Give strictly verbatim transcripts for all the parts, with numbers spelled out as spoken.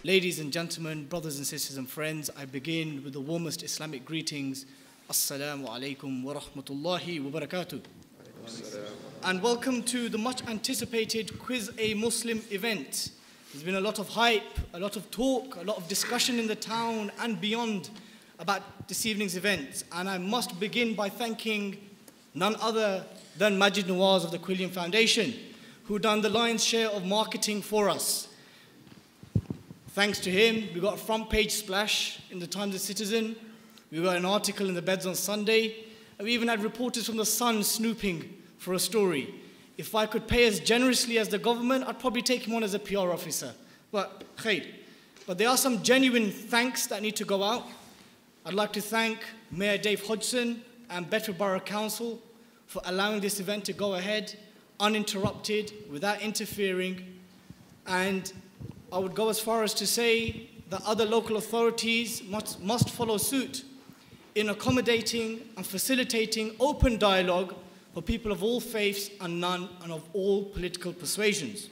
Ladies and gentlemen, brothers and sisters and friends, I begin with the warmest Islamic greetings. Assalamu alaikum wa rahmatullahi wa barakatuh. And welcome to the much anticipated Quiz a Muslim event. There's been a lot of hype, a lot of talk, a lot of discussion in the town and beyond about this evening's event. And I must begin by thanking none other than Majid Nawaz of the Quilliam Foundation, who done the lion's share of marketing for us. Thanks to him, we got a front page splash in the Times of Citizen, we got an article in the Beds on Sunday, and we even had reporters from the Sun snooping for a story. If I could pay as generously as the government, I'd probably take him on as a P R officer. But khair. But there are some genuine thanks that need to go out. I'd like to thank Mayor Dave Hodgson and Bedford Borough Council for allowing this event to go ahead uninterrupted, without interfering. And I would go as far as to say that other local authorities must, must follow suit in accommodating and facilitating open dialogue for people of all faiths and none and of all political persuasions.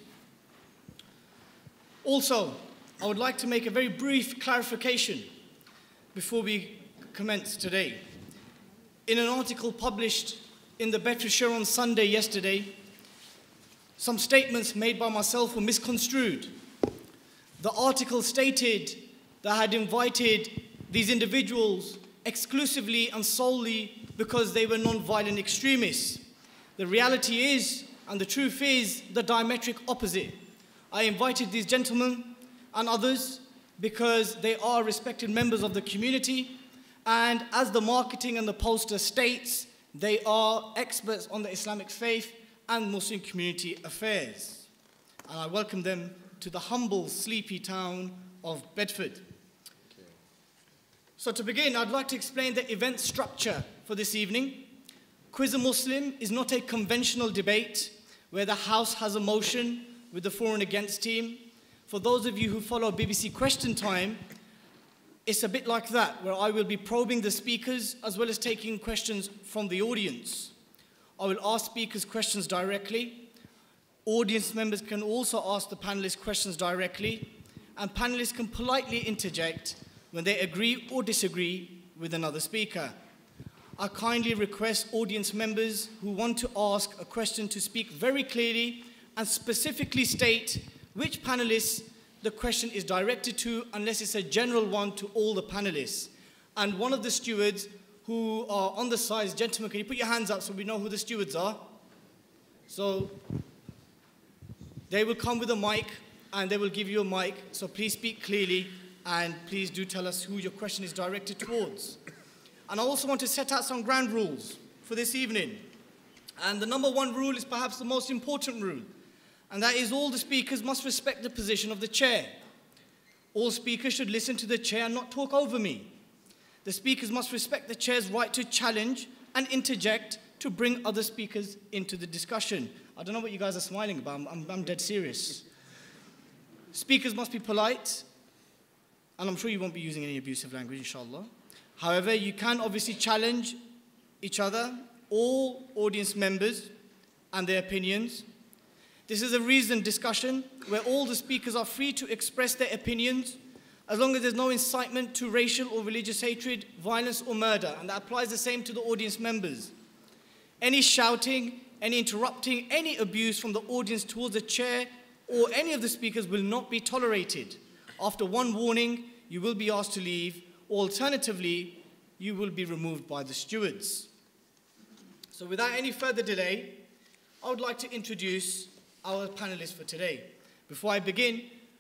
Also, I would like to make a very brief clarification before we commence today. In an article published in the Bedfordshire on Sunday yesterday, some statements made by myself were misconstrued. The article stated that I had invited these individuals exclusively and solely because they were non-violent extremists. The reality is, and the truth is, the diametric opposite. I invited these gentlemen and others because they are respected members of the community, and as the marketing and the poster states, they are experts on the Islamic faith and Muslim community affairs. And I welcome them to the humble, sleepy town of Bedford. Okay. So to begin, I'd like to explain the event structure for this evening. Quiz a Muslim is not a conventional debate where the House has a motion with the for and against team. For those of you who follow B B C Question Time, it's a bit like that, where I will be probing the speakers as well as taking questions from the audience. I will ask speakers questions directly. Audience members can also ask the panelists questions directly, and panelists can politely interject when they agree or disagree with another speaker. I kindly request audience members who want to ask a question to speak very clearly and specifically state which panelists the question is directed to, unless it's a general one to all the panelists. And one of the stewards who are on the sides, gentlemen, can you put your hands up so we know who the stewards are? So they will come with a mic and they will give you a mic, so please speak clearly and please do tell us who your question is directed towards. And I also want to set out some ground rules for this evening. And the number one rule is perhaps the most important rule, and that is all the speakers must respect the position of the chair. All speakers should listen to the chair and not talk over me. The speakers must respect the chair's right to challenge and interject to bring other speakers into the discussion. I don't know what you guys are smiling about, I'm, I'm, I'm dead serious. Speakers must be polite, and I'm sure you won't be using any abusive language, inshallah. However, you can obviously challenge each other, all audience members, and their opinions. This is a reasoned discussion where all the speakers are free to express their opinions as long as there's no incitement to racial or religious hatred, violence or murder, and that applies the same to the audience members. Any shouting, any interrupting, any abuse from the audience towards the chair or any of the speakers will not be tolerated. After one warning, you will be asked to leave, or alternatively, you will be removed by the stewards. So without any further delay, I would like to introduce our panelists for today. Before I begin,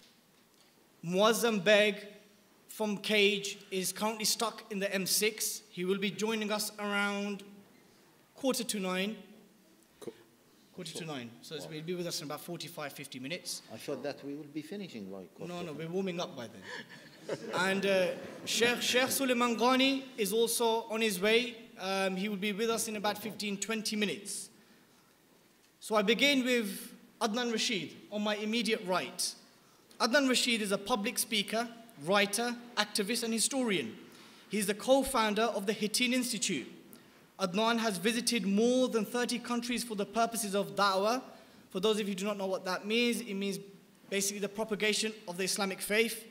Muazzam Beg from Cage is currently stuck in the M six. He will be joining us around quarter to nine. Quarter to nine. So wow. He'll be with us in about forty-five, fifty minutes. I thought that we will be finishing by quarter. No, no, we're warming up by then. And uh, Sheikh, Sheikh Suleiman Ghani is also on his way. Um, he will be with us in about fifteen, twenty minutes. So I begin with Adnan Rashid on my immediate right. Adnan Rashid is a public speaker, writer, activist and historian. He is the co-founder of the Hittin Institute. Adnan has visited more than thirty countries for the purposes of da'wah. For those of you who do not know what that means, it means basically the propagation of the Islamic faith.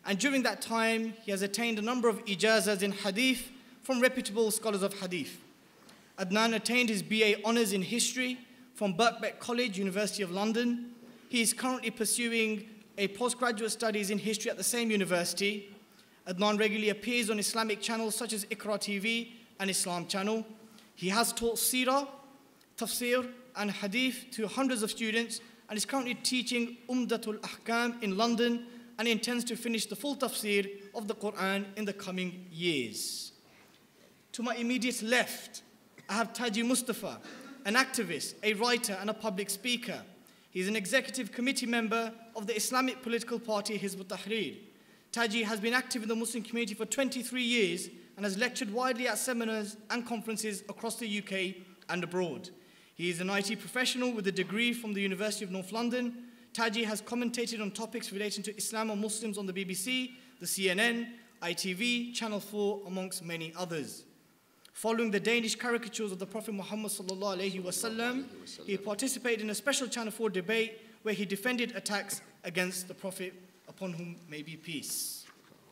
And during that time, he has attained a number of ijazas in hadith from reputable scholars of hadith. Adnan attained his B A Honours in History from Birkbeck College, University of London. He is currently pursuing a postgraduate studies in history at the same university. Adnan regularly appears on Islamic channels such as Iqra T V and Islam Channel. He has taught Seerah, Tafsir and Hadith to hundreds of students and is currently teaching Umdatul Ahkam in London and intends to finish the full tafsir of the Quran in the coming years. To my immediate left, I have Taji Mustafa, an activist, a writer and a public speaker. He is an executive committee member of the Islamic political party Hizb ut-Tahrir. Taji has been active in the Muslim community for twenty-three years and has lectured widely at seminars and conferences across the U K and abroad. He is an I T professional with a degree from the University of North London. Taji has commentated on topics relating to Islam and Muslims on the B B C, the C N N, I T V, Channel four, amongst many others. Following the Danish caricatures of the Prophet Muhammad sallallahu alaihi wasallam, he participated in a special Channel four debate where he defended attacks against the Prophet, upon whom may be peace.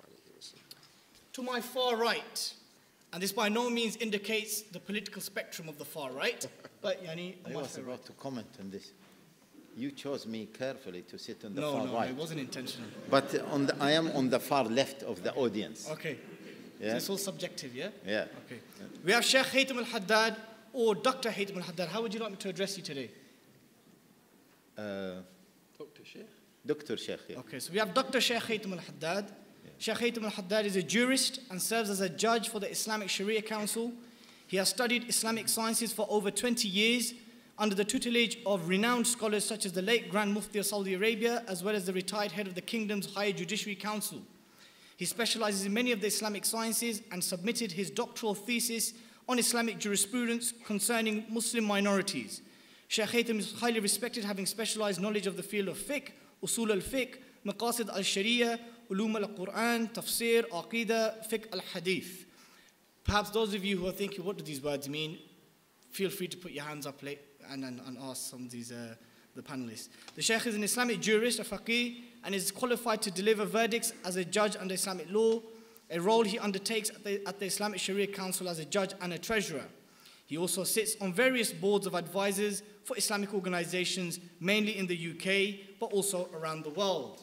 To my far right, and this by no means indicates the political spectrum of the far right, but yani, I was about right. to comment on this. You chose me carefully to sit on the no, far no, right. No, it wasn't intentional. But on the, I am on the far left of the audience. Okay. Yeah? So it's all subjective, yeah? Yeah. Okay. Yeah. We have Sheikh Haytham Al-Haddad, or Doctor Haytham Al-Haddad. How would you like me to address you today? Uh, Doctor Sheikh? Doctor Sheikh, yeah. Okay, so we have Doctor Sheikh Haytham Al-Haddad. Yeah. Sheikh Haytham Al-Haddad is a jurist and serves as a judge for the Islamic Sharia Council. He has studied Islamic sciences for over twenty years under the tutelage of renowned scholars such as the late Grand Mufti of Saudi Arabia, as well as the retired head of the kingdom's Higher Judiciary Council. He specializes in many of the Islamic sciences and submitted his doctoral thesis on Islamic jurisprudence concerning Muslim minorities. Sheikh Haytham is highly respected, having specialized knowledge of the field of fiqh, usul al-fiqh, maqasid al-sharia, ulum al-Quran, tafsir, aqidah, fiqh al-hadith. Perhaps those of you who are thinking, what do these words mean? Feel free to put your hands up late and, and, and ask some of these, uh, the panelists. The Sheikh is an Islamic jurist, a faqih, and is qualified to deliver verdicts as a judge under Islamic law, a role he undertakes at the, at the Islamic Sharia Council as a judge and a treasurer. He also sits on various boards of advisors for Islamic organizations, mainly in the U K, but also around the world.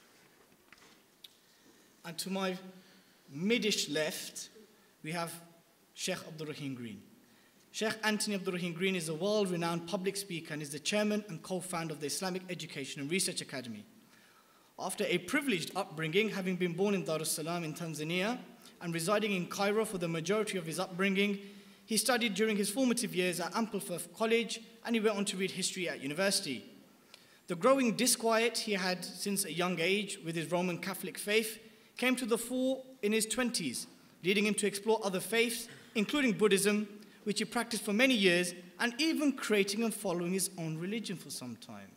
And to my midish left, we have Sheikh Abdul Rahim Green. Sheikh Anthony Abdul Rahim Green is a world-renowned public speaker and is the chairman and co-founder of the Islamic Education and Research Academy. After a privileged upbringing, having been born in Dar es Salaam in Tanzania and residing in Cairo for the majority of his upbringing, he studied during his formative years at Ampleforth College and he went on to read history at university. The growing disquiet he had since a young age with his Roman Catholic faith came to the fore in his twenties, leading him to explore other faiths, including Buddhism, which he practiced for many years, and even creating and following his own religion for some time.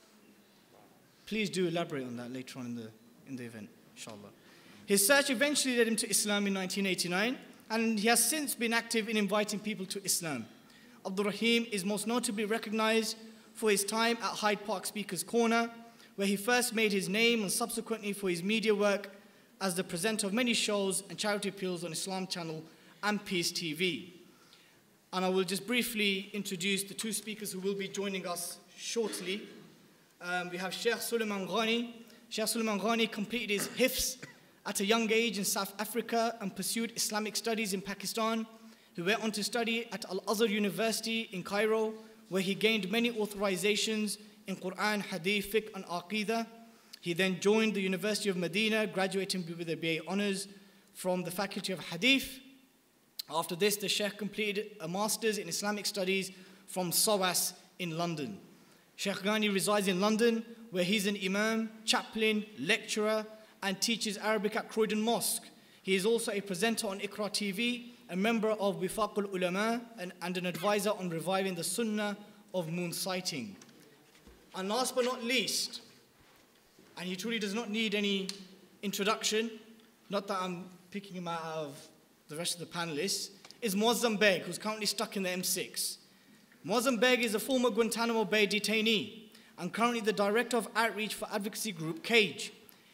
Please do elaborate on that later on in the, in the event, inshallah. His search eventually led him to Islam in nineteen eighty-nine, and he has since been active in inviting people to Islam. Abdul Rahim is most notably recognized for his time at Hyde Park Speaker's Corner, where he first made his name and subsequently for his media work as the presenter of many shows and charity appeals on Islam Channel and Peace T V. And I will just briefly introduce the two speakers who will be joining us shortly. Um, we have Sheikh Suleiman Ghani. Sheikh Suleiman Ghani completed his hifz at a young age in South Africa and pursued Islamic studies in Pakistan. He went on to study at Al-Azhar University in Cairo, where he gained many authorizations in Quran, Hadith, Fiqh, and Aqidah. He then joined the University of Medina, graduating with a B A Honours from the Faculty of Hadith. After this, the Sheikh completed a Master's in Islamic Studies from SOAS in London. Sheikh Ghani resides in London, where he's an imam, chaplain, lecturer, and teaches Arabic at Croydon Mosque. He is also a presenter on Iqra T V, a member of Wifaq al-Ulama, and, and an advisor on reviving the Sunnah of moon sighting. And last but not least, and he truly does not need any introduction, not that I'm picking him out of the rest of the panelists, is Muazzam Beg, who's currently stuck in the M six. Muazzam Beg is a former Guantanamo Bay detainee and currently the director of outreach for advocacy group CAGE.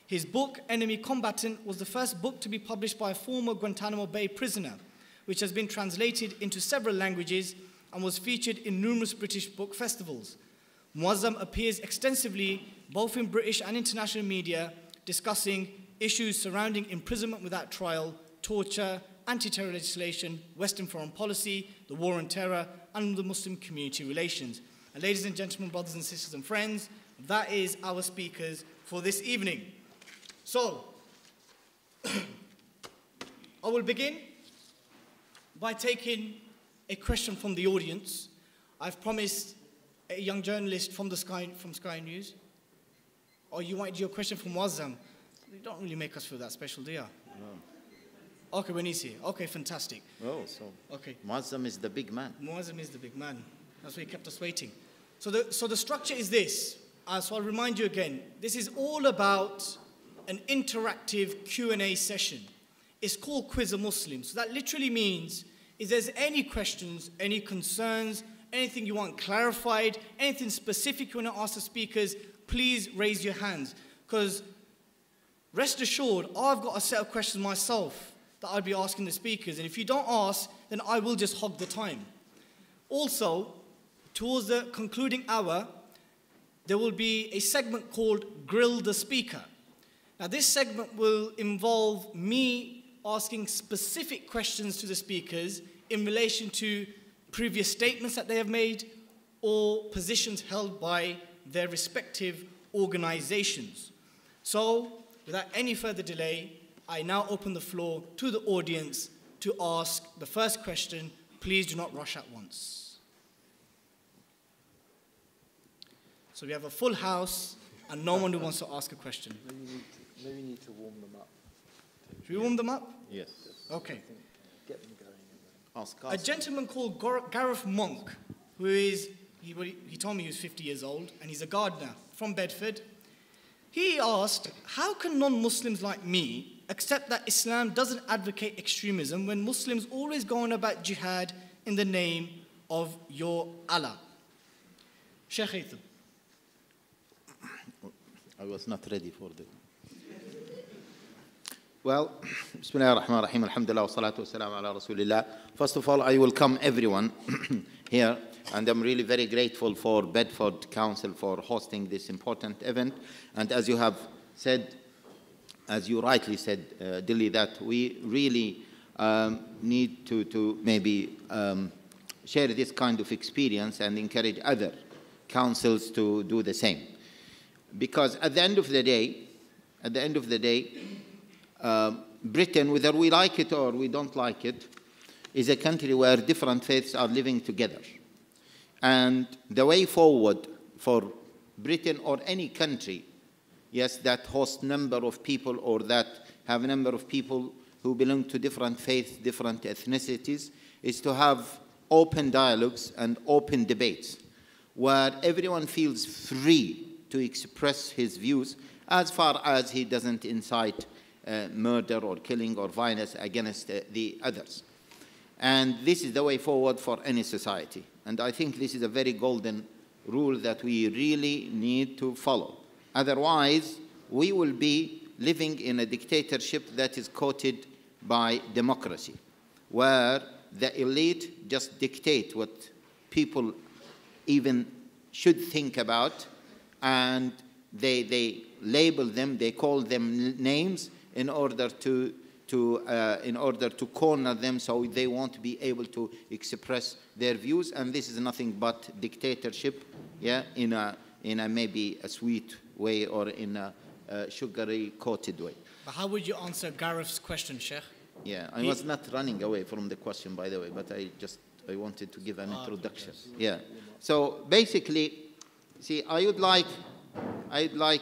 His book, Enemy Combatant, was the first book to be published by a former Guantanamo Bay prisoner, which has been translated into several languages and was featured in numerous British book festivals. Muazzam appears extensively both in British and international media, discussing issues surrounding imprisonment without trial, torture, anti-terror legislation, Western foreign policy, the war on terror, and the Muslim community relations. And ladies and gentlemen, brothers and sisters and friends, that is our speakers for this evening. So, I will begin by taking a question from the audience. I've promised a young journalist from the Sky, from Sky News. Or you wanted your question from Muazzam. You don't really make us feel that special, do you? No. Okay, when he's here. Okay, fantastic. Oh, so okay. Muazzam is the big man. Muazzam is the big man. That's why he kept us waiting. So the, so the structure is this. Uh, so I'll remind you again. This is all about an interactive Q and A session. It's called Quiz a Muslim. So that literally means if there's any questions, any concerns, anything you want clarified, anything specific you want to ask the speakers, please raise your hands. Because rest assured, I've got a set of questions myself that I'll be asking the speakers. And if you don't ask, then I will just hog the time. Also, towards the concluding hour, there will be a segment called Grill the Speaker. Now, this segment will involve me asking specific questions to the speakers in relation to previous statements that they have made or positions held by their respective organizations. So, without any further delay, I now open the floor to the audience to ask the first question. Please do not rush at once. So we have a full house and no one who wants to ask a question. Maybe we need to, maybe we need to warm them up. Should we warm them up? Yes. Okay. Get them going. Ask, A ask. gentleman called Gar Gareth Monk, who is, he, he told me he was fifty years old, and he's a gardener from Bedford. He asked, how can non-Muslims like me accept that Islam doesn't advocate extremism when Muslims always go on about jihad in the name of your Allah? Sheikh Haytham. I was not ready for the... Well, Bismillah ar-Rahman ar-Rahim, alhamdulillah, wa salatu wa salam ala Rasulillah. First of all, I welcome everyone here, and I'm really very grateful for Bedford Council for hosting this important event. And as you have said, as you rightly said, uh, Dilly, that we really um, need to, to maybe um, share this kind of experience and encourage other councils to do the same. Because at the end of the day, at the end of the day, uh, Britain, whether we like it or we don't like it, is a country where different faiths are living together. And the way forward for Britain or any country, yes, that hosts number of people or that have a number of people who belong to different faiths, different ethnicities, is to have open dialogues and open debates where everyone feels free to express his views as far as he doesn't incite uh, murder or killing or violence against uh, the others. And this is the way forward for any society. And I think this is a very golden rule that we really need to follow. Otherwise, we will be living in a dictatorship that is coated by democracy, where the elite just dictate what people even should think about, and they, they label them, they call them names in order to, to, uh, in order to corner them so they won't be able to express their views. And this is nothing but dictatorship, yeah, in a, in a maybe a sweet way or in a, a sugary-coated way. But how would you answer Gareth's question, Sheikh? Yeah, I was not running away from the question, by the way, but I just I wanted to give an Ah, introduction. yes. Yeah. So basically, see, I would like, I'd like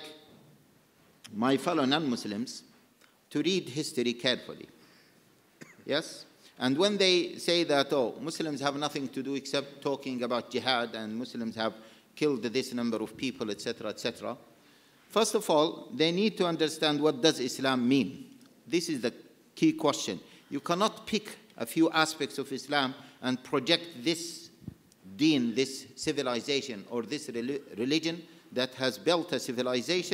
my fellow non-Muslims to read history carefully. Yes? And when they say that, oh, Muslims have nothing to do except talking about jihad and Muslims have killed this number of people, et cetera, et cetera, first of all, they need to understand what does Islam mean. This is the key question. You cannot pick a few aspects of Islam and project this deen, this civilization, or this religion that has built a civilization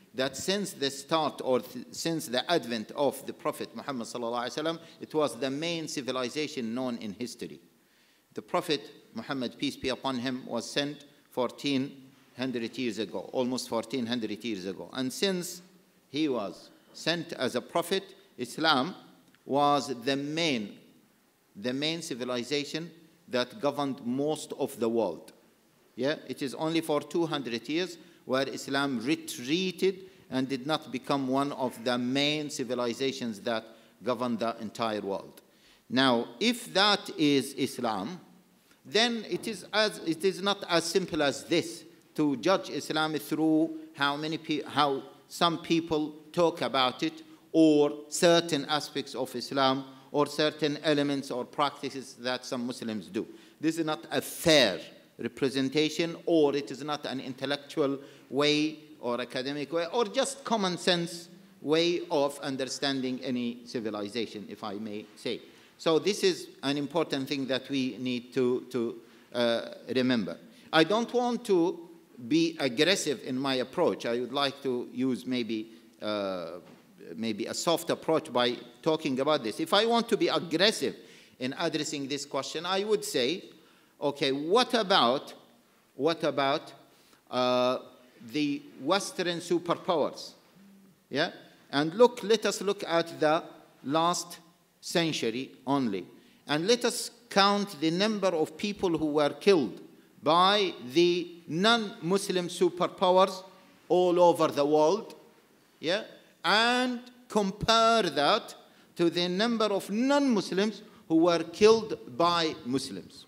that since the start or th since the advent of the Prophet Muhammad sallallahu alaihi wasallam, it was the main civilization known in history. The Prophet Muhammad, peace be upon him, was sent fourteen hundred years ago, almost fourteen hundred years ago. And since he was sent as a prophet, Islam was the main, the main civilization that governed most of the world. Yeah, it is only for two hundred years where Islam retreated and did not become one of the main civilizations that govern the entire world. Now, if that is Islam, then it is, as, it is not as simple as this to judge Islam through how many pe how some people talk about it, or certain aspects of Islam, or certain elements or practices that some Muslims do. This is not a fair representation, or it is not an intellectual way or academic way, or just common sense way of understanding any civilization, if I may say. So this is an important thing that we need to, to uh, remember. I don't want to be aggressive in my approach. I would like to use maybe, uh, maybe a soft approach by talking about this. If I want to be aggressive in addressing this question, I would say, okay, what about, what about uh, the Western superpowers? Yeah? And look, let us look at the last century only. And let us count the number of people who were killed by the non-Muslim superpowers all over the world. Yeah? And compare that to the number of non-Muslims who were killed by Muslims.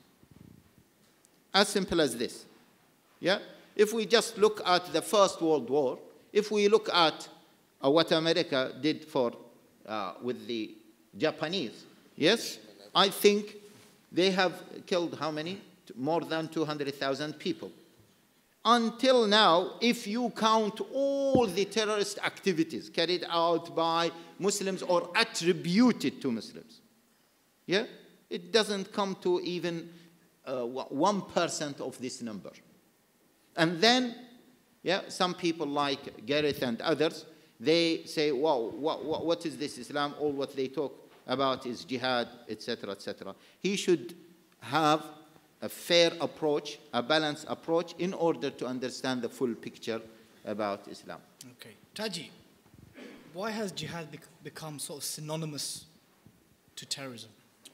As simple as this. Yeah? If we just look at the First World War, if we look at uh, what America did for, uh, with the Japanese, yes, I think they have killed how many? More than two hundred thousand people. Until now, if you count all the terrorist activities carried out by Muslims or attributed to Muslims, yeah, it doesn't come to even uh, one percent of this number. And then, yeah, some people like Gareth and others, they say, wow, what, what, what is this Islam? All what they talk about is jihad, et cetera, et cetera. He should have a fair approach, a balanced approach, in order to understand the full picture about Islam. Okay. Taji, why has jihad bec become sort of synonymous to terrorism?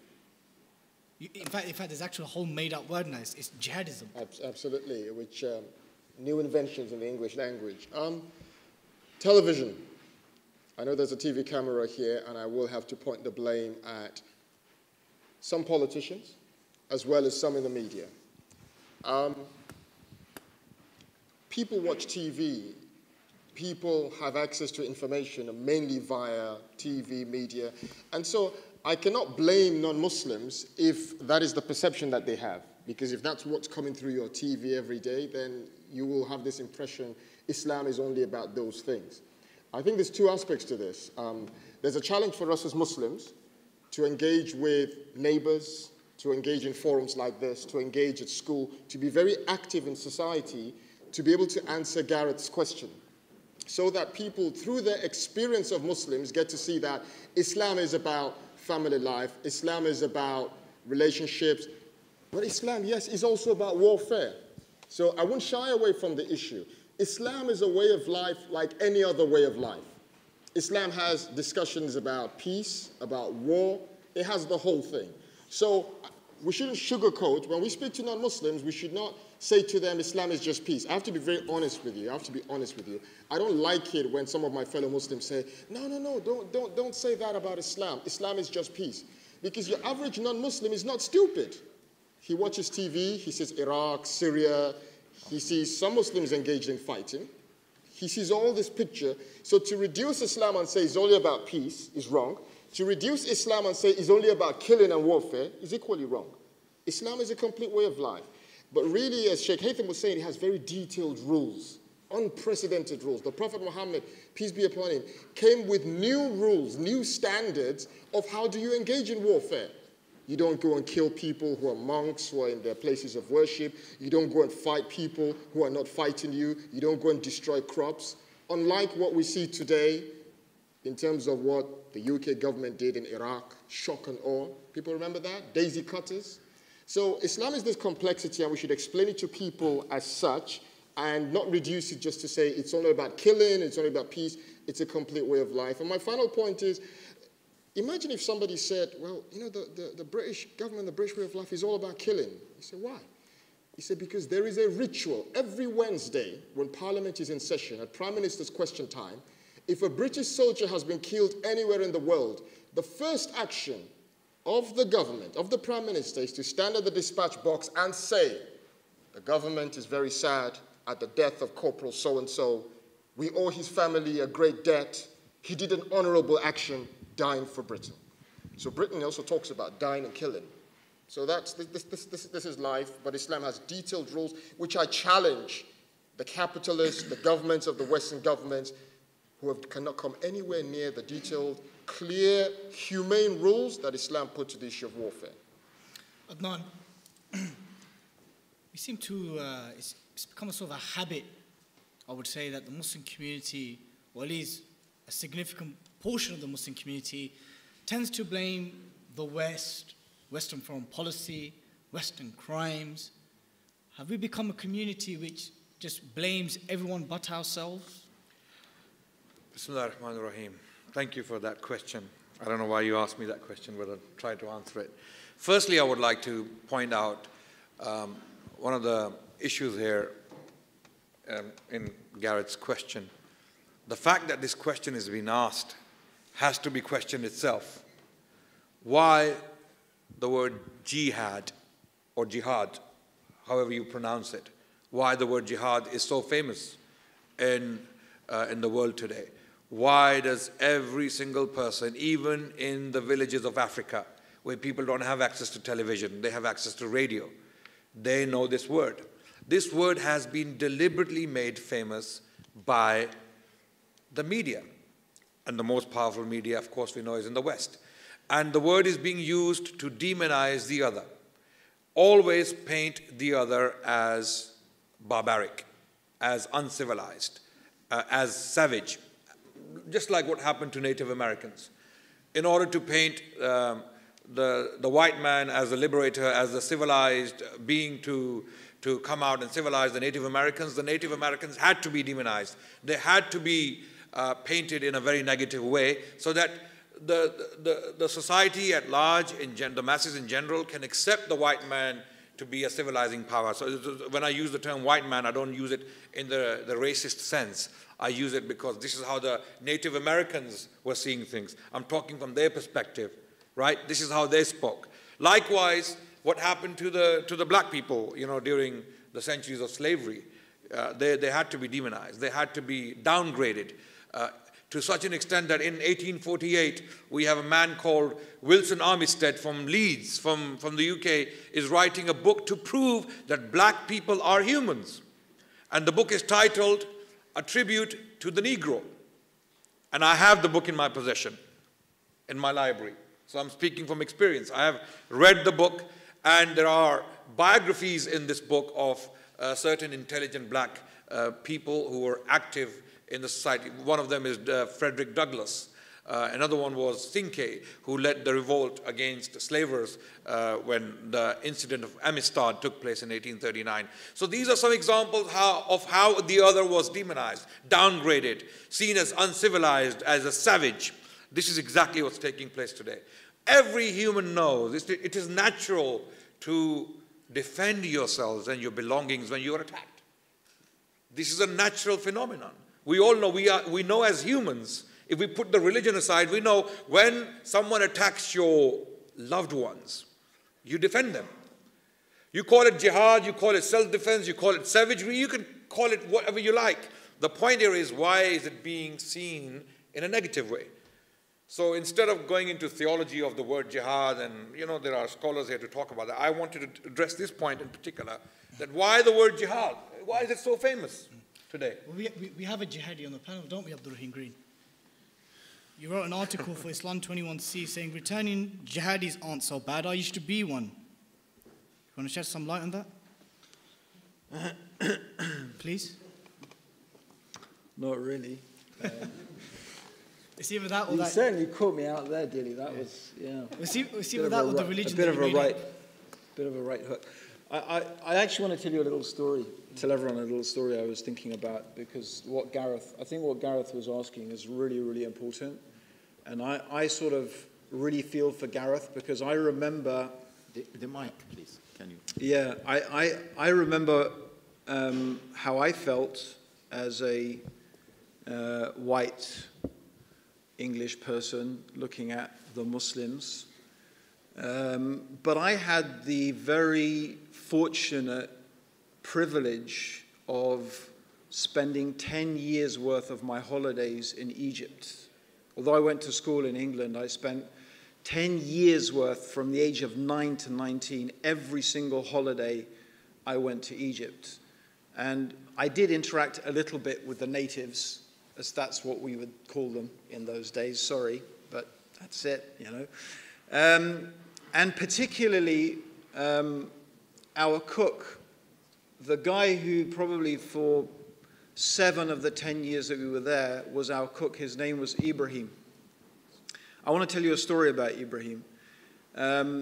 You, in fact, in fact, there's actually a whole made-up word now. It's, it's jihadism. Absolutely, which um, new inventions in the English language. Um, television. I know there's a T V camera here, and I will have to point the blame at some politicians, as well as some in the media. Um, people watch T V. People have access to information mainly via T V, media. And so I cannot blame non-Muslims if that is the perception that they have. Because if that's what's coming through your T V every day, then you will have this impression Islam is only about those things. I think there's two aspects to this. Um, there's a challenge for us as Muslims to engage with neighbors, to engage in forums like this, to engage at school, to be very active in society, to be able to answer Garrett's question, so that people, through their experience of Muslims, get to see that Islam is about family life, Islam is about relationships, but Islam, yes, is also about warfare. So I won't shy away from the issue. Islam is a way of life like any other way of life. Islam has discussions about peace, about war. It has the whole thing. So we shouldn't sugarcoat. When we speak to non-Muslims, we should not say to them, Islam is just peace. I have to be very honest with you. I have to be honest with you. I don't like it when some of my fellow Muslims say, no, no, no, don't, don't, don't say that about Islam. Islam is just peace. Because your average non-Muslim is not stupid. He watches T V, he sees Iraq, Syria, he sees some Muslims engaged in fighting. He sees all this picture. So to reduce Islam and say it's only about peace is wrong. To reduce Islam and say it's only about killing and warfare is equally wrong. Islam is a complete way of life. But really, as Sheikh Haytham was saying, it has very detailed rules, unprecedented rules. The Prophet Muhammad, peace be upon him, came with new rules, new standards of how do you engage in warfare. You don't go and kill people who are monks, who are in their places of worship. You don't go and fight people who are not fighting you. You don't go and destroy crops. unlike what we see today in terms of what the U K government did in Iraq, shock and awe. People remember that? Daisy cutters. So Islam is this complexity, and we should explain it to people as such and not reduce it just to say it's only about killing, it's only about peace. It's a complete way of life. And my final point is, imagine if somebody said, well, you know, the, the, the British government, the British way of life is all about killing. You say, why? He said, because there is a ritual every Wednesday when Parliament is in session at Prime Minister's question time. If a British soldier has been killed anywhere in the world, the first action of the government, of the Prime Minister, is to stand at the dispatch box and say, the government is very sad at the death of Corporal so-and-so. We owe his family a great debt. He did an honorable action, dying for Britain. So Britain also talks about dying and killing. So that's, this, this, this, this is life, but Islam has detailed rules, which I challenge the capitalists, the governments of the Western governments, who have, cannot come anywhere near the detailed, clear, humane rules that Islam put to the issue of warfare. Adnan, we seem to, uh, it's, it's become a sort of a habit, I would say, that the Muslim community, or at least a significant portion of the Muslim community, tends to blame the West, Western foreign policy, Western crimes. Have we become a community which just blames everyone but ourselves? Bismillah ar-Rahman ar-Rahim. Thank you for that question. I don't know why you asked me that question, but I'll try to answer it. Firstly, I would like to point out um, one of the issues here um, in Garrett's question. The fact that this question is being asked has to be questioned itself. Why the word jihad or jihad, however you pronounce it, why the word jihad is so famous in, uh, in the world today. Why does every single person, even in the villages of Africa, where people don't have access to television, they have access to radio, they know this word. This word has been deliberately made famous by the media. And the most powerful media, of course, we know is in the West. And the word is being used to demonize the other. Always paint the other as barbaric, as uncivilized, uh, as savage, just like what happened to Native Americans. In order to paint um, the, the white man as a liberator, as a civilized being to, to come out and civilize the Native Americans, the Native Americans had to be demonized. They had to be uh, painted in a very negative way so that the, the, the society at large, in gen the masses in general, can accept the white man to be a civilizing power. So when I use the term white man, I don't use it in the, the racist sense. I use it because this is how the Native Americans were seeing things. I'm talking from their perspective, right? This is how they spoke. Likewise, what happened to the, to the black people, you know, during the centuries of slavery, uh, they, they had to be demonized. They had to be downgraded uh, to such an extent that in eighteen forty-eight, we have a man called Wilson Armistead from Leeds, from, from the U K, is writing a book to prove that black people are humans. And the book is titled A Tribute to the Negro. And I have the book in my possession, in my library. So I'm speaking from experience. I have read the book, and there are biographies in this book of uh, certain intelligent black uh, people who were active in the society. One of them is uh, Frederick Douglass. Uh, another one was Cinque, who led the revolt against slavers uh, when the incident of Amistad took place in eighteen thirty-nine. So these are some examples how, of how the other was demonized, downgraded, seen as uncivilized, as a savage. This is exactly what's taking place today. Every human knows it is natural to defend yourselves and your belongings when you are attacked. This is a natural phenomenon. We all know, we, are, we know as humans, if we put the religion aside, we know when someone attacks your loved ones, you defend them. You call it jihad, you call it self-defense, you call it savagery, you can call it whatever you like. The point here is, why is it being seen in a negative way? So instead of going into theology of the word jihad, and you know there are scholars here to talk about that, I wanted to address this point in particular, that why the word jihad? Why is it so famous today? Well, we, we, we have a jihadi on the panel, don't we, Abdul Rahim Green? You wrote an article for Islam twenty-one C saying returning jihadis aren't so bad. I used to be one. You want to shed some light on that? Please? Not really. Um, It's either that or you that. certainly caught me out there, Dilly. That was, yeah. It's either, it's Bit either of that a or the ri- religion A bit that of you a made right, up. bit of a right hook. I, I, I actually want to tell you a little story, tell everyone a little story I was thinking about, because what Gareth, I think what Gareth was asking is really, really important. And I, I sort of really feel for Gareth, because I remember... The, the mic, please, can you? Yeah, I, I, I remember um, how I felt as a uh, white English person looking at the Muslims. Um, but I had the very fortunate privilege of spending ten years worth of my holidays in Egypt. Although I went to school in England, I spent ten years worth from the age of nine to nineteen, every single holiday I went to Egypt. And I did interact a little bit with the natives, as that's what we would call them in those days. Sorry, but that's it, you know. Um, and particularly um, our cook, the guy who probably for seven of the ten years that we were there was our cook. His name was Ibrahim. I want to tell you a story about Ibrahim. Um,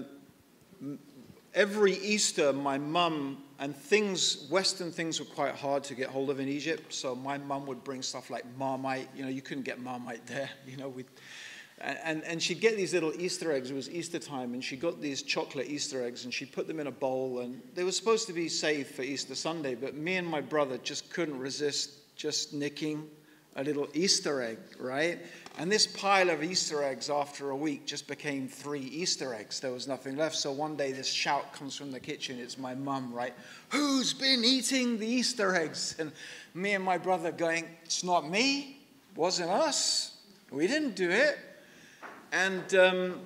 every Easter, my mum, and things, Western things were quite hard to get hold of in Egypt, so my mum would bring stuff like Marmite. You know, you couldn't get Marmite there, you know. We'd, and, and she'd get these little Easter eggs. It was Easter time, and she got these chocolate Easter eggs, and she put them in a bowl, and they were supposed to be saved for Easter Sunday, but me and my brother just couldn't resist just nicking a little Easter egg, right? And this pile of Easter eggs after a week just became three Easter eggs. There was nothing left. So one day this shout comes from the kitchen. It's my mum, right? Who's been eating the Easter eggs? And me and my brother going, it's not me. It wasn't us. We didn't do it. And, um,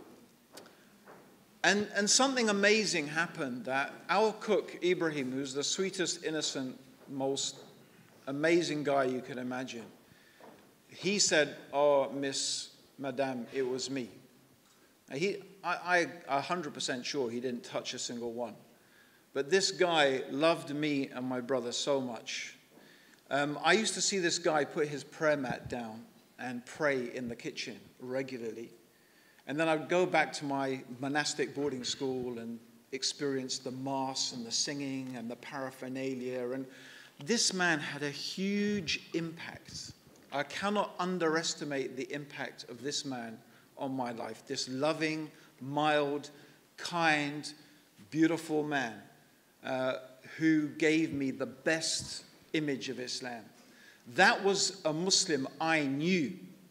and, and something amazing happened, that our cook, Ibrahim, who's the sweetest, innocent, most amazing guy you can imagine, he said, oh, Miss Madame, it was me. He, I, I, one hundred percent sure he didn't touch a single one. But this guy loved me and my brother so much. Um, I used to see this guy put his prayer mat down and pray in the kitchen regularly. And then I'd go back to my monastic boarding school and experience the mass and the singing and the paraphernalia. And this man had a huge impact. I cannot underestimate the impact of this man on my life, this loving, mild, kind, beautiful man uh, who gave me the best image of Islam. That was a Muslim I knew.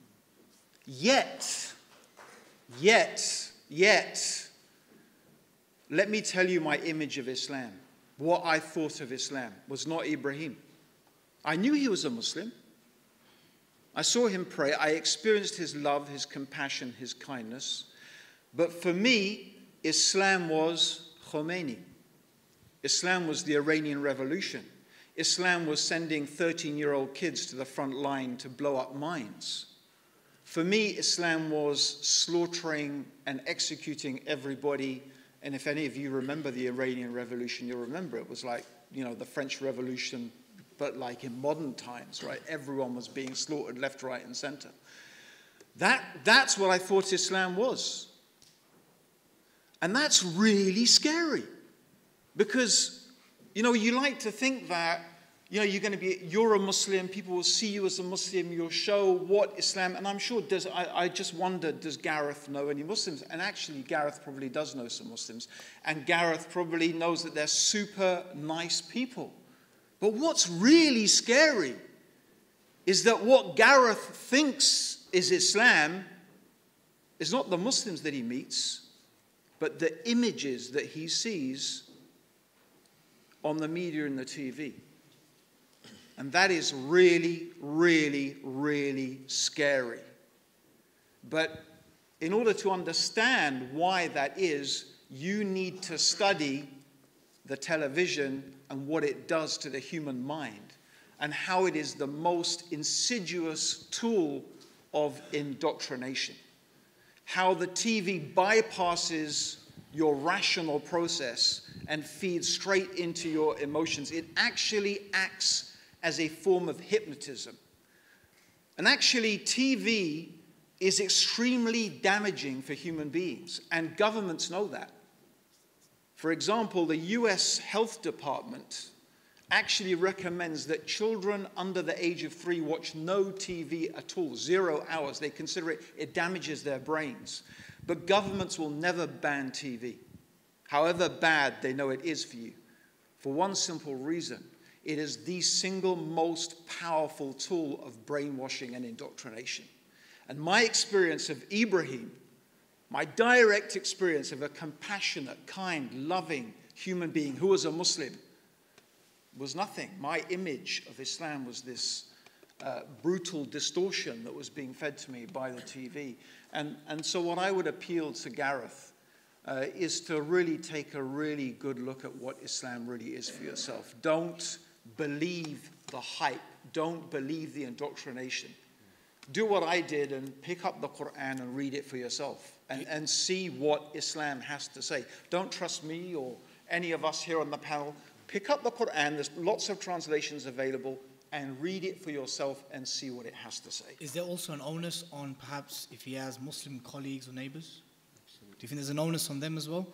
Yet, yet, yet, let me tell you my image of Islam. What I thought of Islam was not Ibrahim. I knew he was a Muslim. I saw him pray. I experienced his love, his compassion, his kindness. But for me, Islam was Khomeini. Islam was the Iranian Revolution. Islam was sending thirteen-year-old kids to the front line to blow up mines. For me, Islam was slaughtering and executing everybody. And if any of you remember the Iranian Revolution, you'll remember it was like, you know, the French Revolution, but like in modern times, right? Everyone was being slaughtered left, right, and center. That, that's what I thought Islam was. And that's really scary. Because, you know, you like to think that, you know, you're going to be, you're a Muslim, people will see you as a Muslim, you'll show what Islam, and I'm sure, does, I, I just wonder, does Gareth know any Muslims? And actually, Gareth probably does know some Muslims. And Gareth probably knows that they're super nice people. But what's really scary is that what Gareth thinks is Islam is not the Muslims that he meets, but the images that he sees on the media and the T V. And that is really, really, really scary. But in order to understand why that is, you need to study the television and what it does to the human mind, and how it is the most insidious tool of indoctrination. How the T V bypasses your rational process and feeds straight into your emotions. It actually acts as a form of hypnotism. And actually, T V is extremely damaging for human beings, and governments know that. For example, the U S Health Department actually recommends that children under the age of three watch no T V at all, zero hours. They consider it, it damages their brains. But governments will never ban T V, however bad they know it is for you, for one simple reason. It is the single most powerful tool of brainwashing and indoctrination. And my experience of Ibrahim, my direct experience of a compassionate, kind, loving human being who was a Muslim, was nothing. My image of Islam was this uh, brutal distortion that was being fed to me by the T V. And, and so what I would appeal to Gareth uh, is to really take a really good look at what Islam really is for yourself. Don't believe the hype. Don't believe the indoctrination. Do what I did and pick up the Quran and read it for yourself and, and see what Islam has to say. Don't trust me or any of us here on the panel. Pick up the Quran. There's lots of translations available, and read it for yourself and see what it has to say. Is there also an onus on perhaps if he has Muslim colleagues or neighbors? Do you think there's an onus on them as well?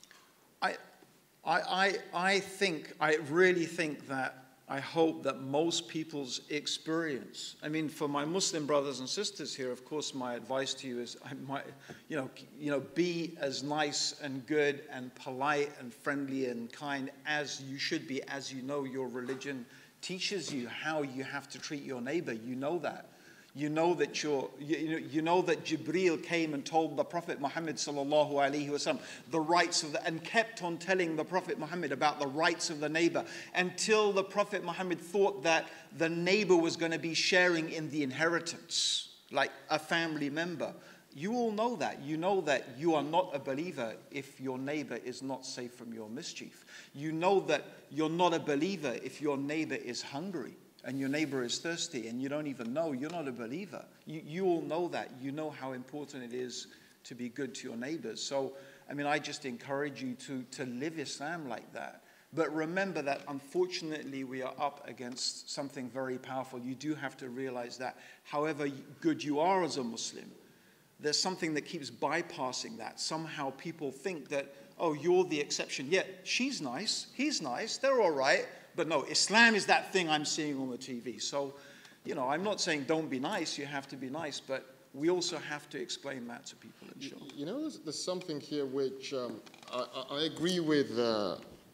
I, I, I, I think, I really think that, I hope that most people's experience, I mean, for my Muslim brothers and sisters here, of course, my advice to you is, I might, you know, you know, be as nice and good and polite and friendly and kind as you should be, as you know your religion teaches you how you have to treat your neighbor. You know that. You know that you're, you, you know that Jibreel came and told the Prophet Muhammad sallallahu alaihi wasallam the rights of the, and kept on telling the Prophet Muhammad about the rights of the neighbor until the Prophet Muhammad thought that the neighbor was going to be sharing in the inheritance, like a family member. You all know that. You know that you are not a believer if your neighbor is not safe from your mischief. You know that you're not a believer if your neighbor is hungry and your neighbor is thirsty and you don't even know. You're not a believer. You, you all know that. You know how important it is to be good to your neighbors. So, I mean, I just encourage you to, to live Islam like that. But remember that, unfortunately, we are up against something very powerful. You do have to realize that however good you are as a Muslim, there's something that keeps bypassing that. Somehow people think that, oh, you're the exception. Yeah, she's nice, he's nice, they're all right. But no, Islam is that thing I'm seeing on the T V. So, you know, I'm not saying don't be nice, you have to be nice, but we also have to explain that to people. And show. You know, there's, there's something here which um, I, I agree with uh,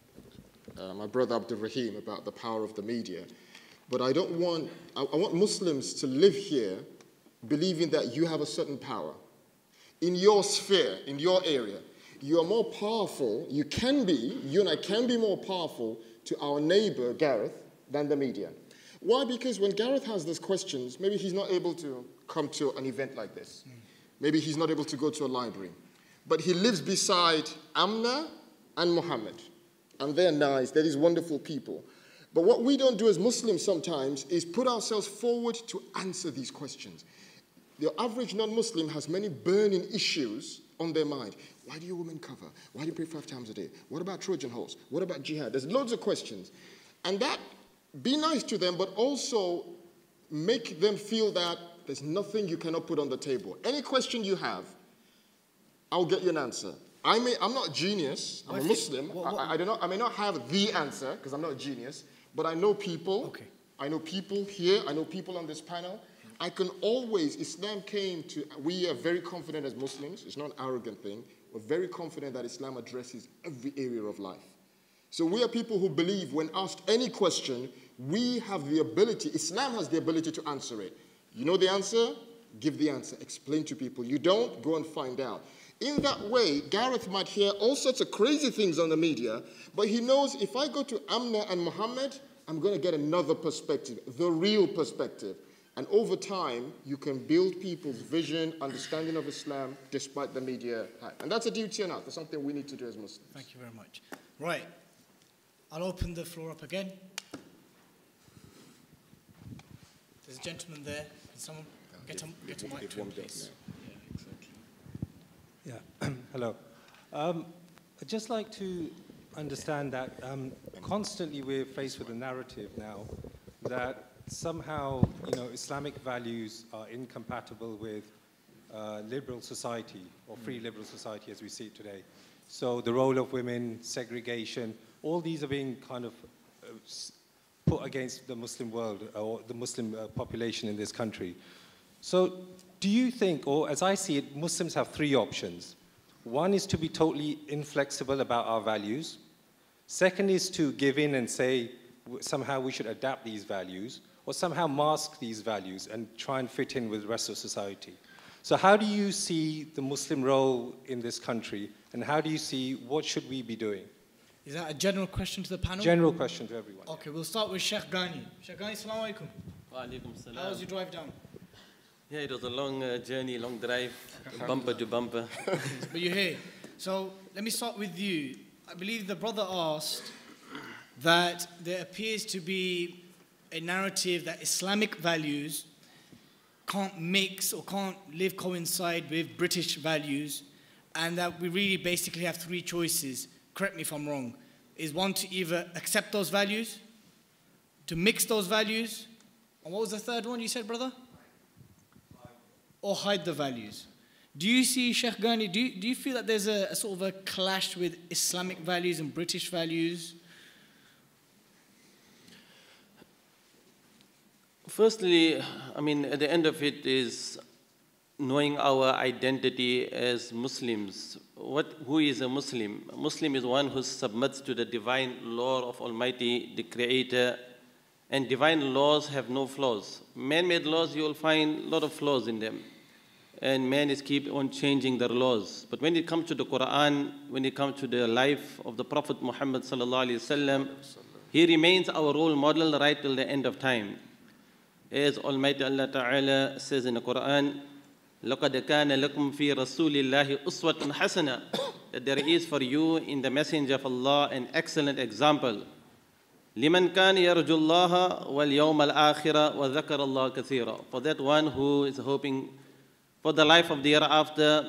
uh, my brother Abdul Rahim about the power of the media. But I don't want, I, I want Muslims to live here believing that you have a certain power. In your sphere, in your area, you are more powerful, you can be, you and I can be more powerful to our neighbor, Gareth, than the media. Why? Because when Gareth has these questions, maybe he's not able to come to an event like this. Maybe he's not able to go to a library. But he lives beside Amna and Muhammad. And they're nice, they're these wonderful people. But what we don't do as Muslims sometimes is put ourselves forward to answer these questions. The average non-Muslim has many burning issues on their mind. Why do you women cover? Why do you pray five times a day? What about Trojan horse? What about jihad? There's loads of questions. And that, be nice to them, but also make them feel that there's nothing you cannot put on the table. Any question you have, I'll get you an answer. I may, I'm not a genius. I'm a Muslim. What, what, I, I, do not, I may not have the answer, because I'm not a genius, but I know people. Okay. I know people here. I know people on this panel. I can always, Islam came to, we are very confident as Muslims, it's not an arrogant thing, we're very confident that Islam addresses every area of life. So we are people who believe when asked any question, we have the ability, Islam has the ability to answer it. You know the answer? Give the answer. Explain to people. You don't? Go and find out. In that way, Gareth might hear all sorts of crazy things on the media, but he knows if I go to Amna and Muhammad, I'm going to get another perspective, the real perspective. And over time, you can build people's vision, understanding of Islam, despite the media hype. And that's a duty on us. That's something we need to do as Muslims. Thank you very much. Right. I'll open the floor up again. There's a gentleman there. Can someone get a, get a mic to him, please? Yeah, exactly. Yeah. Hello. Um, I'd just like to understand that um, constantly we're faced with a narrative now that somehow, you know, Islamic values are incompatible with uh, liberal society or free liberal society as we see it today. So the role of women, segregation, all these are being kind of uh, put against the Muslim world or the Muslim uh, population in this country. So do you think, or as I see it, Muslims have three options. One is to be totally inflexible about our values. Second is to give in and say somehow we should adapt these values, or somehow mask these values and try and fit in with the rest of society. So how do you see the Muslim role in this country, and how do you see what should we be doing? Is that a general question to the panel? General question to everyone. Okay, we'll start with Sheikh Ghani. Sheikh Ghani, assalamu alaikum. Wa alaikum salam. How was your drive down? Yeah, it was a long uh, journey, long drive, bumper to bumper. But you're here. So let me start with you. I believe the brother asked that there appears to be a narrative that Islamic values can't mix or can't live coincide with British values, and that we really basically have three choices. Correct me if I'm wrong. Is one to either accept those values, to mix those values, and what was the third one you said, brother? Or hide the values. Do you see, Sheikh Ghani, do you, do you feel that there's a, a sort of a clash with Islamic values and British values? Firstly, I mean, at the end of it is knowing our identity as Muslims. What, who is a Muslim? A Muslim is one who submits to the divine law of Almighty, the Creator, and divine laws have no flaws. Man-made laws, you will find a lot of flaws in them. And man is keep on changing their laws. But when it comes to the Quran, when it comes to the life of the Prophet Muhammad sallallahu alaihi wasallam, he remains our role model right till the end of time. As Almighty Allah Ta'ala says in the Quran, لَقَدْ كَانَ لَكُمْ فِي رَسُولِ اللَّهِ أُسْوَةٌ حَسَنَةٌ, that there is for you in the Messenger of Allah an excellent example. لِمَنْ كَانَ يَرْجُ اللَّهَ وَالْيَوْمَ الْآخِرَ وَذَكَرَ اللَّهَ كَثِيرًا. For that one who is hoping for the life of the hereafter,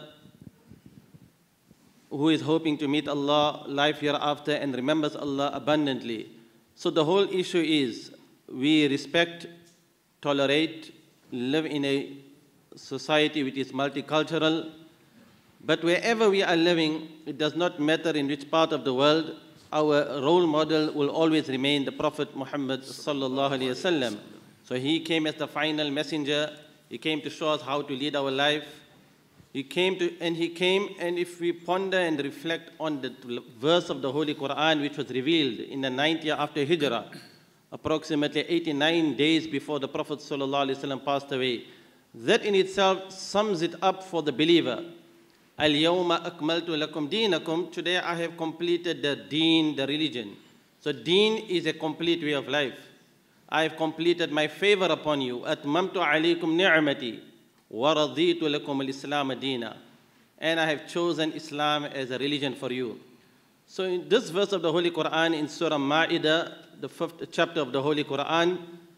who is hoping to meet Allah, life hereafter, and remembers Allah abundantly. So the whole issue is, we respect, tolerate, live in a society which is multicultural, but wherever we are living, it does not matter in which part of the world, our role model will always remain the Prophet Muhammad sallallahu alaihi wasallam. So he came as the final messenger. He came to show us how to lead our life. He came to, and he came, and if we ponder and reflect on the verse of the Holy Quran, which was revealed in the ninth year after Hijrah, approximately eighty-nine days before the Prophet ﷺ passed away, that in itself sums it up for the believer. Al-yawma akmaltu lakum deenakum. Today I have completed the deen, the religion. So deen is a complete way of life. I have completed my favor upon you. Atmamtu alaykum ni'mati wa raditu lakum al-islam deena. And I have chosen Islam as a religion for you. So in this verse of the Holy Quran in Surah Ma'idah, the fifth chapter of the Holy Quran,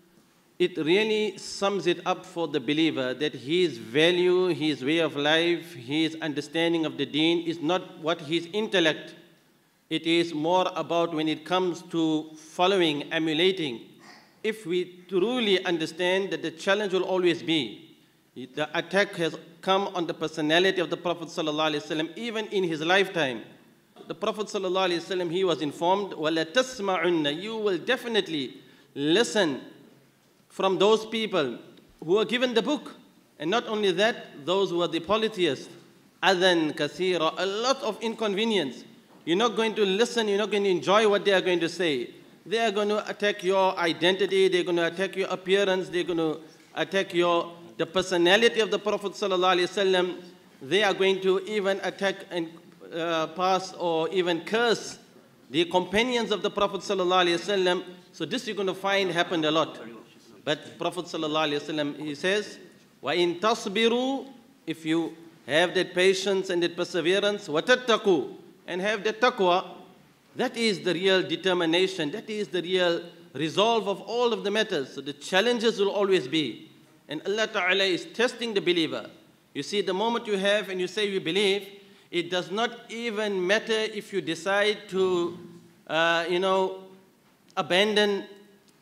it really sums it up for the believer that his value, his way of life, his understanding of the deen is not what his intellect. It is more about when it comes to following, emulating. If we truly understand that the challenge will always be, the attack has come on the personality of the Prophet ﷺ, even in his lifetime. The Prophet ﷺ, he was informed, وَلَا تَسْمَعُنَّ, you will definitely listen from those people who are given the book. And not only that, those who are the polytheists, أَذًا كَثِيرًا, a lot of inconvenience. You're not going to listen, you're not going to enjoy what they are going to say. They are going to attack your identity, they're going to attack your appearance, they're going to attack your, the personality of the Prophet ﷺ. They are going to even attack and uh, pass or even curse the companions of the Prophet ﷺ. So this you're going to find happened a lot. But Prophet ﷺ, he says, وَإِن تَصْبِرُوا, if you have that patience and that perseverance, وَتَتَّقُوا, and have that taqwa, that is the real determination, that is the real resolve of all of the matters. So the challenges will always be. And Allah Ta'ala is testing the believer. You see, the moment you have and you say you believe, it does not even matter if you decide to, uh, you know, abandon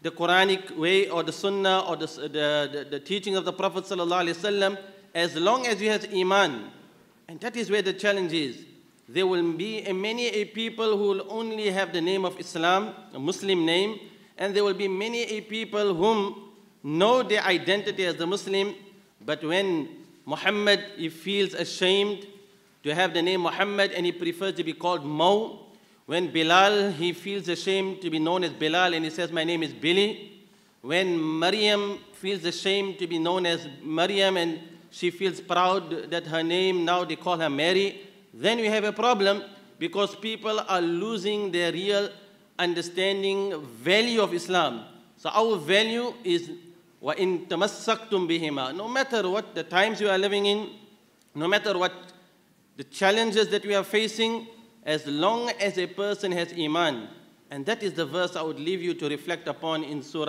the Quranic way or the Sunnah or the, the, the, the teaching of the Prophet sallallahu alaihi wasallam, as long as you have Iman. And that is where the challenge is. There will be a many a people who will only have the name of Islam, a Muslim name, and there will be many a people whom know their identity as the Muslim, but when Muhammad, he feels ashamed to have the name Muhammad and he prefers to be called Mo. When Bilal, he feels ashamed to be known as Bilal and he says, my name is Billy. When Maryam feels ashamed to be known as Maryam and she feels proud that her name, now they call her Mary, then we have a problem because people are losing their real understanding, value of Islam. So our value is وَإِن تَمَسَّكْتُمْ بِهِمَا. No matter what the times you are living in, no matter what the challenges that we are facing, as long as a person has Iman. And that is the verse I would leave you to reflect upon in Surah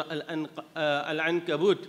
Al-Ankabut.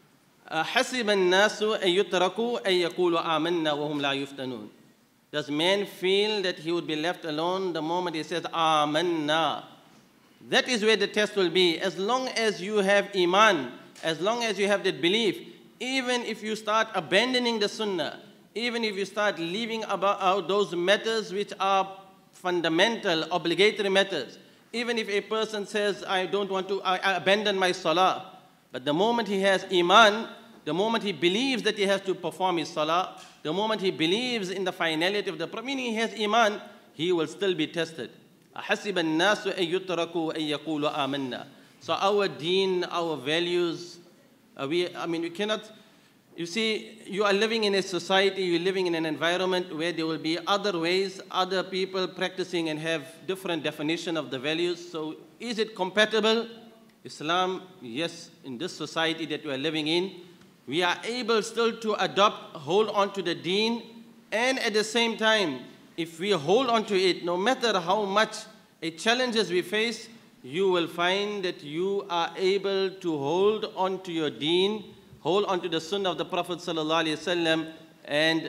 حَسِبَ النَّاسُ أَن يُتْرَكُوا أَن يَقُولُوا آمَنَّا وَهُمْ لَا يُفْتَنُونَ. Does man feel that he would be left alone the moment he says, Amanna? That is where the test will be. As long as you have Iman, as long as you have that belief, even if you start abandoning the Sunnah, even if you start leaving about out those matters which are fundamental, obligatory matters, even if a person says, I don't want to, I, I abandon my Salah, but the moment he has Iman, the moment he believes that he has to perform his Salah, the moment he believes in the finality of the, meaning he has Iman, he will still be tested. أَحَسِبَ النَّاسُ أَن يُتْرَكُوا أَن يَقُولُوا آمَنَّا. So our deen, our values, uh, we, I mean, we cannot, you see, you are living in a society, you're living in an environment where there will be other ways, other people practicing and have different definition of the values. So is it compatible? Islam, yes, in this society that we are living in, we are able still to adopt, hold on to the deen, and at the same time, if we hold on to it, no matter how much a challenges we face, you will find that you are able to hold on to your deen, hold on to the sunnah of the Prophet sallallahu alaihi wasallam, and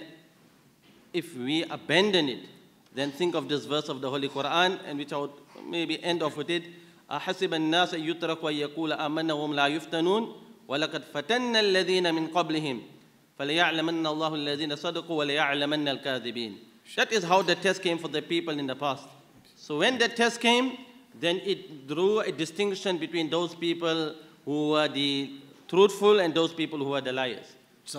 if we abandon it, then think of this verse of the Holy Quran, and which I would maybe end off with it. أَحَسِبَ النَّاسَ يُتْرَكُوا أَن يَقُولَ آمَنَّا وَهُمْ لَا يُفْتَنُونَ وَلَقَدْ فَتَنَّا الَّذِينَ مِنْ قَبْلِهِمْ فَلَيَعْلَمَنَّ اللَّهُ الَّذِينَ صَدَقُوا وَلَيَعْلَمَنَّ الْكَاذِبِينَ. That is how the test came for the people in the past. So when the test came, then it drew a distinction between those people who were the truthful and those people who were the liars.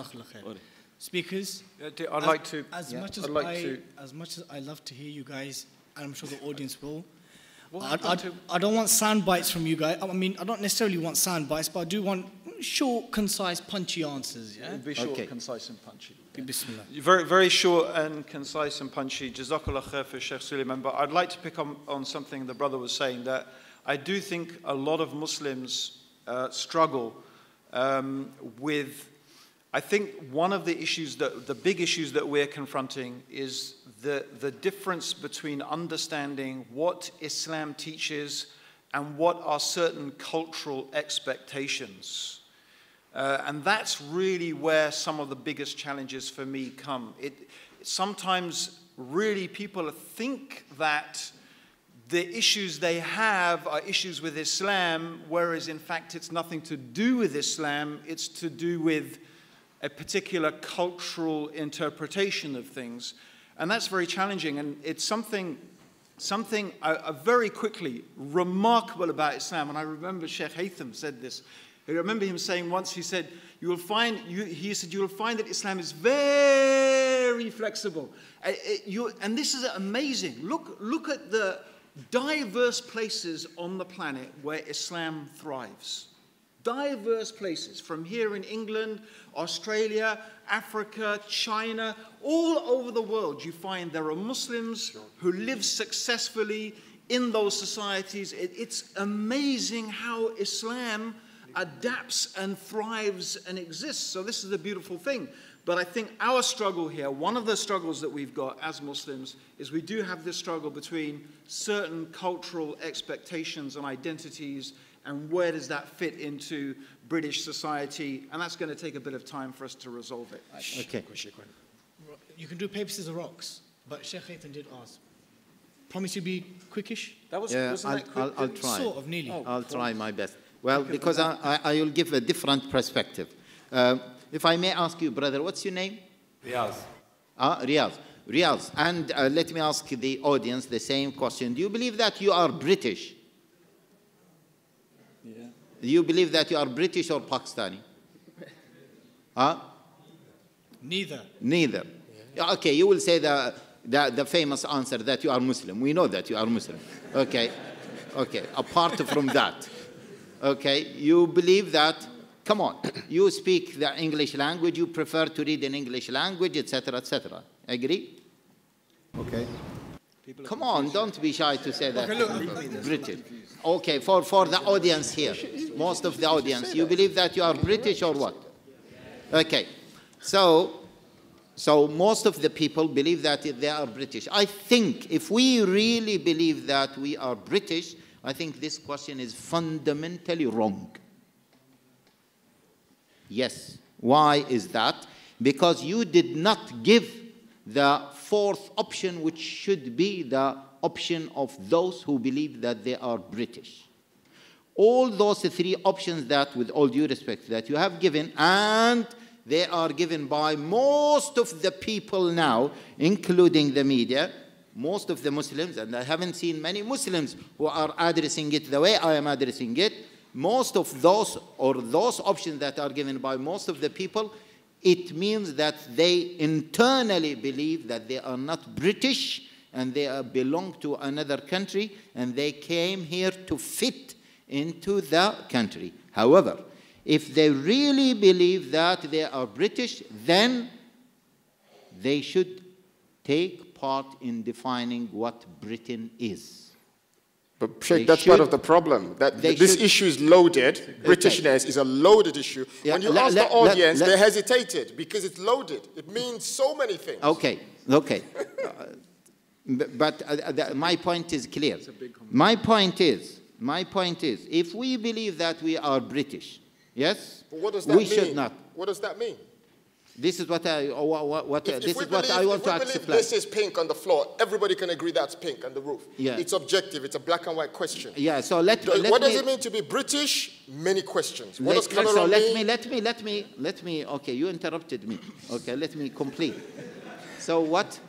Speakers, I'd as, like to. As yeah, much as I'd like I, to. as much as I love to hear you guys, and I'm sure the audience will. Well, I, I, I don't want sound bites from you guys. I mean, I don't necessarily want sound bites, but I do want short, concise, punchy answers. Yeah. Be short, Okay. concise, and punchy. Bismillah. Very, very short and concise and punchy. Jazakallah khair for Sheikh Suleiman. But I'd like to pick on, on something the brother was saying, that I do think a lot of Muslims uh, struggle um, with. I think one of the issues that the big issues that we're confronting is the the difference between understanding what Islam teaches and what are certain cultural expectations. Uh, and that's really where some of the biggest challenges for me come. It, sometimes really people think that the issues they have are issues with Islam, whereas in fact it's nothing to do with Islam, it's to do with a particular cultural interpretation of things. And that's very challenging, and it's something, something uh, uh, very quickly remarkable about Islam. And I remember Sheikh Haytham said this. I remember him saying once, he said, you will find, you, he said, you will find that Islam is very flexible. Uh, it, you, and this is amazing. Look, look at the diverse places on the planet where Islam thrives. Diverse places, from here in England, Australia, Africa, China, all over the world, you find there are Muslims who live successfully in those societies. It, it's amazing how Islam adapts and thrives and exists. So this is a beautiful thing. But I think our struggle here, one of the struggles that we've got as Muslims, is we do have this struggle between certain cultural expectations and identities, and where does that fit into British society? And that's going to take a bit of time for us to resolve it. Okay. You can do paper, scissors, rocks, but Sheikh Haytham did ask. Promise you be quickish? That was, Yeah, wasn't I'll, that quick? I'll, I'll try. Sort of, nearly. Oh. I'll try my best. Well, because I, I, I will give a different perspective. Uh, if I may ask you, brother, what's your name? Riyaz. Ah, Riyaz. Riyaz. And uh, let me ask the audience the same question. Do you believe that you are British? Yeah. Do you believe that you are British or Pakistani? Huh? Neither. Neither. Yeah. Okay, you will say the, the, the famous answer that you are Muslim. We know that you are Muslim. Okay. Okay. Apart from that. Okay. You believe that, come on, you speak the English language, you prefer to read in English language, et cetera, et cetera. Agree? Okay. Come on, don't be shy to say that. Okay, look. British. Okay, for, for the audience here, most of the audience, you believe that you are British or what? Okay, so, so most of the people believe that they are British. I think if we really believe that we are British, I think this question is fundamentally wrong. Yes. Why is that? Because you did not give the fourth option, which should be the option of those who believe that they are British. All those three options that, with all due respect, that you have given, and they are given by most of the people now, including the media, most of the Muslims, and I haven't seen many Muslims who are addressing it the way I am addressing it. Most of those, or those options that are given by most of the people, it means that they internally believe that they are not British and they are, belong to another country and they came here to fit into the country. However, if they really believe that they are British, then they should take part in defining what Britain is. But Sheikh, They that's should- part of the problem. That they this should- issue is loaded. Britishness is a loaded issue. Yeah, when you let- ask let- the let- audience, let- they hesitated because it's loaded. It means so many things. Okay, okay. Uh, b- but uh, the, my point is clear. My point is, my point is, if we believe that we are British, yes, But what does that we mean? should not. What does that mean? This is what I, uh, what, what, what, uh, If, this if we is what believe, I want if to we believe explain. this is pink on the floor, everybody can agree that's pink on the roof. Yeah. It's objective. It's a black and white question. Yeah, so let, Do- let what me, does it mean to be British? Many questions. What let, does let- Cameron so let mean? me, let me, let me, let me, okay, you interrupted me. Okay, let me complete. So what,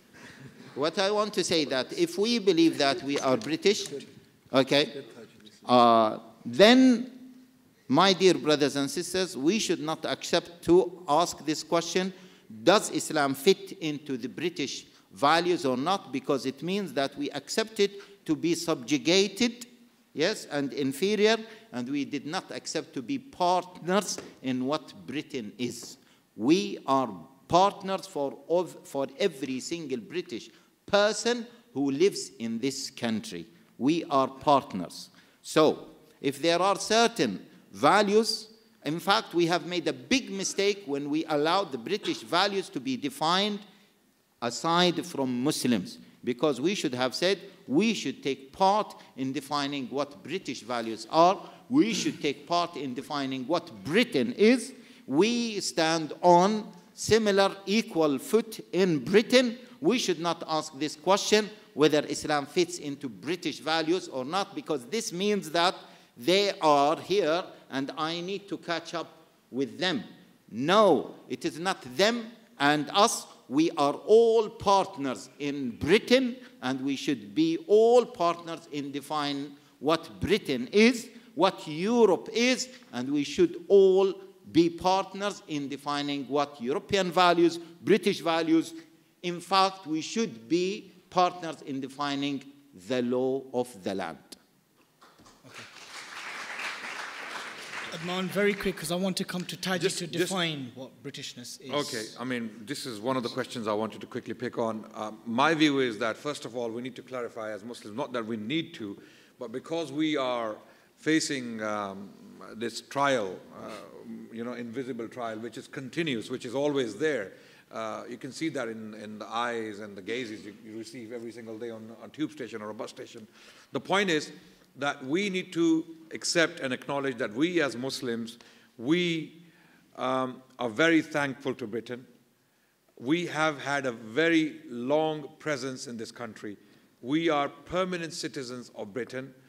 what I want to say that if we believe that we are British, okay, uh, then, my dear brothers and sisters, we should not accept to ask this question, does Islam fit into the British values or not? Because it means that we accept it to be subjugated, yes, and inferior, and we did not accept to be partners in what Britain is. We are partners for, of, for every single British person who lives in this country. We are partners. So, if there are certain values, in fact, we have made a big mistake when we allowed the British values to be defined aside from Muslims, because we should have said we should take part in defining what British values are. We should take part in defining what Britain is. We stand on similar equal foot in Britain. We should not ask this question whether Islam fits into British values or not, because this means that they are here and I need to catch up with them. No, it is not them and us. We are all partners in Britain, and we should be all partners in defining what Britain is, what Europe is, and we should all be partners in defining what European values, British values. In fact, we should be partners in defining the law of the land. Adnan, very quick, because I want to come to Taji Just- to just- define what Britishness is. Okay, I mean, this is one of the questions I wanted to quickly pick on. Um, my view is that, first of all, we need to clarify as Muslims, not that we need to, but because we are facing um, this trial, uh, you know, invisible trial, which is continuous, which is always there. Uh, you can see that in, in the eyes and the gazes you, you receive every single day on a tube station or a bus station. The point is that we need to accept and acknowledge that we as Muslims, we um, are very thankful to Britain. We have had a very long presence in this country. We are permanent citizens of Britain.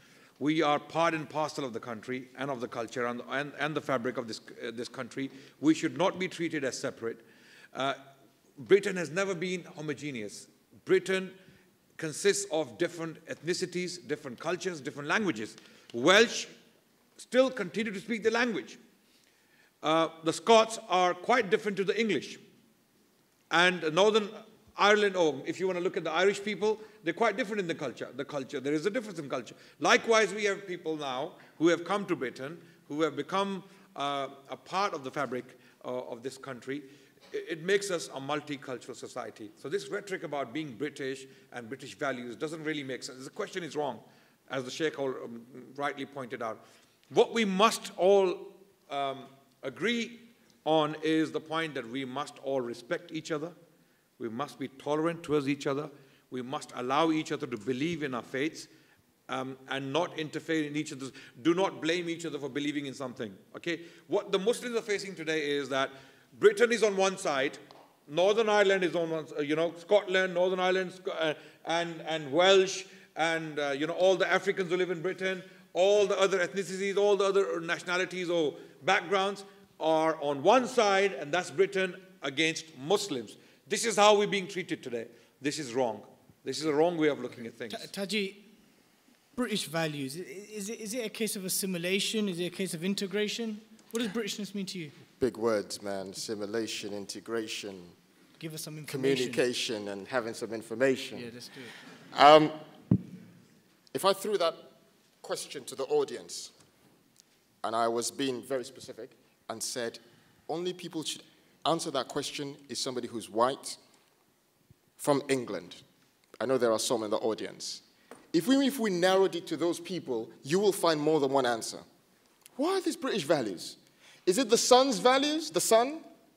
We are part and parcel of the country and of the culture and, and, and the fabric of this, uh, this country. We should not be treated as separate. Uh, Britain has never been homogeneous. Britain consists of different ethnicities, different cultures, different languages. Welsh still continue to speak the language. Uh, the Scots are quite different to the English. And Northern Ireland, or if you want to look at the Irish people, they're quite different in the culture. The culture, there is a difference in culture. Likewise, we have people now who have come to Britain, who have become uh, a part of the fabric uh, of this country. It, it makes us a multicultural society. So this rhetoric about being British and British values doesn't really make sense. The question is wrong, as the Sheikh um, rightly pointed out. What we must all um, agree on is the point that we must all respect each other. We must be tolerant towards each other. We must allow each other to believe in our faiths um, and not interfere in each other's. Do not blame each other for believing in something. Okay? What the Muslims are facing today is that Britain is on one side, Northern Ireland is on one side, you know, Scotland, Northern Ireland, uh, and, and Welsh, and, uh, you know, all the Africans who live in Britain, all the other ethnicities, all the other nationalities or backgrounds are on one side, and that's Britain against Muslims. This is how we're being treated today. This is wrong. This is a wrong way of looking at things. Taji, British values, is it, is it a case of assimilation? Is it a case of integration? What does Britishness mean to you? Big words, man. Assimilation, integration. Give us some information. Communication and having some information. Yeah, let's do it. Um, if I threw that question to the audience, and I was being very specific and said, only people should answer that question is somebody who's white from England. I know there are some in the audience. If we, if we narrowed it to those people, you will find more than one answer. What are these British values? Is it the sun's values, the sun,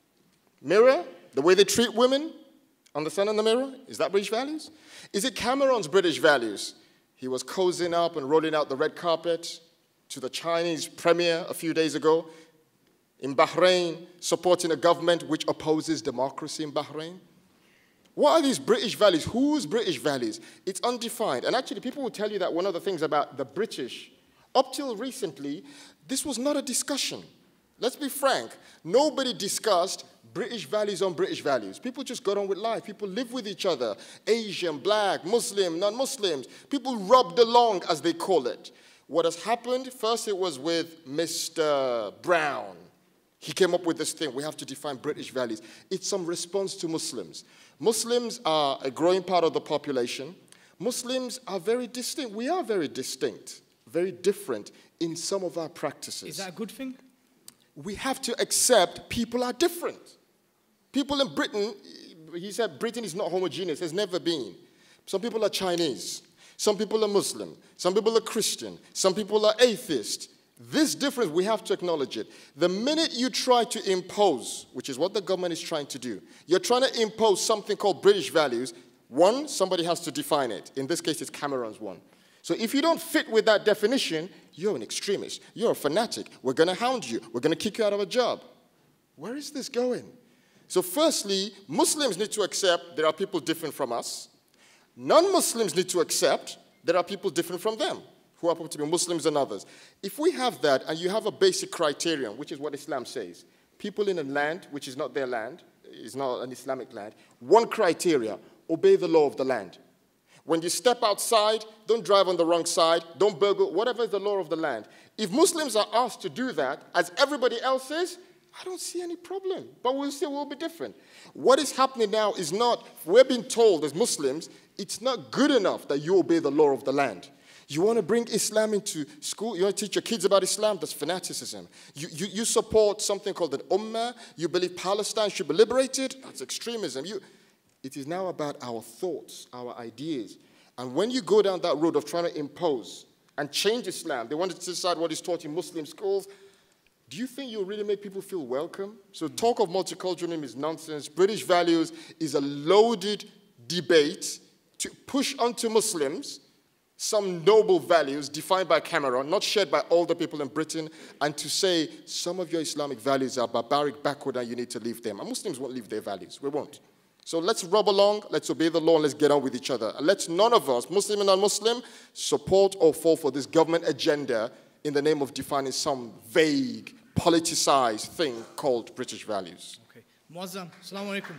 mirror, the way they treat women on the sun and the mirror? Is that British values? Is it Cameron's British values? He was cozying up and rolling out the red carpet to the Chinese premier a few days ago. In Bahrain, supporting a government which opposes democracy in Bahrain. What are these British values? Whose British values? It's undefined. And actually, people will tell you that one of the things about the British, up till recently, this was not a discussion. Let's be frank. Nobody discussed British values on British values. People just got on with life. People live with each other. Asian, black, Muslim, non-Muslims. People rubbed along, as they call it. What has happened, first it was with Mister Brown. He came up with this thing, we have to define British values. It's some response to Muslims. Muslims are a growing part of the population. Muslims are very distinct. We are very distinct, very different in some of our practices. Is that a good thing? We have to accept people are different. People in Britain, he said Britain is not homogeneous, has never been. Some people are Chinese. Some people are Muslim. Some people are Christian. Some people are atheist. This difference, we have to acknowledge it. The minute you try to impose, which is what the government is trying to do, you're trying to impose something called British values. One, somebody has to define it. In this case, it's Cameron's one. So if you don't fit with that definition, you're an extremist. You're a fanatic. We're going to hound you. We're going to kick you out of a job. Where is this going? So firstly, Muslims need to accept there are people different from us. Non-Muslims need to accept there are people different from them, who happen to be Muslims and others. If we have that, and you have a basic criterion, which is what Islam says, people in a land which is not their land, is not an Islamic land, one criteria, obey the law of the land. When you step outside, don't drive on the wrong side, don't burgle, whatever is the law of the land. If Muslims are asked to do that, as everybody else is, I don't see any problem, but we'll still will be different. What is happening now is not, we're being told as Muslims, it's not good enough that you obey the law of the land. You want to bring Islam into school? You want to teach your kids about Islam? That's fanaticism. You, you, you support something called an ummah? You believe Palestine should be liberated? That's extremism. You, it is now about our thoughts, our ideas. And when you go down that road of trying to impose and change Islam, they want to decide what is taught in Muslim schools, do you think you'll really make people feel welcome? So talk of multiculturalism is nonsense. British values is a loaded debate to push onto Muslims some noble values defined by Cameron, not shared by all the people in Britain, and to say some of your Islamic values are barbaric, backward, and you need to leave them. And Muslims won't leave their values. We won't. So let's rub along, let's obey the law, and let's get on with each other. And let's none of us, Muslim and non-Muslim, support or fall for this government agenda in the name of defining some vague, politicized thing called British values. Okay. Muazzam, assalamu alaikum.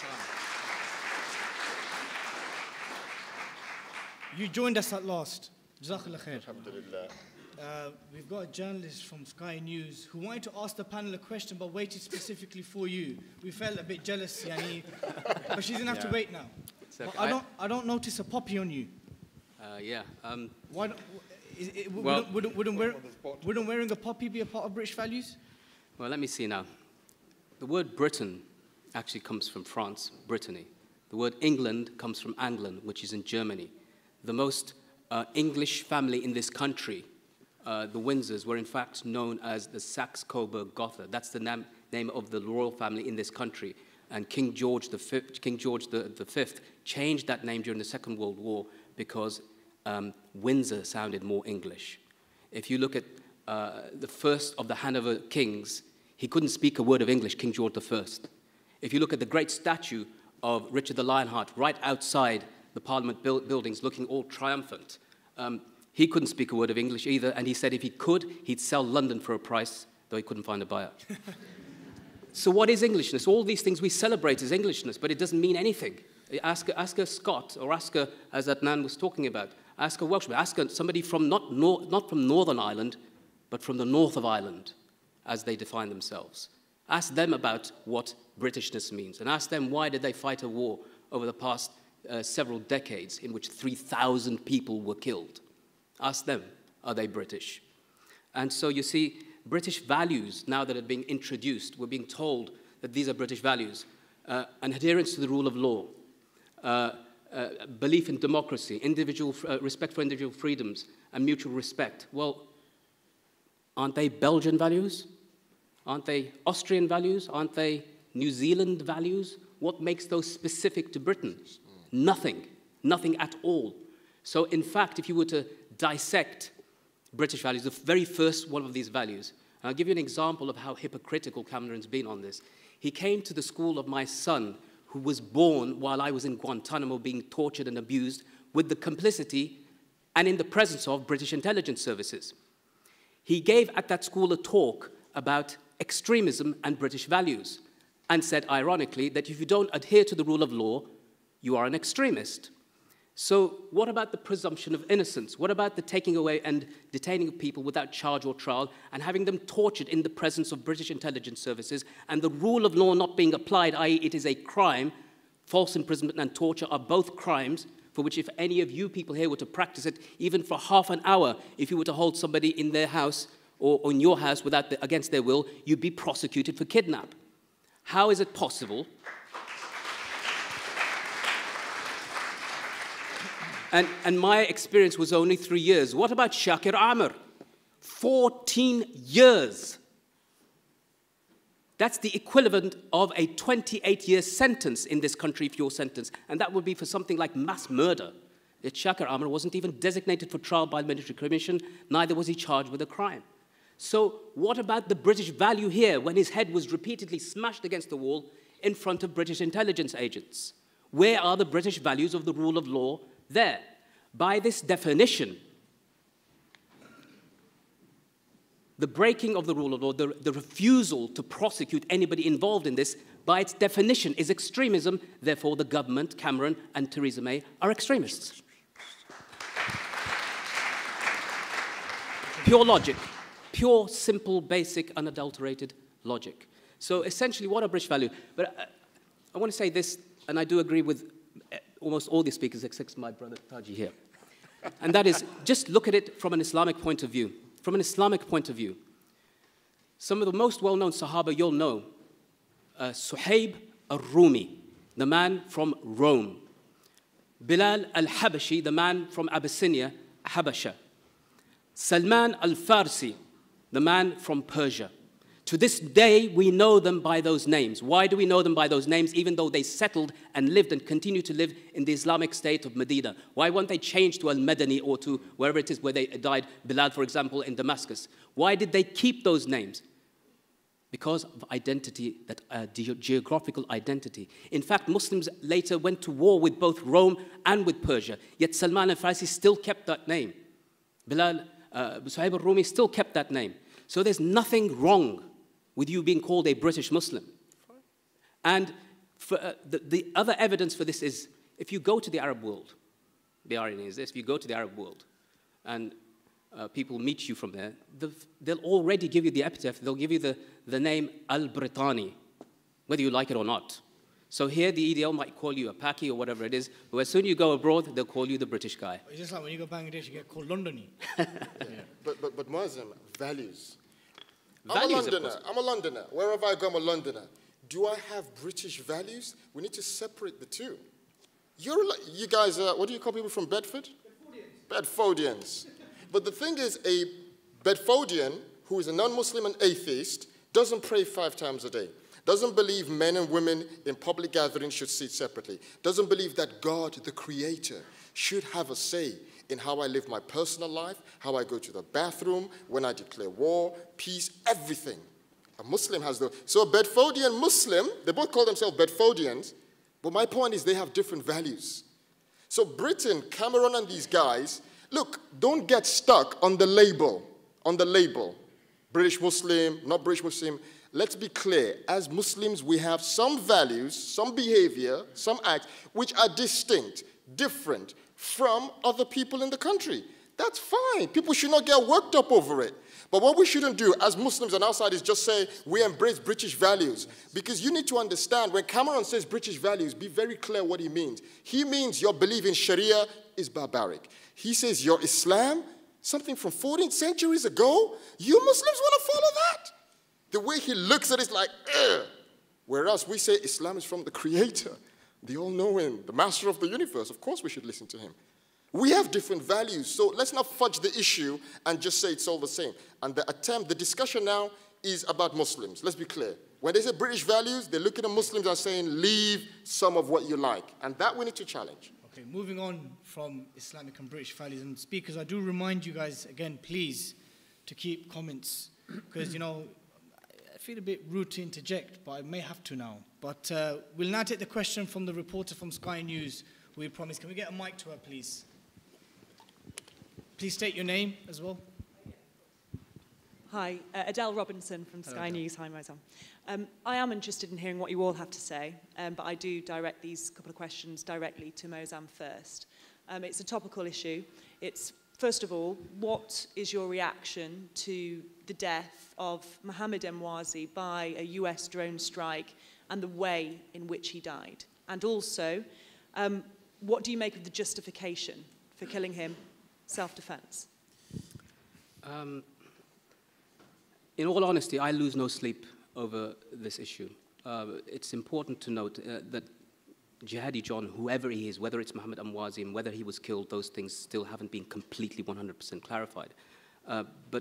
You joined us at last. Jazakallah khair. Alhamdulillah. Uh, we've got a journalist from Sky News who wanted to ask the panel a question but waited specifically for you. We felt a bit jealous, Yani, but she's going to have yeah. to wait now. Okay. I, don't, I don't notice a poppy on you. Uh, yeah. Um, Why don't, is it, well, wouldn't, wouldn't, wouldn't, wear, wouldn't wearing a poppy be a part of British values? Well, let me see now. The word Britain actually comes from France, Brittany. The word England comes from Anglan, which is in Germany. The most uh, English family in this country, uh, the Windsors, were in fact known as the Saxe-Coburg-Gotha. That's the nam name of the royal family in this country. And King George the Fifth, King George the, the Fifth changed that name during the Second World War because um, Windsor sounded more English. If you look at uh, the first of the Hanover kings, he couldn't speak a word of English, King George the First. If you look at the great statue of Richard the Lionheart right outside the Parliament build buildings looking all triumphant, um, he couldn't speak a word of English either, and he said if he could, he'd sell London for a price, though he couldn't find a buyer. So what is Englishness? All these things we celebrate as Englishness, but it doesn't mean anything. Ask, ask a Scot, or ask a, as Adnan was talking about, ask a Welshman, ask a, somebody from not, nor, not from Northern Ireland, but from the north of Ireland, as they define themselves. Ask them about what Britishness means, and ask them why did they fight a war over the past uh, several decades in which three thousand people were killed. Ask them, are they British? And so you see, British values, now that are being introduced, we're being told that these are British values, uh, an adherence to the rule of law, uh, uh, belief in democracy, individual, uh, respect for individual freedoms, and mutual respect. Well, aren't they Belgian values? Aren't they Austrian values? Aren't they New Zealand values? What makes those specific to Britain? Nothing. Nothing at all. So, in fact, if you were to dissect British values, the very first one of these values, and I'll give you an example of how hypocritical Cameron's been on this. He came to the school of my son, who was born while I was in Guantanamo being tortured and abused, with the complicity and in the presence of British intelligence services. He gave at that school a talk about extremism and British values, and said, ironically, that if you don't adhere to the rule of law, you are an extremist. So what about the presumption of innocence? What about the taking away and detaining people without charge or trial and having them tortured in the presence of British intelligence services and the rule of law not being applied, that is it is a crime? False imprisonment and torture are both crimes for which if any of you people here were to practice it, even for half an hour, if you were to hold somebody in their house or in your house without the, against their will, you'd be prosecuted for kidnap. How is it possible? And, and my experience was only three years. What about Shakir Amr? fourteen years. That's the equivalent of a twenty-eight year sentence in this country if you're sentenced. And that would be for something like mass murder. Yet Shakir Amr wasn't even designated for trial by the Military Commission, neither was he charged with a crime. So what about the British value here when his head was repeatedly smashed against the wall in front of British intelligence agents? Where are the British values of the rule of law there? By this definition, the breaking of the rule of law, the, the refusal to prosecute anybody involved in this, by its definition, is extremism. Therefore, the government, Cameron and Theresa May, are extremists. Pure logic. Pure, simple, basic, unadulterated logic. So essentially, what are British values? But I, I want to say this, and I do agree with almost all the speakers except my brother Taji here. And that is, just look at it from an Islamic point of view. From an Islamic point of view, some of the most well-known Sahaba you'll know, uh, Suhaib al-Rumi, the man from Rome. Bilal al-Habashi, the man from Abyssinia, Habasha. Salman al-Farsi, the man from Persia. To this day, we know them by those names. Why do we know them by those names, even though they settled and lived and continue to live in the Islamic state of Medina? Why weren't they changed to Al-Madani or to wherever it is where they died, Bilal, for example, in Damascus? Why did they keep those names? because of identity, that uh, ge geographical identity. In fact, Muslims later went to war with both Rome and with Persia, yet Salman al-Farisi still kept that name. Bilal, uh, Suhaib al-Rumi still kept that name. So there's nothing wrong with you being called a British Muslim. And for, uh, the, the other evidence for this is, if you go to the Arab world, the irony is this, if you go to the Arab world, and uh, people meet you from there, they'll already give you the epithet, they'll give you the, the name Al-Britani, whether you like it or not. So here the E D L might call you a Paki or whatever it is, but as soon as you go abroad, they'll call you the British guy. It's just like when you go Bangladesh, you get called Londony. yeah. But, but, but Muazzam, values. I'm Values, a Londoner. I'm a Londoner. Wherever I go, I'm a Londoner. Do I have British values? We need to separate the two. You're, you guys, are, what do you call people from Bedford? Bedfordians. Bedfordians. But the thing is, a Bedfordian who is a non-Muslim and atheist doesn't pray five times a day, doesn't believe men and women in public gatherings should sit separately, doesn't believe that God, the Creator, should have a say in how I live my personal life, how I go to the bathroom, when I declare war, peace, everything. A Muslim has the... So a Bedfordian Muslim, they both call themselves Bedfordians, but my point is they have different values. So Britain, Cameron and these guys, look, don't get stuck on the label, on the label. British Muslim, not British Muslim. Let's be clear, as Muslims, we have some values, some behavior, some acts, which are distinct, different from other people in the country. That's fine. People should not get worked up over it. But what we shouldn't do as Muslims and outsiders is just say we embrace British values. Because you need to understand, when Cameron says British values, be very clear what he means. He means your belief in Sharia is barbaric. He says your Islam, something from fourteen centuries ago, you Muslims want to follow that? The way he looks at it is like, ugh. Whereas we say Islam is from the Creator, the all-knowing, the master of the universe. Of course we should listen to him. We have different values, so let's not fudge the issue and just say it's all the same. And the attempt, the discussion now is about Muslims. Let's be clear. When they say British values, they're looking at Muslims and saying, leave some of what you like. And that we need to challenge. Okay, moving on from Islamic and British values. And speakers, I do remind you guys, again, please, to keep comments. Because, you know, I feel a bit rude to interject, but I may have to now. But uh, we'll now take the question from the reporter from Sky News, who we promised. Can we get a mic to her, please? Please state your name as well. Hi, uh, Adele Robinson from Sky Hello, News. Hi, Mozam. Um, I am interested in hearing what you all have to say, um, but I do direct these couple of questions directly to Mozam first. Um, it's a topical issue. It's, first of all, what is your reaction to the death of Mohammed Emwazi by a U S drone strike and the way in which he died? And also, um, what do you make of the justification for killing him? Self-defense? Um, in all honesty, I lose no sleep over this issue. Uh, it's important to note uh, that Jihadi John, whoever he is, whether it's Mohammed Emwazi and whether he was killed, those things still haven't been completely one hundred percent clarified. Uh, but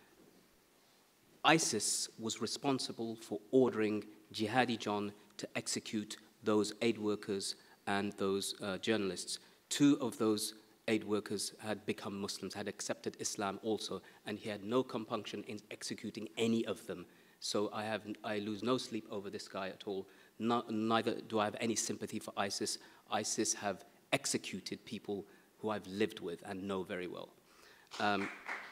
ISIS was responsible for ordering Jihadi John to execute those aid workers and those uh, journalists. Two of those aid workers had become Muslims, had accepted Islam also, and he had no compunction in executing any of them. So I, have, I lose no sleep over this guy at all. No, neither do I have any sympathy for ISIS. ISIS have executed people who I've lived with and know very well. Um,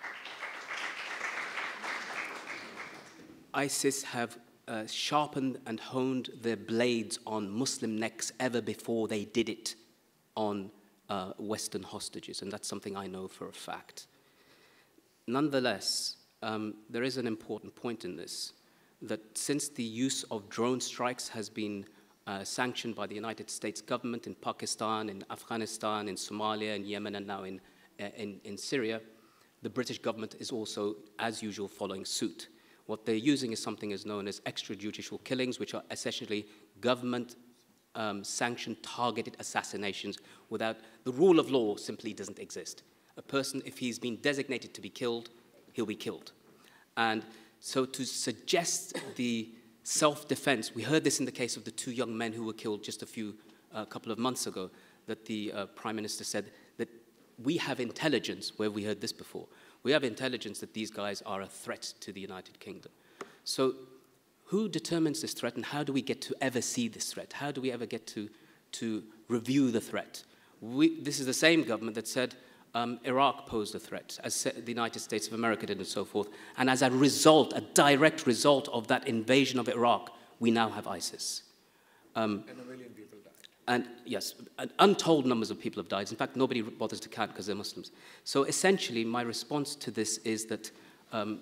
ISIS have uh, sharpened and honed their blades on Muslim necks ever before they did it on Uh, Western hostages, and that's something I know for a fact. Nonetheless, um, there is an important point in this, that since the use of drone strikes has been uh, sanctioned by the United States government in Pakistan, in Afghanistan, in Somalia, in Yemen, and now in, uh, in, in Syria, the British government is also, as usual, following suit. What they're using is something is known as extrajudicial killings, which are essentially government Um, sanctioned, targeted assassinations without, the rule of law simply doesn't exist. A person, if he's been designated to be killed, he'll be killed. And so to suggest the self-defense, we heard this in the case of the two young men who were killed just a few, a uh, couple of months ago, that the uh, Prime Minister said that we have intelligence, where we heard this before, we have intelligence that these guys are a threat to the United Kingdom. So who determines this threat and how do we get to ever see this threat? How do we ever get to, to review the threat? We, this is the same government that said um, Iraq posed a threat, as the United States of America did and so forth. And as a result, a direct result of that invasion of Iraq, we now have ISIS. Um, and a million people died. And yes, untold numbers of people have died. In fact, nobody bothers to count because they're Muslims. So essentially, my response to this is that um,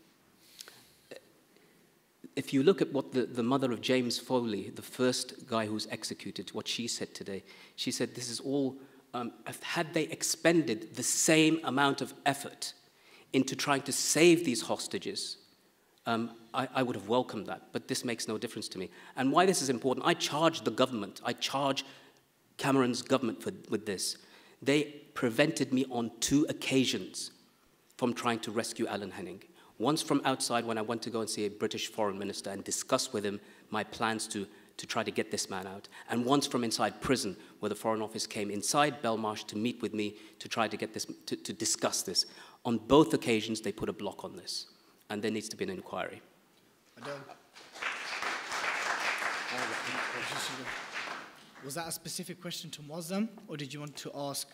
if you look at what the, the mother of James Foley, the first guy who was executed, what she said today, she said this is all, um, had they expended the same amount of effort into trying to save these hostages, um, I, I would have welcomed that, but this makes no difference to me. And why this is important, I charge the government, I charge Cameron's government for, with this. They prevented me on two occasions from trying to rescue Alan Henning. Once from outside when I went to go and see a British foreign minister and discuss with him my plans to, to try to get this man out. And once from inside prison where the Foreign Office came inside Belmarsh to meet with me to try to get this, to, to discuss this. On both occasions, they put a block on this. And there needs to be an inquiry. Was that a specific question to Muazzam, or did you want to ask?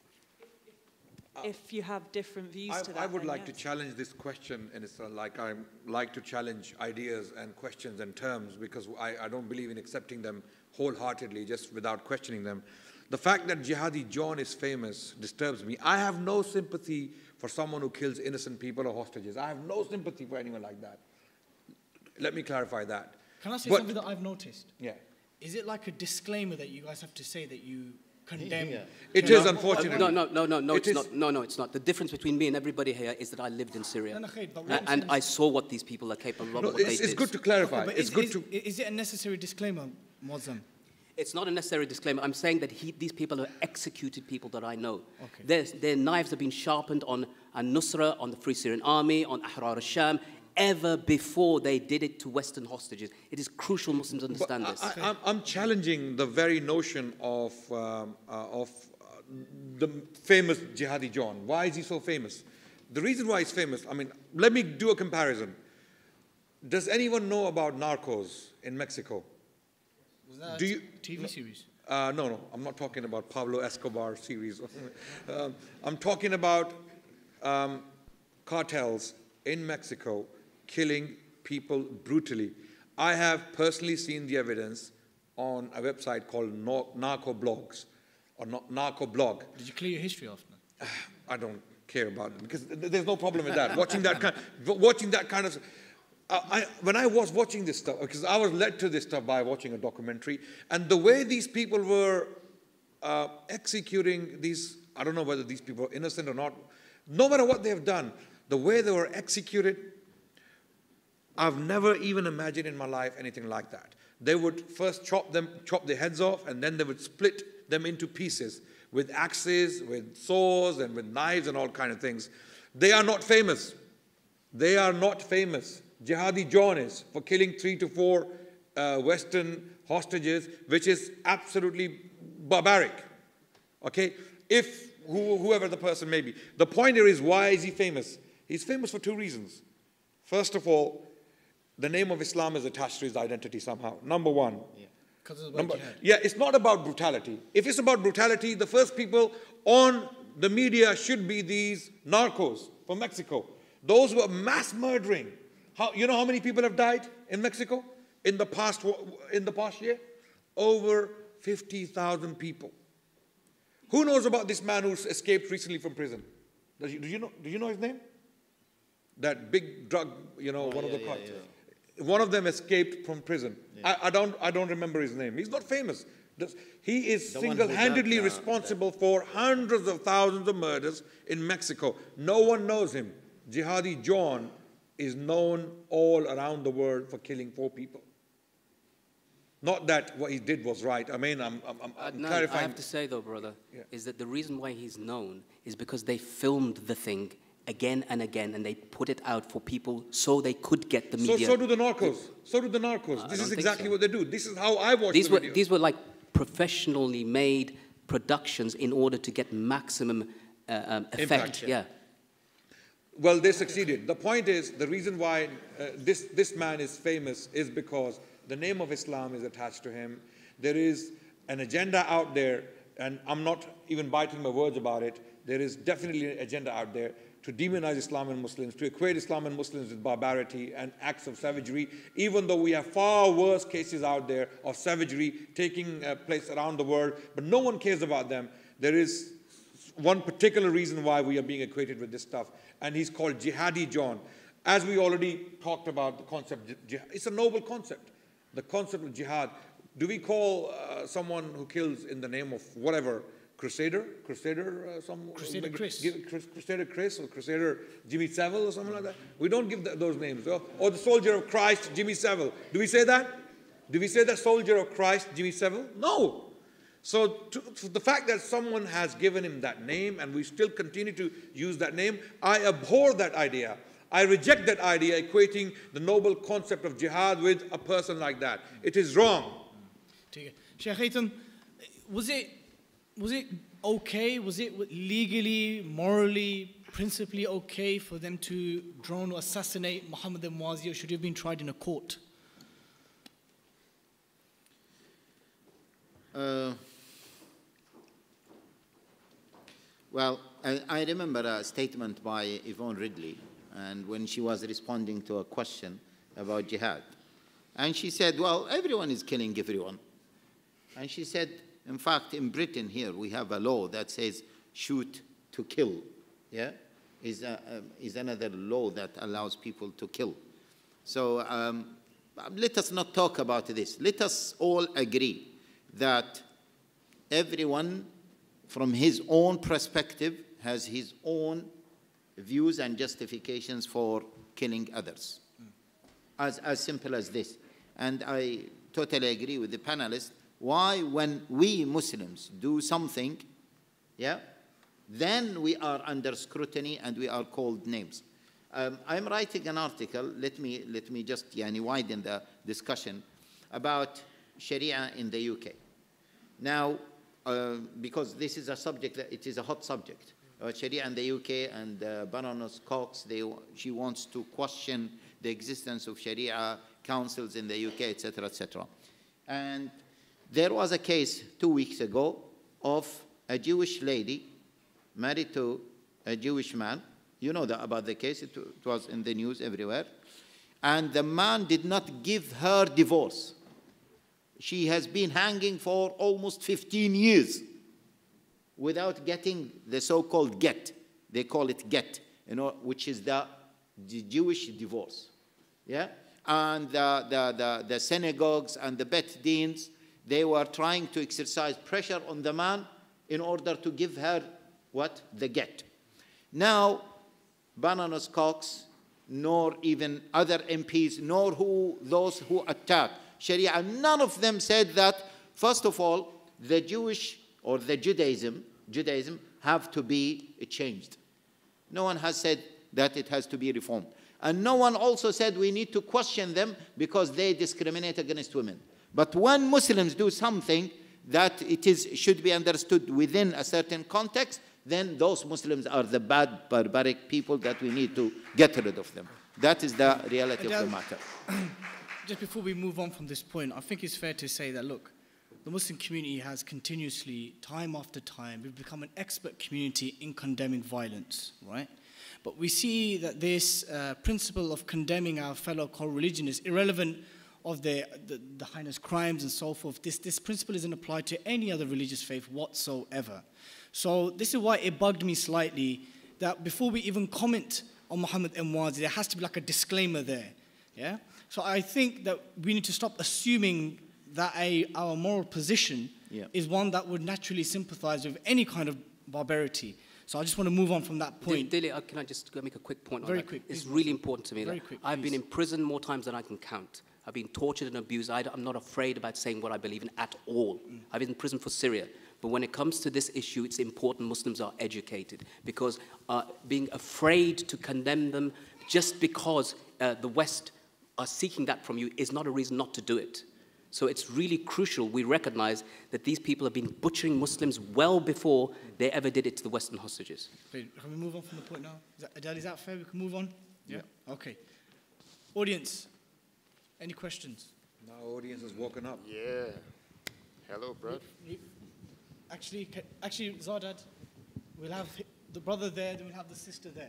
If you have different views I, to that, I would then like yes. to challenge this question, and it's like I like to challenge ideas and questions and terms because I, I don't believe in accepting them wholeheartedly just without questioning them. The fact that Jihadi John is famous disturbs me. I have no sympathy for someone who kills innocent people or hostages. I have no sympathy for anyone like that. Let me clarify that. Can I say but, something that I've noticed? Yeah. Is it like a disclaimer that you guys have to say that you condemn? Yeah. It is, unfortunately. No, no, no, no, no, it it's not. No, no, it's not. The difference between me and everybody here is that I lived in Syria. No, no, but uh, and I saw what these people are capable of, no, what it's, they it's did. good to clarify. Okay, but it's is, good is, to... Is it a necessary disclaimer, Muazzam? It's not a necessary disclaimer. I'm saying that he, these people are executed people that I know. Okay. Their, their knives have been sharpened on Al-Nusra, on the Free Syrian Army, on Ahrar al-Sham, ever before they did it to Western hostages. It is crucial Muslims understand but this. I, I, I'm challenging the very notion of, um, uh, of uh, the famous Jihadi John. Why is he so famous? The reason why he's famous, I mean, let me do a comparison. Does anyone know about Narcos in Mexico? Was that do a you, T V series? Uh, no, no, I'm not talking about Pablo Escobar series. um, I'm talking about um, cartels in Mexico killing people brutally. I have personally seen the evidence on a website called Narco Blogs, or Narco Blog. Did you clear your history off? I don't care about it because there's no problem with that. watching that kind, watching that kind of. Uh, I, when I was watching this stuff, because I was led to this stuff by watching a documentary, and the way these people were uh, executing these, I don't know whether these people are innocent or not, no matter what they have done, the way they were executed, I've never even imagined in my life anything like that. They would first chop them, chop their heads off, and then they would split them into pieces with axes, with saws, and with knives and all kind of things. They are not famous. They are not famous. Jihadi John is for killing three to four uh, Western hostages, which is absolutely barbaric. Okay? If who, whoever the person may be. The point here is, why is he famous? He's famous for two reasons. First of all, the name of Islam is attached to his identity somehow. Number one. Yeah. Of Number, yeah, it's not about brutality. If it's about brutality, the first people on the media should be these narcos from Mexico. Those who are mass murdering. How, you know how many people have died in Mexico in the past, in the past year? Over fifty thousand people. Who knows about this man who escaped recently from prison? Do you, do you know, do you know his name? That big drug, you know, oh, one yeah, of the yeah, cartels. Yeah. One of them escaped from prison. Yeah. I, I, don't, I don't remember his name. He's not famous. He is The one who single-handedly done, uh, responsible for hundreds of thousands of murders in Mexico. No one knows him. Jihadi John is known all around the world for killing four people. Not that what he did was right. I mean, I'm, I'm, I'm Uh, no, clarifying. I have to say, though, brother, Yeah. is that the reason why he's known is because they filmed the thing again and again, and they put it out for people so they could get the So, media. so do the narcos. So do the narcos. I This don't is think exactly so. what they do. This is how I watch These the were, video. these were like professionally made productions in order to get maximum uh, um, effect. Impact, yeah. Well, they succeeded. The point is, the reason why uh, this, this man is famous is because the name of Islam is attached to him. There is an agenda out there, and I'm not even biting my words about it. There is definitely an agenda out there to demonize Islam and Muslims, to equate Islam and Muslims with barbarity and acts of savagery, even though we have far worse cases out there of savagery taking uh, place around the world, but no one cares about them. There is one particular reason why we are being equated with this stuff, and he's called Jihadi John. As we already talked about the concept, jihad, it's a noble concept, the concept of jihad. Do we call uh, someone who kills in the name of whatever, Crusader, Crusader, uh, some Crusader Chris, give, Crusader Chris, or Crusader Jimmy Savile, or something like that? We don't give the, those names. Or, or the Soldier of Christ, Jimmy Savile. Do we say that? Do we say that Soldier of Christ, Jimmy Savile? No. So to, to the fact that someone has given him that name and we still continue to use that name, I abhor that idea. I reject that idea, equating the noble concept of jihad with a person like that. It is wrong. Sheikh Haytham, was it, was it okay, was it legally, morally, principally okay for them to drone or assassinate Muhammad al-Muazi, or should he have been tried in a court? Uh, well, I, I remember a statement by Yvonne Ridley, and when she was responding to a question about jihad. And she said, well, everyone is killing everyone. And she said, in fact, in Britain here, we have a law that says shoot to kill. Yeah? Is, a, um, is another law that allows people to kill. So um, let us not talk about this. Let us all agree that everyone, from his own perspective, has his own views and justifications for killing others. Mm. As, as simple as this. And I totally agree with the panelists. Why, when we Muslims do something, yeah, then we are under scrutiny and we are called names. Um, I'm writing an article, let me, let me just yani, widen the discussion, about Sharia in the U K. Now, uh, because this is a subject, that it is a hot subject, uh, Sharia in the U K, and uh, Baroness Cox, they, she wants to question the existence of Sharia councils in the U K, et cetera, et cetera. And there was a case two weeks ago of a Jewish lady married to a Jewish man. You know the, about the case, it, it was in the news everywhere. And the man did not give her divorce. She has been hanging for almost fifteen years without getting the so-called get. They call it get, you know, which is the, the Jewish divorce. Yeah? And the, the, the, the synagogues and the Bet Deans, they were trying to exercise pressure on the man in order to give her what? The get. Now, Baroness Cox, nor even other M Ps, nor who, those who attack Sharia, none of them said that, first of all, the Jewish or the Judaism, Judaism have to be changed. No one has said that it has to be reformed. And no one also said we need to question them because they discriminate against women. But when Muslims do something that it is, should be understood within a certain context, then those Muslims are the bad, barbaric people that we need to get rid of them. That is the reality Adel, of the matter. Just before we move on from this point, I think it's fair to say that, look, the Muslim community has continuously, time after time, we've become an expert community in condemning violence, right? But we see that this uh, principle of condemning our fellow co-religion is irrelevant of the, the, the heinous crimes and so forth. This, this principle isn't applied to any other religious faith whatsoever. So this is why it bugged me slightly that before we even comment on Muhammad al-Muazi, there has to be like a disclaimer there. Yeah? So I think that we need to stop assuming that a, our moral position yeah. is one that would naturally sympathize with any kind of barbarity. So I just want to move on from that point. Dilly, uh, can I just make a quick point Very on that? quick. It's really important to me. Very that quick, I've please. been in prison more times than I can count. I've been tortured and abused. I, I'm not afraid about saying what I believe in at all. Mm. I've been in prison for Syria. But when it comes to this issue, it's important Muslims are educated, because uh, being afraid to condemn them just because uh, the West are seeking that from you is not a reason not to do it. So it's really crucial we recognize that these people have been butchering Muslims well before they ever did it to the Western hostages. Can we move on from the point now? Is that, Adele, is that fair? We can move on? Yeah? Okay. Audience, any questions? Now audience has woken up. Yeah. Hello, Brad. Actually, actually, Zardad, we'll have the brother there, then we'll have the sister there.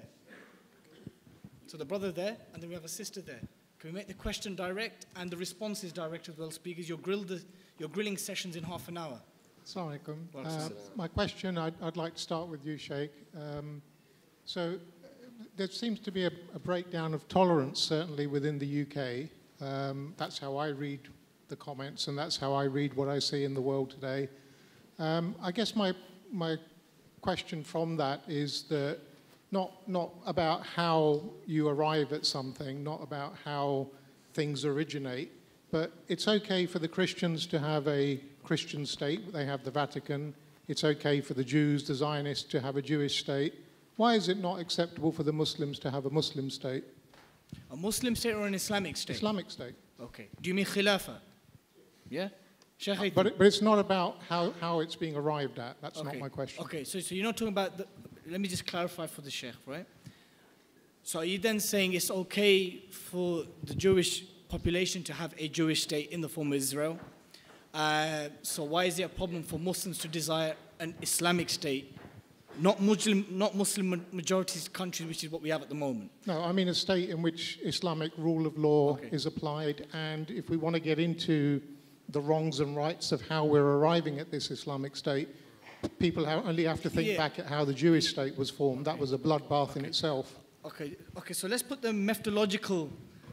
So the brother there, and then we have a sister there. Can we make the question direct and the responses direct as well, speakers? Your, grill the, your grilling sessions in half an hour. Assalamu alaikum. Uh, my question, I'd, I'd like to start with you, Sheikh. Um, so there seems to be a, a breakdown of tolerance, certainly within the U K. Um, that's how I read the comments, and that's how I read what I see in the world today. Um, I guess my, my question from that is that not, not about how you arrive at something, not about how things originate, but it's okay for the Christians to have a Christian state. They have the Vatican. It's okay for the Jews, the Zionists, to have a Jewish state. Why is it not acceptable for the Muslims to have a Muslim state? A Muslim state or an Islamic state? Islamic state. Okay. Do you mean Khilafah? Yeah? Sheikh, but, it, but it's not about how, how it's being arrived at. That's okay. not my question. Okay, so, so you're not talking about the, let me just clarify for the Sheikh, right? So are you then saying it's okay for the Jewish population to have a Jewish state in the form of Israel? Uh, so why is it a problem for Muslims to desire an Islamic state, not Muslim, not Muslim majority countries, which is what we have at the moment? No, I mean a state in which Islamic rule of law okay. is applied, and if we want to get into the wrongs and rights of how we're arriving at this Islamic state, people have, only have to think yeah. back at how the Jewish state was formed. Okay. That was a bloodbath okay. in itself. Okay, okay. So let's put the methodological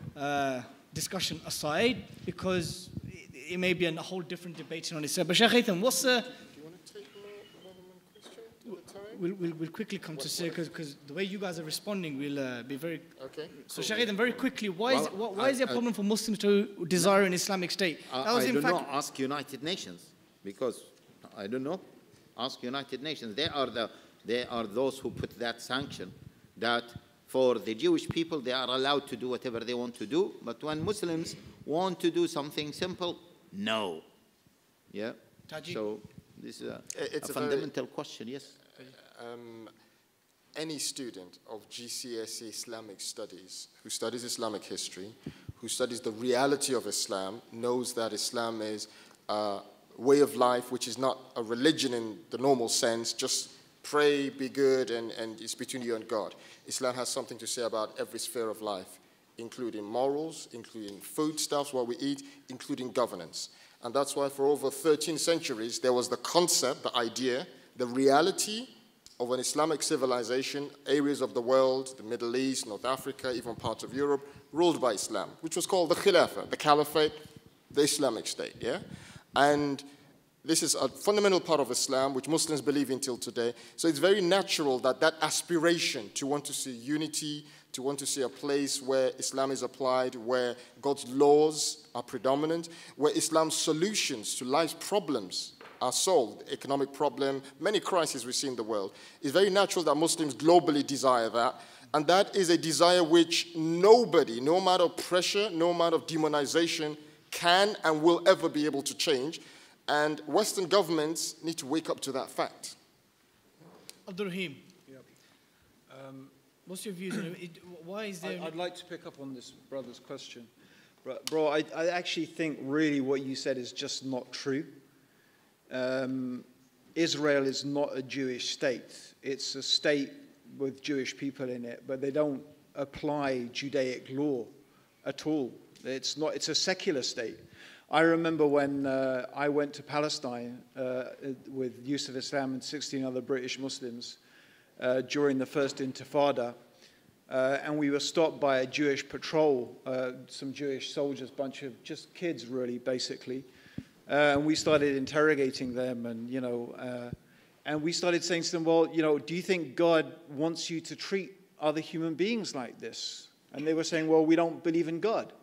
uh, discussion aside, because it, it may be a whole different debate on itself. But Sheikh Haytham, what's the... Do you want to take more, more than one question at a time? We'll, we'll, we'll quickly come what, to say, because the way you guys are responding, we'll uh, be very... Okay. So cool. Sheikh Haytham, very quickly, why, well, is, why, why I, is it a problem I, for Muslims to desire an Islamic state? I, that was I in don't fact, know, ask United Nations, because I don't know. Ask United Nations. They are, the, they are those who put that sanction that for the Jewish people, they are allowed to do whatever they want to do. But when Muslims want to do something simple, no. Yeah? Taji? So this is a, it's a a fundamental very, question, yes? Um, any student of G C S E Islamic Studies who studies Islamic history, who studies the reality of Islam, knows that Islam is uh, way of life, which is not a religion in the normal sense, just pray, be good, and, and it's between you and God. Islam has something to say about every sphere of life, including morals, including foodstuffs, what we eat, including governance. And that's why for over thirteen centuries, there was the concept, the idea, the reality of an Islamic civilization, areas of the world, the Middle East, North Africa, even parts of Europe, ruled by Islam, which was called the Khilafah, the Caliphate, the Islamic State, yeah? And this is a fundamental part of Islam, which Muslims believe in till today. So it's very natural that that aspiration to want to see unity, to want to see a place where Islam is applied, where God's laws are predominant, where Islam's solutions to life's problems are solved, economic problem, many crises we see in the world. It's very natural that Muslims globally desire that. And that is a desire which nobody, no matter pressure, no matter demonization, can and will ever be able to change. And Western governments need to wake up to that fact. Abdul Rahim, yep. um, what's your views on it? Why is there... I, I'd like to pick up on this brother's question. Bro, I, I actually think really what you said is just not true. Um, Israel is not a Jewish state. It's a state with Jewish people in it, but they don't apply Judaic law at all. It's not. It's a secular state. I remember when uh, I went to Palestine uh, with Yusuf Islam and sixteen other British Muslims uh, during the first Intifada, uh, and we were stopped by a Jewish patrol, uh, some Jewish soldiers, bunch of just kids really, basically, uh, and we started interrogating them, and you know, uh, and we started saying to them, well, you know, do you think God wants you to treat other human beings like this? And they were saying, well, we don't believe in God.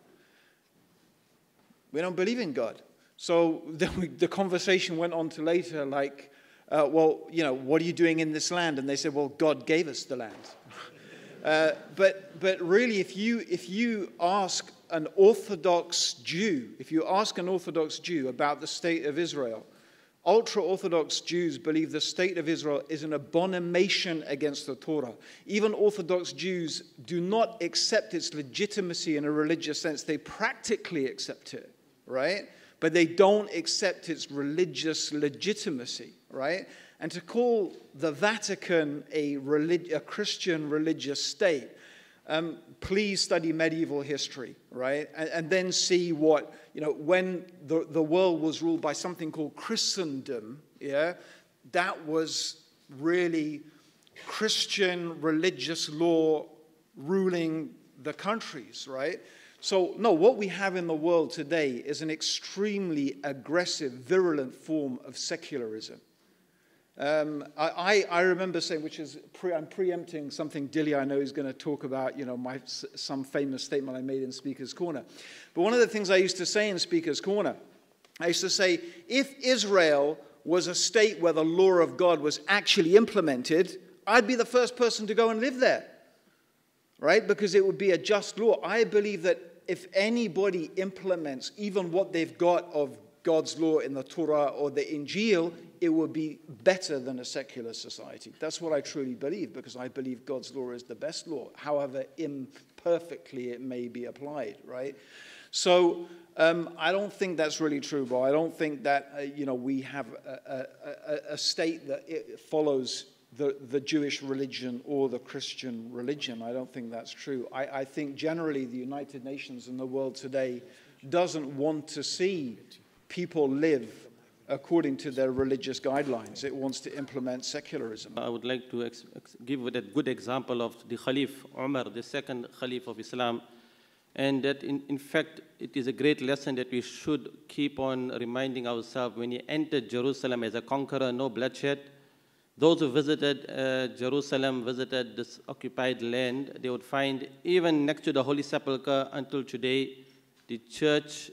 We don't believe in God. So the, the conversation went on to later, like, uh, well, you know, what are you doing in this land? And they said, well, God gave us the land. uh, but but really, if you if you ask an Orthodox Jew, if you ask an Orthodox Jew about the state of Israel, ultra-Orthodox Jews believe the state of Israel is an abomination against the Torah. Even Orthodox Jews do not accept its legitimacy in a religious sense. They practically accept it, right? But they don't accept its religious legitimacy, right? And to call the Vatican a, relig- a Christian religious state, um, please study medieval history, right? And, and then see what, you know, when the, the world was ruled by something called Christendom, yeah, that was really Christian religious law ruling the countries, right? So, no, what we have in the world today is an extremely aggressive, virulent form of secularism. Um, I, I remember saying, which is, pre, I'm preempting something Dilly I know is going to talk about, you know, my, some famous statement I made in Speaker's Corner. But one of the things I used to say in Speaker's Corner, I used to say, if Israel was a state where the law of God was actually implemented, I'd be the first person to go and live there, right? Because it would be a just law. I believe that if anybody implements even what they've got of God's law in the Torah or the Injil, it would be better than a secular society. That's what I truly believe, because I believe God's law is the best law, however imperfectly it may be applied, right? So um, I don't think that's really true, bro. I don't think that, uh, you know, we have a, a, a state that it follows the, the Jewish religion or the Christian religion. I don't think that's true. I, I think generally the United Nations and the world today doesn't want to see people live according to their religious guidelines. It wants to implement secularism. I would like to ex ex give a good example of the Khalif Umar, the second Khalif of Islam, and that in, in fact it is a great lesson that we should keep on reminding ourselves. When he entered Jerusalem as a conqueror, no bloodshed. Those who visited uh, Jerusalem, visited this occupied land, they would find even next to the Holy Sepulchre until today, the church,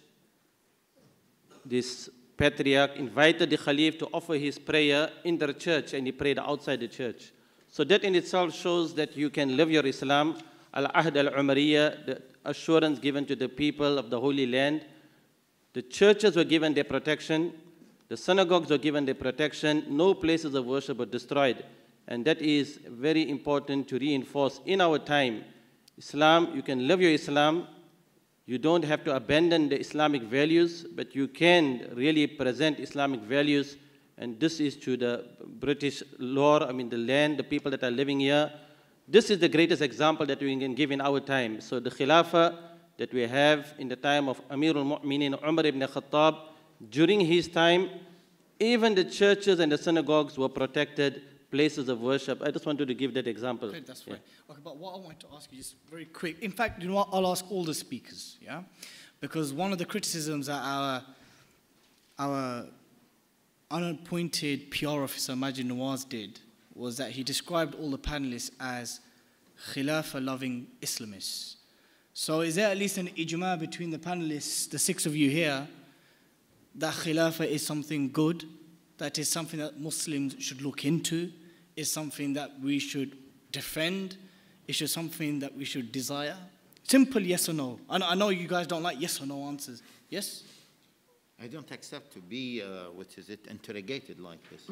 this patriarch invited the Khalif to offer his prayer in the church, and he prayed outside the church. So that in itself shows that you can live your Islam, al-ahd al-umariyya, the assurance given to the people of the Holy Land. The churches were given their protection. The synagogues were given their protection. No places of worship were destroyed. And that is very important to reinforce in our time. Islam, you can live your Islam. You don't have to abandon the Islamic values, but you can really present Islamic values. And this is to the British law, I mean the land, the people that are living here. This is the greatest example that we can give in our time. So the Khilafah that we have in the time of Amir al-Mu'minin Umar ibn Khattab, during his time, even the churches and the synagogues were protected places of worship. I just wanted to give that example. Okay, that's yeah. right. Okay, but what I want to ask you is very quick. In fact, you know what? I'll ask all the speakers, yeah? Because one of the criticisms that our, our unappointed P R officer, Majid Nawaz, did was that he described all the panelists as Khilafah-loving Islamists. So is there at least an ijma between the panelists, the six of you here, that Khilafah is something good, that is something that Muslims should look into, is something that we should defend, is it something that we should desire? Simple yes or no. I know, I know you guys don't like yes or no answers. Yes? I don't accept to be, uh, what is it, interrogated like this.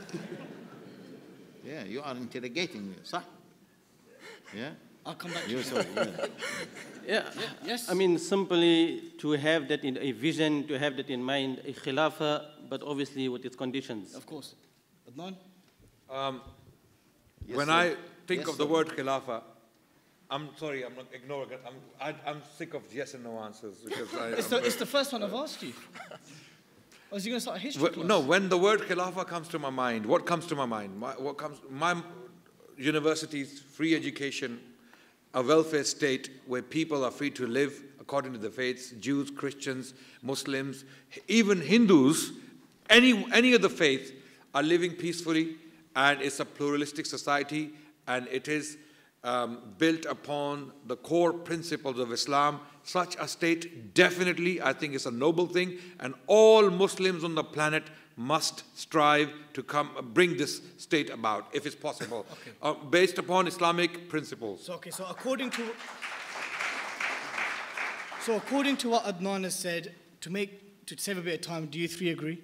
Yeah, you are interrogating me, صح? Yeah? I'll come back to you. you. So, yeah. Yeah. yeah, yes. I mean, simply to have that in a vision, to have that in mind, a Khilafah, but obviously with its conditions. Of course. Adnan? Um, yes, when sir. I think yes, of the sir. word Khilafah, I'm sorry, I'm not ignoring it. I'm, I, I'm sick of yes and no answers. Because I, it's, the, it's the first one I've asked you. Or is he going to start a history Well, class? no, when the word Khilafah comes to my mind, what comes to my mind? My, what comes, my universities, free education, a welfare state where people are free to live according to the faiths, Jews, Christians, Muslims, even Hindus, any, any of the faith are living peacefully, and it's a pluralistic society, and it is um, built upon the core principles of Islam. Such a state definitely, I think, is a noble thing, and all Muslims on the planet must strive to come bring this state about, if it's possible, okay. uh, based upon Islamic principles. So, okay, so according to So according to what Adnan has said, to make to save a bit of time, do you three agree?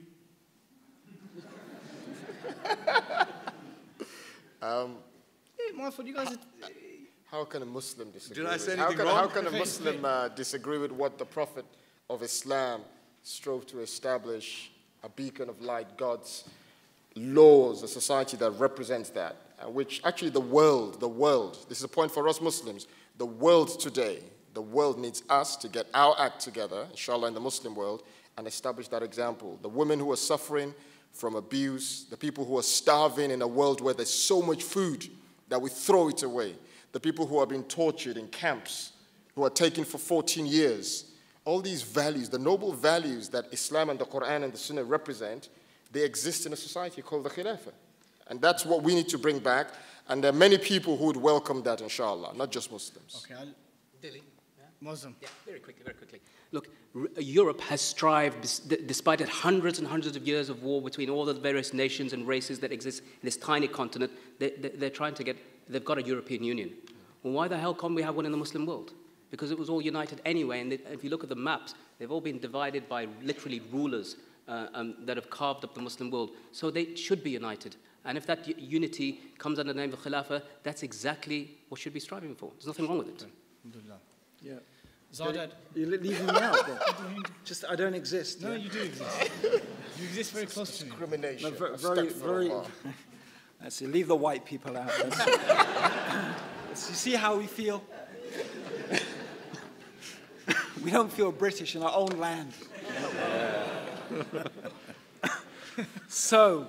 um, hey, my fault, you guys. How, how can a Muslim disagree? Did I say with, anything how can, wrong? How can a Muslim uh, disagree with what the Prophet of Islam strove to establish, a beacon of light, God's laws, a society that represents that, and which actually the world, the world, this is a point for us Muslims, the world today, the world needs us to get our act together, inshallah, in the Muslim world, and establish that example. The women who are suffering from abuse, the people who are starving in a world where there's so much food that we throw it away, the people who are being tortured in camps, who are taken for fourteen years, all these values, the noble values that Islam and the Quran and the Sunnah represent, they exist in a society called the Khilafah. And that's what we need to bring back. And there are many people who would welcome that, inshallah, not just Muslims. Okay, I'll... Dilly. Muslim. Yeah, very quickly, very quickly. Look, Europe has strived, despite it, hundreds and hundreds of years of war between all the various nations and races that exist in this tiny continent. They, they, they're trying to get, they've got a European Union. Well, why the hell can't we have one in the Muslim world? Because it was all united anyway, and if you look at the maps, they've all been divided by literally rulers uh, um, that have carved up the Muslim world. So they should be united. And if that unity comes under the name of Khilafah, that's exactly what should be striving for. There's nothing wrong with it. Yeah. Zardad. You're leaving me out there. Just, I don't exist. No, yeah. you do exist. You exist very close to me. Discrimination. No, very, a very, step very further. Let's see, leave the white people out. You see how we feel? We don't feel British in our own land. So,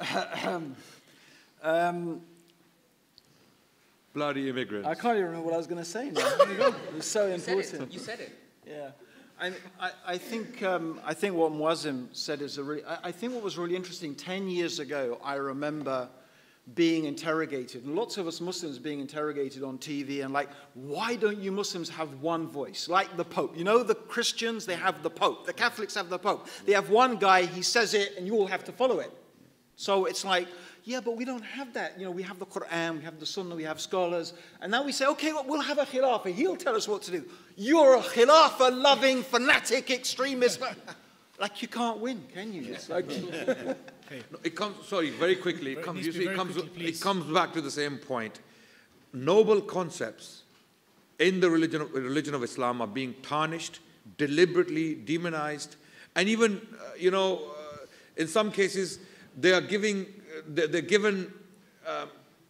um, bloody immigrants. I can't even remember what I was going to say now. It was so You important. said it. You said it. Yeah. I, I, I, think, um, I think what Muazzim said is a really, I, I think what was really interesting, ten years ago, I remember being interrogated, and lots of us Muslims being interrogated on T V, and like, why don't you Muslims have one voice, like the Pope? You know, the Christians, they have the Pope. The Catholics have the Pope. They have one guy, he says it, and you all have to follow it. So it's like, yeah, but we don't have that. You know, we have the Quran, we have the Sunnah, we have scholars, and now we say, okay, well, we'll have a Khilafah. He'll tell us what to do. You're a Khilafah-loving, fanatic, extremist. Like, you can't win, can you? It's like... No, it comes, sorry, very quickly, it comes, you see, it comes, quickly, it comes back to the same point. Noble concepts in the religion of, religion of Islam are being tarnished, deliberately demonized, and even, uh, you know, uh, in some cases, they are giving, uh, they're, they're given uh,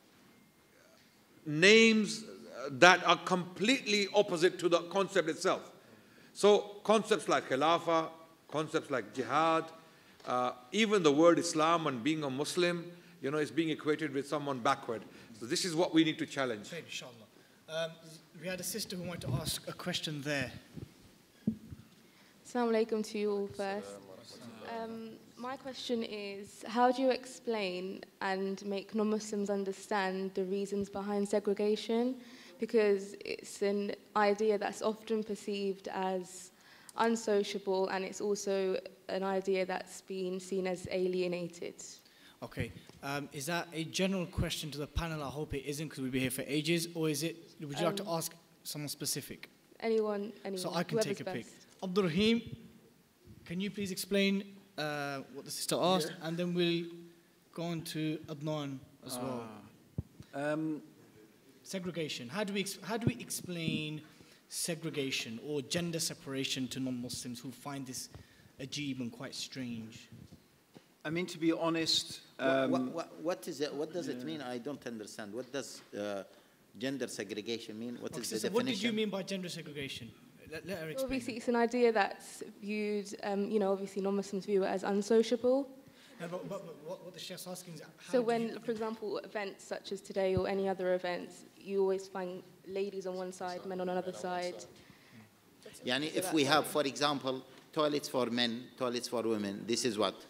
names that are completely opposite to the concept itself. So concepts like Khilafah, concepts like Jihad, Uh, even the word Islam and being a Muslim, you know, is being equated with someone backward. So this is what we need to challenge. Okay, inshallah. Um, we had a sister who wanted to ask a question there. Assalamu alaikum to you all first. Um, my question is, how do you explain and make non-Muslims understand the reasons behind segregation? Because it's an idea that's often perceived as unsociable, and it's also an idea that's been seen as alienated. Okay, um, is that a general question to the panel? I hope it isn't, because we'll be here for ages. Or is it, would you um, like to ask someone specific? Anyone, anyone. So I can take a best. pick. Abdul Rahim, can you please explain uh, what the sister asked? Yeah. And then we'll go on to Adnan as uh, well. Um, Segregation. How do we, how do we explain segregation or gender separation to non-Muslims who find this ajib and quite strange? I mean, to be honest... Um, what, what, what, is it, what does yeah. it mean? I don't understand. What does uh, gender segregation mean? What okay, is so the so definition? What did you mean by gender segregation? Let, let her explain. Obviously, it's an idea that's viewed, um, you know, obviously non-Muslims view it as unsociable. No, but, but, but what, what the Sheikh's asking is... So when, for example, events such as today or any other events, you always find ladies on one side, men on another side. Yani if we have, for example, toilets for men, toilets for women, this is what?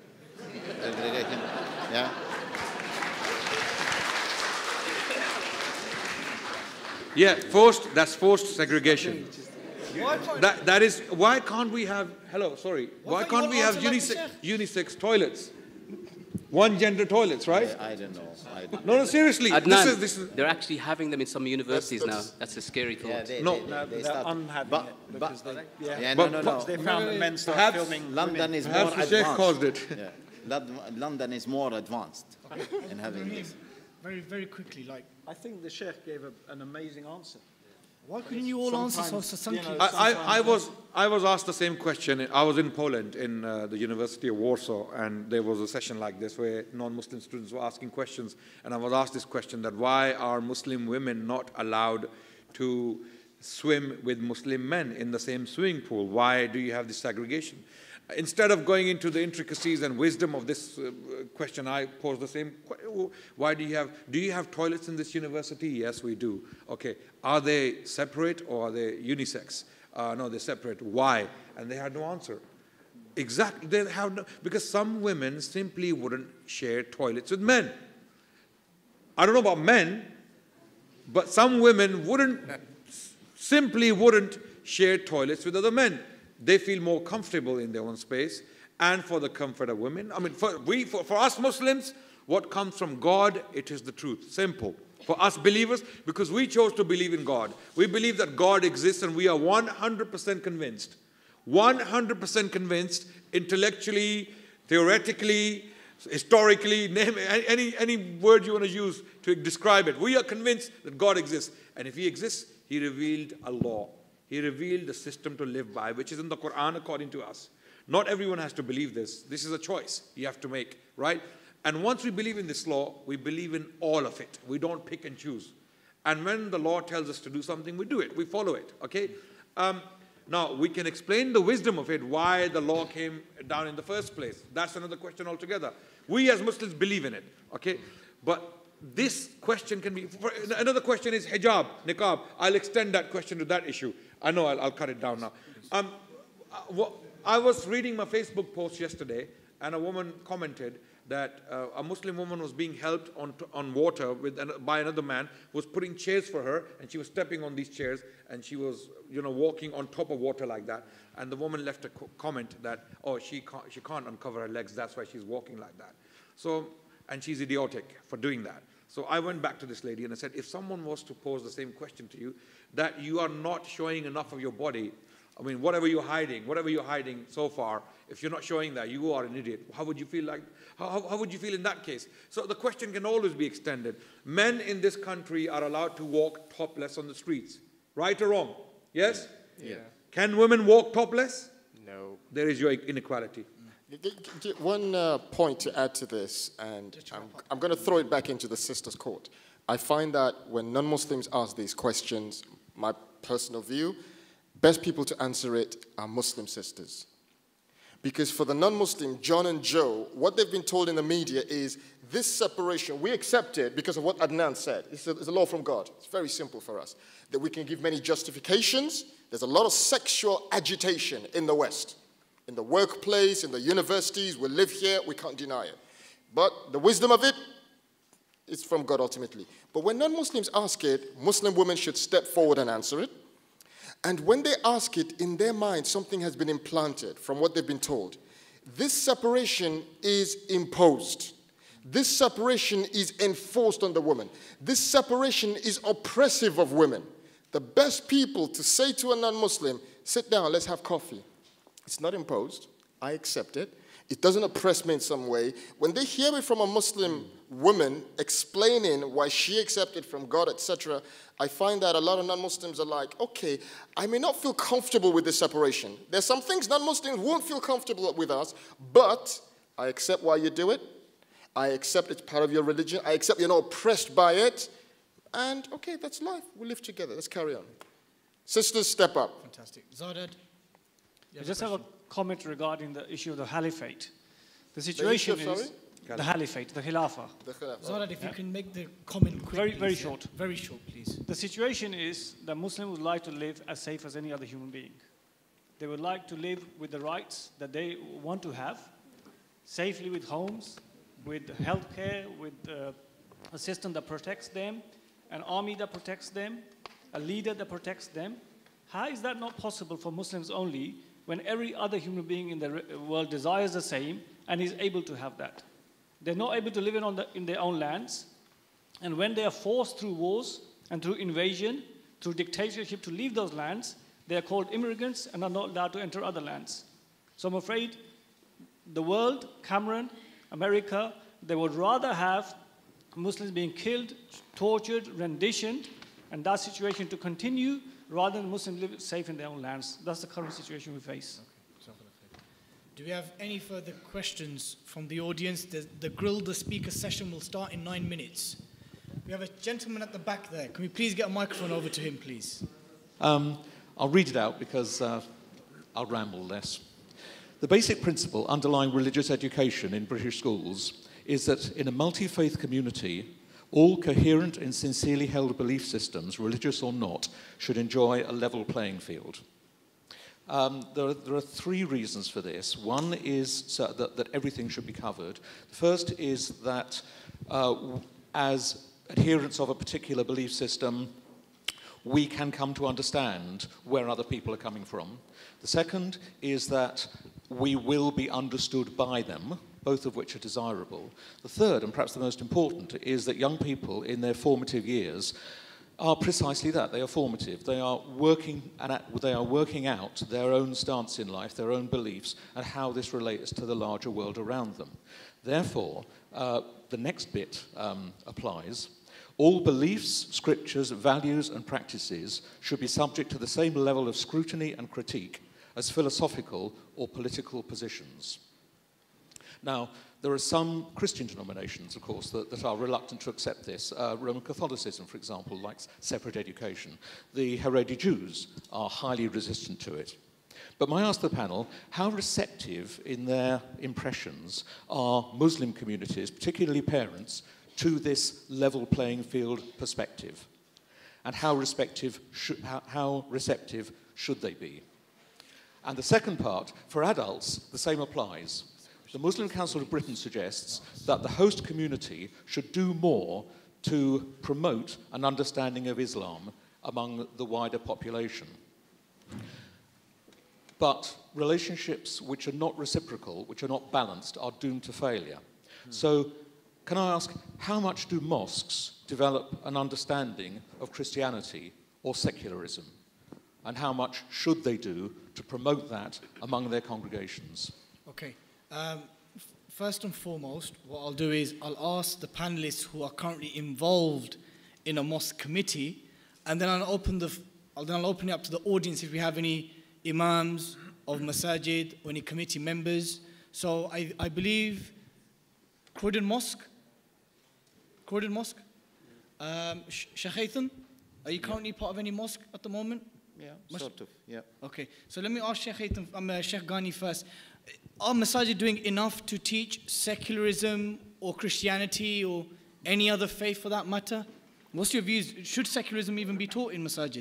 Yeah? Yeah, forced, that's forced segregation. That, that is, why can't we have, hello, sorry, why, why can't we have unisex, unisex toilets? one gender toilets, right? I, I don't know. I don't no, no, seriously. Adnan, this is, this is, they're actually having them in some universities That's- that's- now. That's a scary thought. Yeah, they, No. they, they, No, they they're start- unhaving but, it but, because they, yeah. yeah, But- no, no, no. They found that men start Perhaps filming London women. is perhaps more the Sheikh advanced. caused it. Yeah. London, London is more advanced in having this. Very, very quickly, like, I think the Sheikh gave a, an amazing answer. why couldn't you all answer so Sometimes, succinctly? you know, I, I, I, was, I was asked the same question. I was in Poland in uh, the University of Warsaw, and there was a session like this where non-Muslim students were asking questions, and I was asked this question, that why are Muslim women not allowed to swim with Muslim men in the same swimming pool? Why do you have this segregation? Instead of going into the intricacies and wisdom of this uh, question, I pose the same question. Why do you have, do you have toilets in this university? Yes, we do. Okay, are they separate or are they unisex? Uh, no, they're separate. Why? And they had no answer. Exactly, they have no, because some women simply wouldn't share toilets with men. I don't know about men, but some women wouldn't, simply wouldn't share toilets with other men. They feel more comfortable in their own space, and for the comfort of women. I mean, for, we, for, for us Muslims, what comes from God, it is the truth. Simple. For us believers, because we chose to believe in God. We believe that God exists, and we are one hundred percent convinced. one hundred percent convinced, intellectually, theoretically, historically, name any, any word you want to use to describe it. We are convinced that God exists. And if He exists, He revealed a law. He revealed a system to live by, which is in the Quran according to us. Not everyone has to believe this. This is a choice you have to make, right? And once we believe in this law, we believe in all of it. We don't pick and choose. And when the law tells us to do something, we do it. We follow it, okay? Um, now, we can explain the wisdom of it, why the law came down in the first place. That's another question altogether. We as Muslims believe in it, okay? But this question can be, for, another question is hijab, niqab. I'll extend that question to that issue. I know, I'll, I'll cut it down now. Um, I was reading my Facebook post yesterday, and a woman commented that uh, a Muslim woman was being helped on, on water with an, by another man who was putting chairs for her, and she was stepping on these chairs, and she was, you know, walking on top of water like that. And the woman left a co comment that, oh, she can't, she can't uncover her legs, that's why she's walking like that. So, and she's idiotic for doing that. So I went back to this lady and I said, if someone was to pose the same question to you, that you are not showing enough of your body, I mean, whatever you're hiding, whatever you're hiding so far, if you're not showing that, you are an idiot. How would you feel like, how, how, how would you feel in that case? So the question can always be extended. Men in this country are allowed to walk topless on the streets, right or wrong? Yes? Yeah. Can women walk topless? No. There is your inequality. One uh, point to add to this, and I'm, I'm going to throw it back into the sisters' court. I find that when non-Muslims ask these questions, my personal view, best people to answer it are Muslim sisters. Because for the non-Muslim, John and Joe, what they've been told in the media is this separation, we accept it because of what Adnan said. It's a, it's a law from God. It's very simple for us. That we can give many justifications. There's a lot of sexual agitation in the West. In the workplace, in the universities, we live here, we can't deny it. But the wisdom of it is from God ultimately. But when non-Muslims ask it, Muslim women should step forward and answer it. And when they ask it, in their mind, something has been implanted from what they've been told. This separation is imposed. This separation is enforced on the woman. This separation is oppressive of women. The best people to say to a non-Muslim, sit down, let's have coffee. It's not imposed. I accept it. It doesn't oppress me in some way. When they hear it from a Muslim woman explaining why she accepted from God, et cetera, I find that a lot of non-Muslims are like, okay, I may not feel comfortable with this separation. There's some things non-Muslims won't feel comfortable with us, but I accept why you do it. I accept it's part of your religion. I accept you're not oppressed by it. And okay, that's life. We live together. Let's carry on. Sisters, step up. Fantastic. Zardad? I just have a comment regarding the issue of the caliphate. The situation the issue, is sorry? the caliphate, the khilafah. The khilafah. Zardad, if Yeah. you can make the comment quick, Very, please. very Yeah. short. Very short, please. The situation is that Muslims would like to live as safe as any other human being. They would like to live with the rights that they want to have, safely with homes, with health care, with uh, a system that protects them, an army that protects them, a leader that protects them. How is that not possible for Muslims only when every other human being in the world desires the same and is able to have that? They're not able to live in, on the, in their own lands. And when they are forced through wars and through invasion, through dictatorship to leave those lands, they are called immigrants and are not allowed to enter other lands. So I'm afraid the world, Cameron, America, they would rather have Muslims being killed, tortured, renditioned, and that situation to continue rather than Muslims live safe in their own lands. That's the current situation we face. Do we have any further questions from the audience? The, the Grill the Speaker session will start in nine minutes. We have a gentleman at the back there. Can we please get a microphone over to him, please? Um, I'll read it out because uh, I'll ramble less. The basic principle underlying religious education in British schools is that in a multi-faith community, all coherent and sincerely held belief systems, religious or not, should enjoy a level playing field. Um, there, are, there are three reasons for this. One is so that, that everything should be covered. The first is that uh, as adherents of a particular belief system, we can come to understand where other people are coming from. The second is that we will be understood by them, both of which are desirable. The third, and perhaps the most important, is that young people in their formative years are precisely that. They are formative. They are working, and they are working out their own stance in life, their own beliefs, and how this relates to the larger world around them. Therefore, uh, the next bit um, applies. All beliefs, scriptures, values, and practices should be subject to the same level of scrutiny and critique as philosophical or political positions. Now, there are some Christian denominations, of course, that, that are reluctant to accept this. Uh, Roman Catholicism, for example, likes separate education. The Haredi Jews are highly resistant to it. But may I ask the panel, how receptive in their impressions are Muslim communities, particularly parents, to this level playing field perspective? And how, respective should, how, how receptive should they be? And the second part, for adults, the same applies. The Muslim Council of Britain suggests that the host community should do more to promote an understanding of Islam among the wider population. But relationships which are not reciprocal, which are not balanced, are doomed to failure. Hmm. So, can I ask, how much do mosques develop an understanding of Christianity or secularism? And how much should they do to promote that among their congregations? Okay. Um, first and foremost, what I'll do is I'll ask the panelists who are currently involved in a mosque committee, and then I'll open the, I'll, then I'll open it up to the audience if we have any imams of masajid or any committee members. So I, I believe Croydon Mosque, Croydon Mosque, um, Sheikh Haytham, are you currently part of any mosque at the moment? Yeah, sort of, yeah. Okay, so let me ask Sheikh Haytham, um, uh, Sheikh Ghani first. Are masajid doing enough to teach secularism or Christianity or any other faith for that matter? What's your views? Should secularism even be taught in masajid?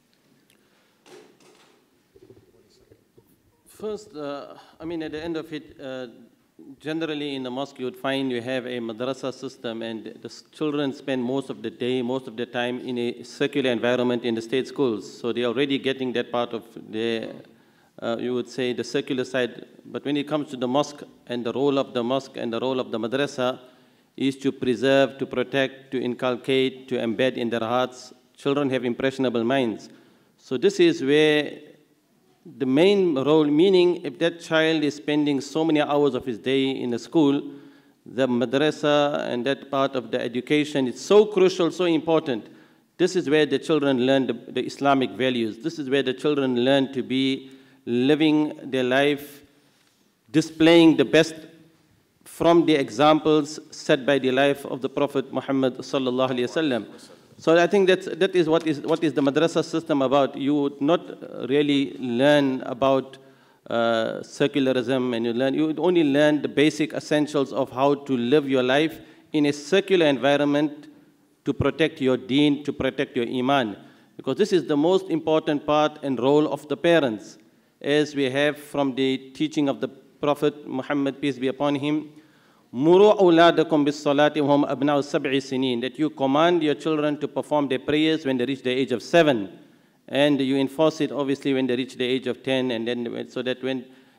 First, uh, I mean, at the end of it, uh, generally in the mosque you would find you have a madrasa system, and the children spend most of the day, most of the time in a secular environment in the state schools. So they're already getting that part of the, uh, you would say, the secular side. But when it comes to the mosque and the role of the mosque and the role of the madrasa is to preserve, to protect, to inculcate, to embed in their hearts. Children have impressionable minds. So this is where the main role, meaning if that child is spending so many hours of his day in a school, the madrasa and that part of the education is so crucial, so important. This is where the children learn the, the Islamic values. This is where the children learn to be living their life, displaying the best from the examples set by the life of the Prophet Muhammad sallallahu alaihi wasallam. So I think that that is what is what is the madrasa system about. You would not really learn about uh, secularism, and you learn you would only learn the basic essentials of how to live your life in a secular environment to protect your deen, to protect your iman, because this is the most important part and role of the parents, as we have from the teaching of the Prophet Muhammad, peace be upon him. Muru awladakum bis salati hum abna'u sab'i sinin, that you command your children to perform their prayers when they reach the age of seven, and you enforce it obviously when they reach the age of ten, and then so that when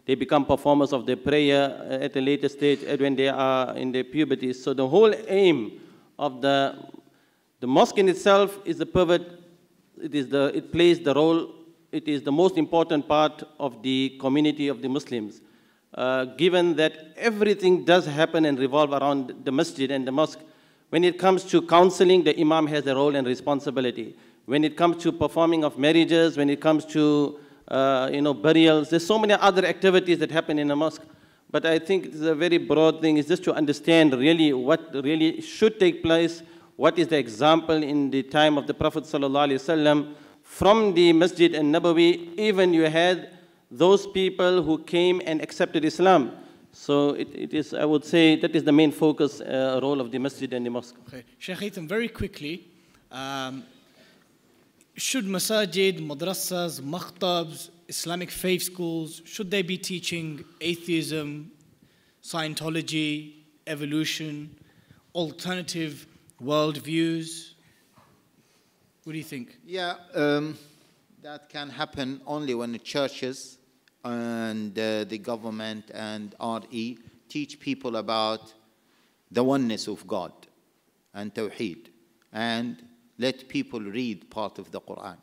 they become performers of their prayer at a later stage when they are in their puberty. So the whole aim of the, the mosque in itself is the pivot, it, is the, it plays the role, it is the most important part of the community of the Muslims. Uh, given that everything does happen and revolve around the masjid and the mosque, when it comes to counseling, the imam has a role and responsibility. When it comes to performing of marriages, when it comes to uh, you know, burials, there's so many other activities that happen in a mosque. But I think it's a very broad thing, is just to understand really what really should take place, what is the example in the time of the Prophet ﷺ. From the Masjid al-Nabawi, even you had those people who came and accepted Islam. So it, it is, I would say, that is the main focus, uh, role of the masjid and the mosque. Okay. Sheikh Haytham, very quickly, um, should masajid, madrasas, makhtabs, Islamic faith schools, should they be teaching atheism, Scientology, evolution, alternative worldviews? What do you think? Yeah, um, that can happen only when the churches and uh, the government and R E teach people about the oneness of God and Tawheed, and let people read part of the Quran.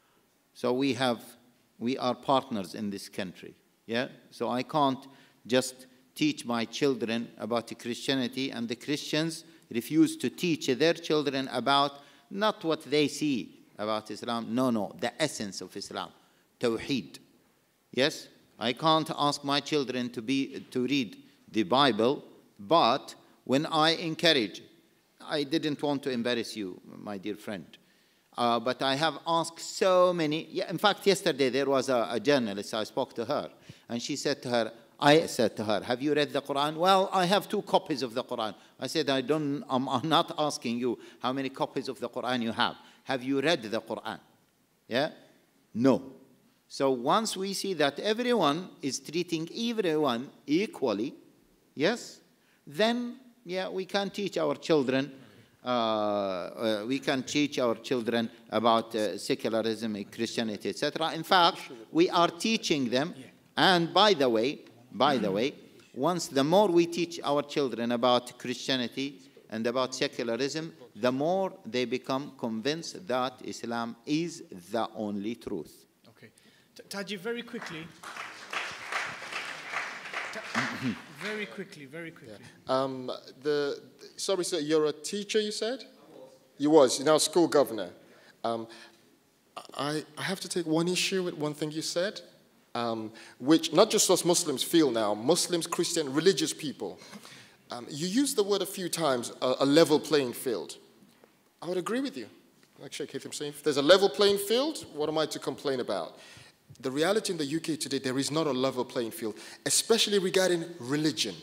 So we have, we are partners in this country, yeah? So I can't just teach my children about Christianity and the Christians refuse to teach their children about not what they see about Islam, no, no, the essence of Islam, Tawheed. Yes, I can't ask my children to, be, to read the Bible, but when I encourage, I didn't want to embarrass you, my dear friend, uh, but I have asked so many, yeah, in fact, yesterday there was a, a journalist, I spoke to her, and she said to her, I said to her, have you read the Quran? Well, I have two copies of the Quran. I said, I don't, I'm, I'm not asking you how many copies of the Quran you have. Have you read the Quran? Yeah? No. So once we see that everyone is treating everyone equally, yes, then, yeah, we can teach our children, uh, uh, we can teach our children about uh, secularism, Christianity, et cetera. In fact, we are teaching them, and by the way, by the way, once the more we teach our children about Christianity and about secularism, the more they become convinced that Islam is the only truth. Okay. Taji, very quickly. Very quickly, very quickly. Yeah. Um, the, the, sorry, sir, you're a teacher, you said? You was, you're now a school governor. Um, I, I have to take one issue with one thing you said, um, which not just us Muslims feel now, Muslims, Christian, religious people. Um, you used the word a few times, a, a level playing field. I would agree with you. Like Sheikh Haytham saying, if there's a level playing field, what am I to complain about? The reality in the U K today, there is not a level playing field, especially regarding religion.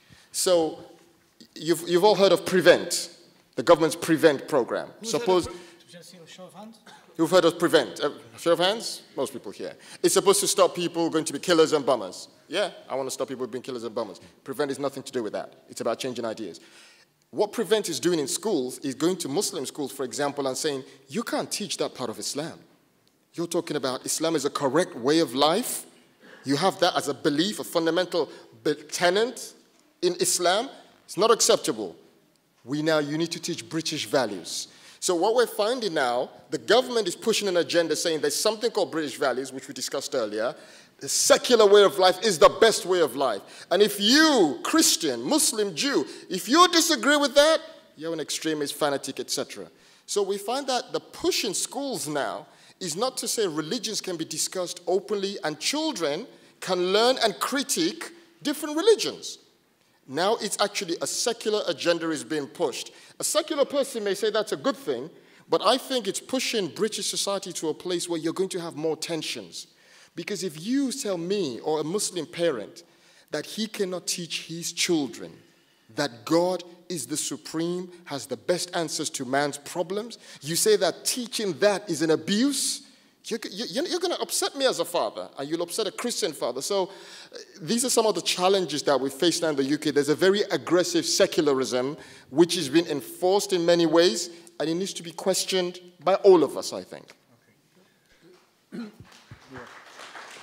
So you've, you've all heard of PREVENT, the government's PREVENT program. Who's Suppose, heard of, show of hands? You've heard of PREVENT. Uh, show of hands? Most people here. It's supposed to stop people going to be killers and bombers. Yeah, I want to stop people being killers and bombers. PREVENT has nothing to do with that. It's about changing ideas. What PREVENT is doing in schools is going to Muslim schools, for example, and saying, you can't teach that part of Islam. You're talking about Islam is a correct way of life. You have that as a belief, a fundamental tenet in Islam. It's not acceptable. We now, you need to teach British values. So what we're finding now, the government is pushing an agenda saying there's something called British values, which we discussed earlier. The secular way of life is the best way of life. And if you, Christian, Muslim, Jew, if you disagree with that, you're an extremist, fanatic, et cetera. So we find that the push in schools now is not to say religions can be discussed openly and children can learn and critique different religions. Now it's actually a secular agenda is being pushed. A secular person may say that's a good thing, but I think it's pushing British society to a place where you're going to have more tensions. Because if you tell me or a Muslim parent that he cannot teach his children that God is the supreme, has the best answers to man's problems, you say that teaching that is an abuse, you're, you're, you're going to upset me as a father, and you'll upset a Christian father. So uh, these are some of the challenges that we face now in the U K. There's a very aggressive secularism, which is being enforced in many ways, and it needs to be questioned by all of us, I think. Okay.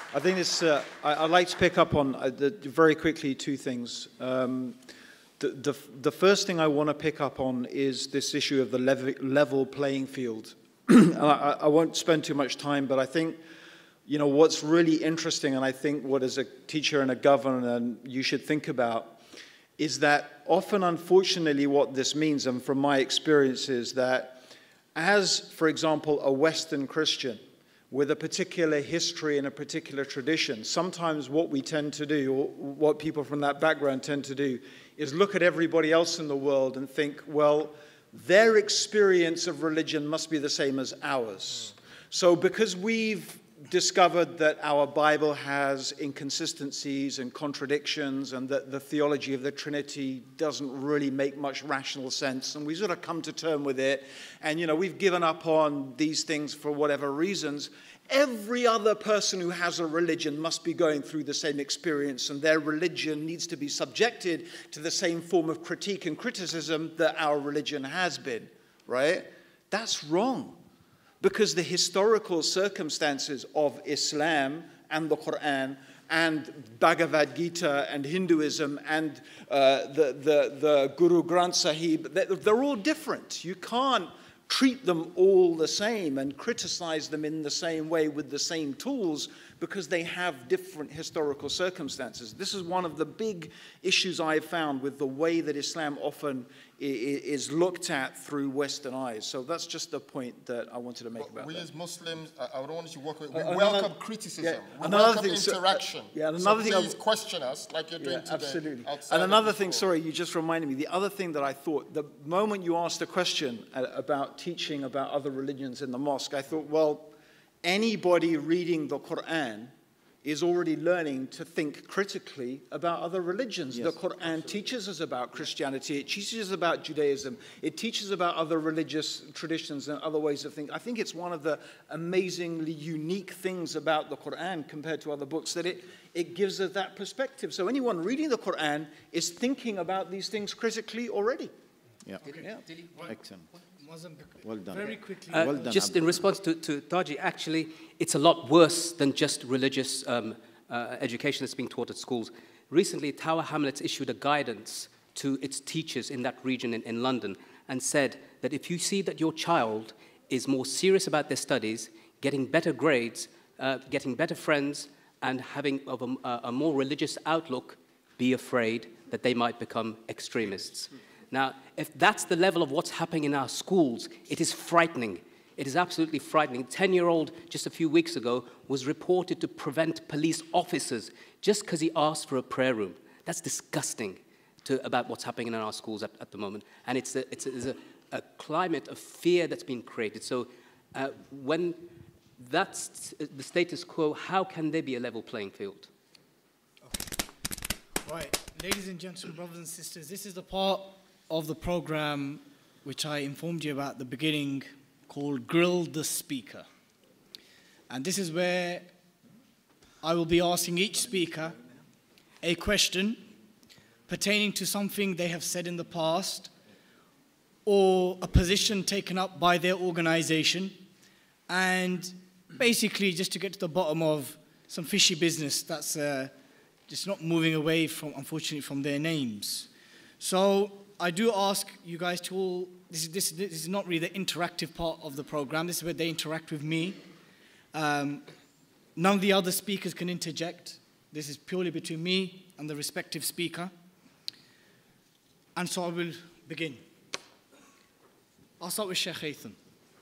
I think this, uh, I, I'd like to pick up on uh, the, very quickly two things. Um, the, the, the first thing I want to pick up on is this issue of the level, level playing field. And I, I won't spend too much time, but I think, you know, what's really interesting, and I think what as a teacher and a governor you should think about, is that often, unfortunately, what this means, and from my experience, is that as, for example, a Western Christian with a particular history and a particular tradition, sometimes what we tend to do, or what people from that background tend to do, is look at everybody else in the world and think, well, their experience of religion must be the same as ours. So because we've discovered that our Bible has inconsistencies and contradictions and that the theology of the Trinity doesn't really make much rational sense, and we sort of come to terms with it, and you know, we've given up on these things for whatever reasons, every other person who has a religion must be going through the same experience, and their religion needs to be subjected to the same form of critique and criticism that our religion has been, right? That's wrong. Because the historical circumstances of Islam and the Quran and Bhagavad Gita and Hinduism and uh, the, the, the Guru Granth Sahib, they're all different. You can't treat them all the same and criticize them in the same way with the same tools because they have different historical circumstances. This is one of the big issues I've found with the way that Islam often is looked at through Western eyes. So that's just the point that I wanted to make but about we that. as Muslims, I don't want you to walk away, we Uh, welcome another, criticism, yeah, we another welcome thing, so, uh, interaction. yeah, and so another thing please I, question us like you're doing yeah, today. absolutely. And another thing, sorry, you just reminded me, the other thing that I thought, the moment you asked a question about teaching about other religions in the mosque, I thought, well, anybody reading the Quran is already learning to think critically about other religions. Yes, the Quran absolutely. teaches us about Christianity, it teaches us about Judaism, it teaches about other religious traditions and other ways of thinking. I think it's one of the amazingly unique things about the Quran compared to other books, that it, it gives us that perspective. So anyone reading the Quran is thinking about these things critically already. Yeah, okay. yeah. Excellent. Well done. Very quickly. Uh, well done, just in response to, to Taji, actually, it's a lot worse than just religious um, uh, education that's being taught at schools. Recently, Tower Hamlets issued a guidance to its teachers in that region in, in London and said that if you see that your child is more serious about their studies, getting better grades, uh, getting better friends, and having of a, a more religious outlook, be afraid that they might become extremists. Now, if that's the level of what's happening in our schools, it is frightening. It is absolutely frightening. ten-year-old, just a few weeks ago, was reported to prevent police officers just because he asked for a prayer room. That's disgusting to, about what's happening in our schools at, at the moment. And it's a, it's a, it's a, a climate of fear that's been created. So uh, when that's the status quo, how can there be a level playing field? Okay. Right, ladies and gentlemen, brothers and sisters, this is the part of the program which I informed you about at the beginning, called Grill the Speaker. And this is where I will be asking each speaker a question pertaining to something they have said in the past or a position taken up by their organization, and basically just to get to the bottom of some fishy business that's uh, just not moving away from, unfortunately, from their names. So I do ask you guys to all, this is, this, this is not really the interactive part of the program, this is where they interact with me. Um, none of the other speakers can interject. This is purely between me and the respective speaker. And so I will begin. I'll start with Sheikh Haytham.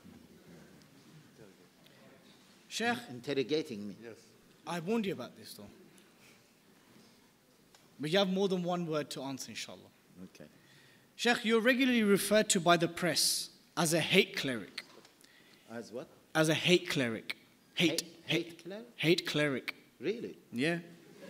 Sheikh? Interrogating me. Yes. I warned you about this though. But you have more than one word to answer, inshallah. Okay. Sheikh, you're regularly referred to by the press as a hate cleric. As what? As a hate cleric. Hate. Hate, hate cleric? Hate cleric. Really? Yeah.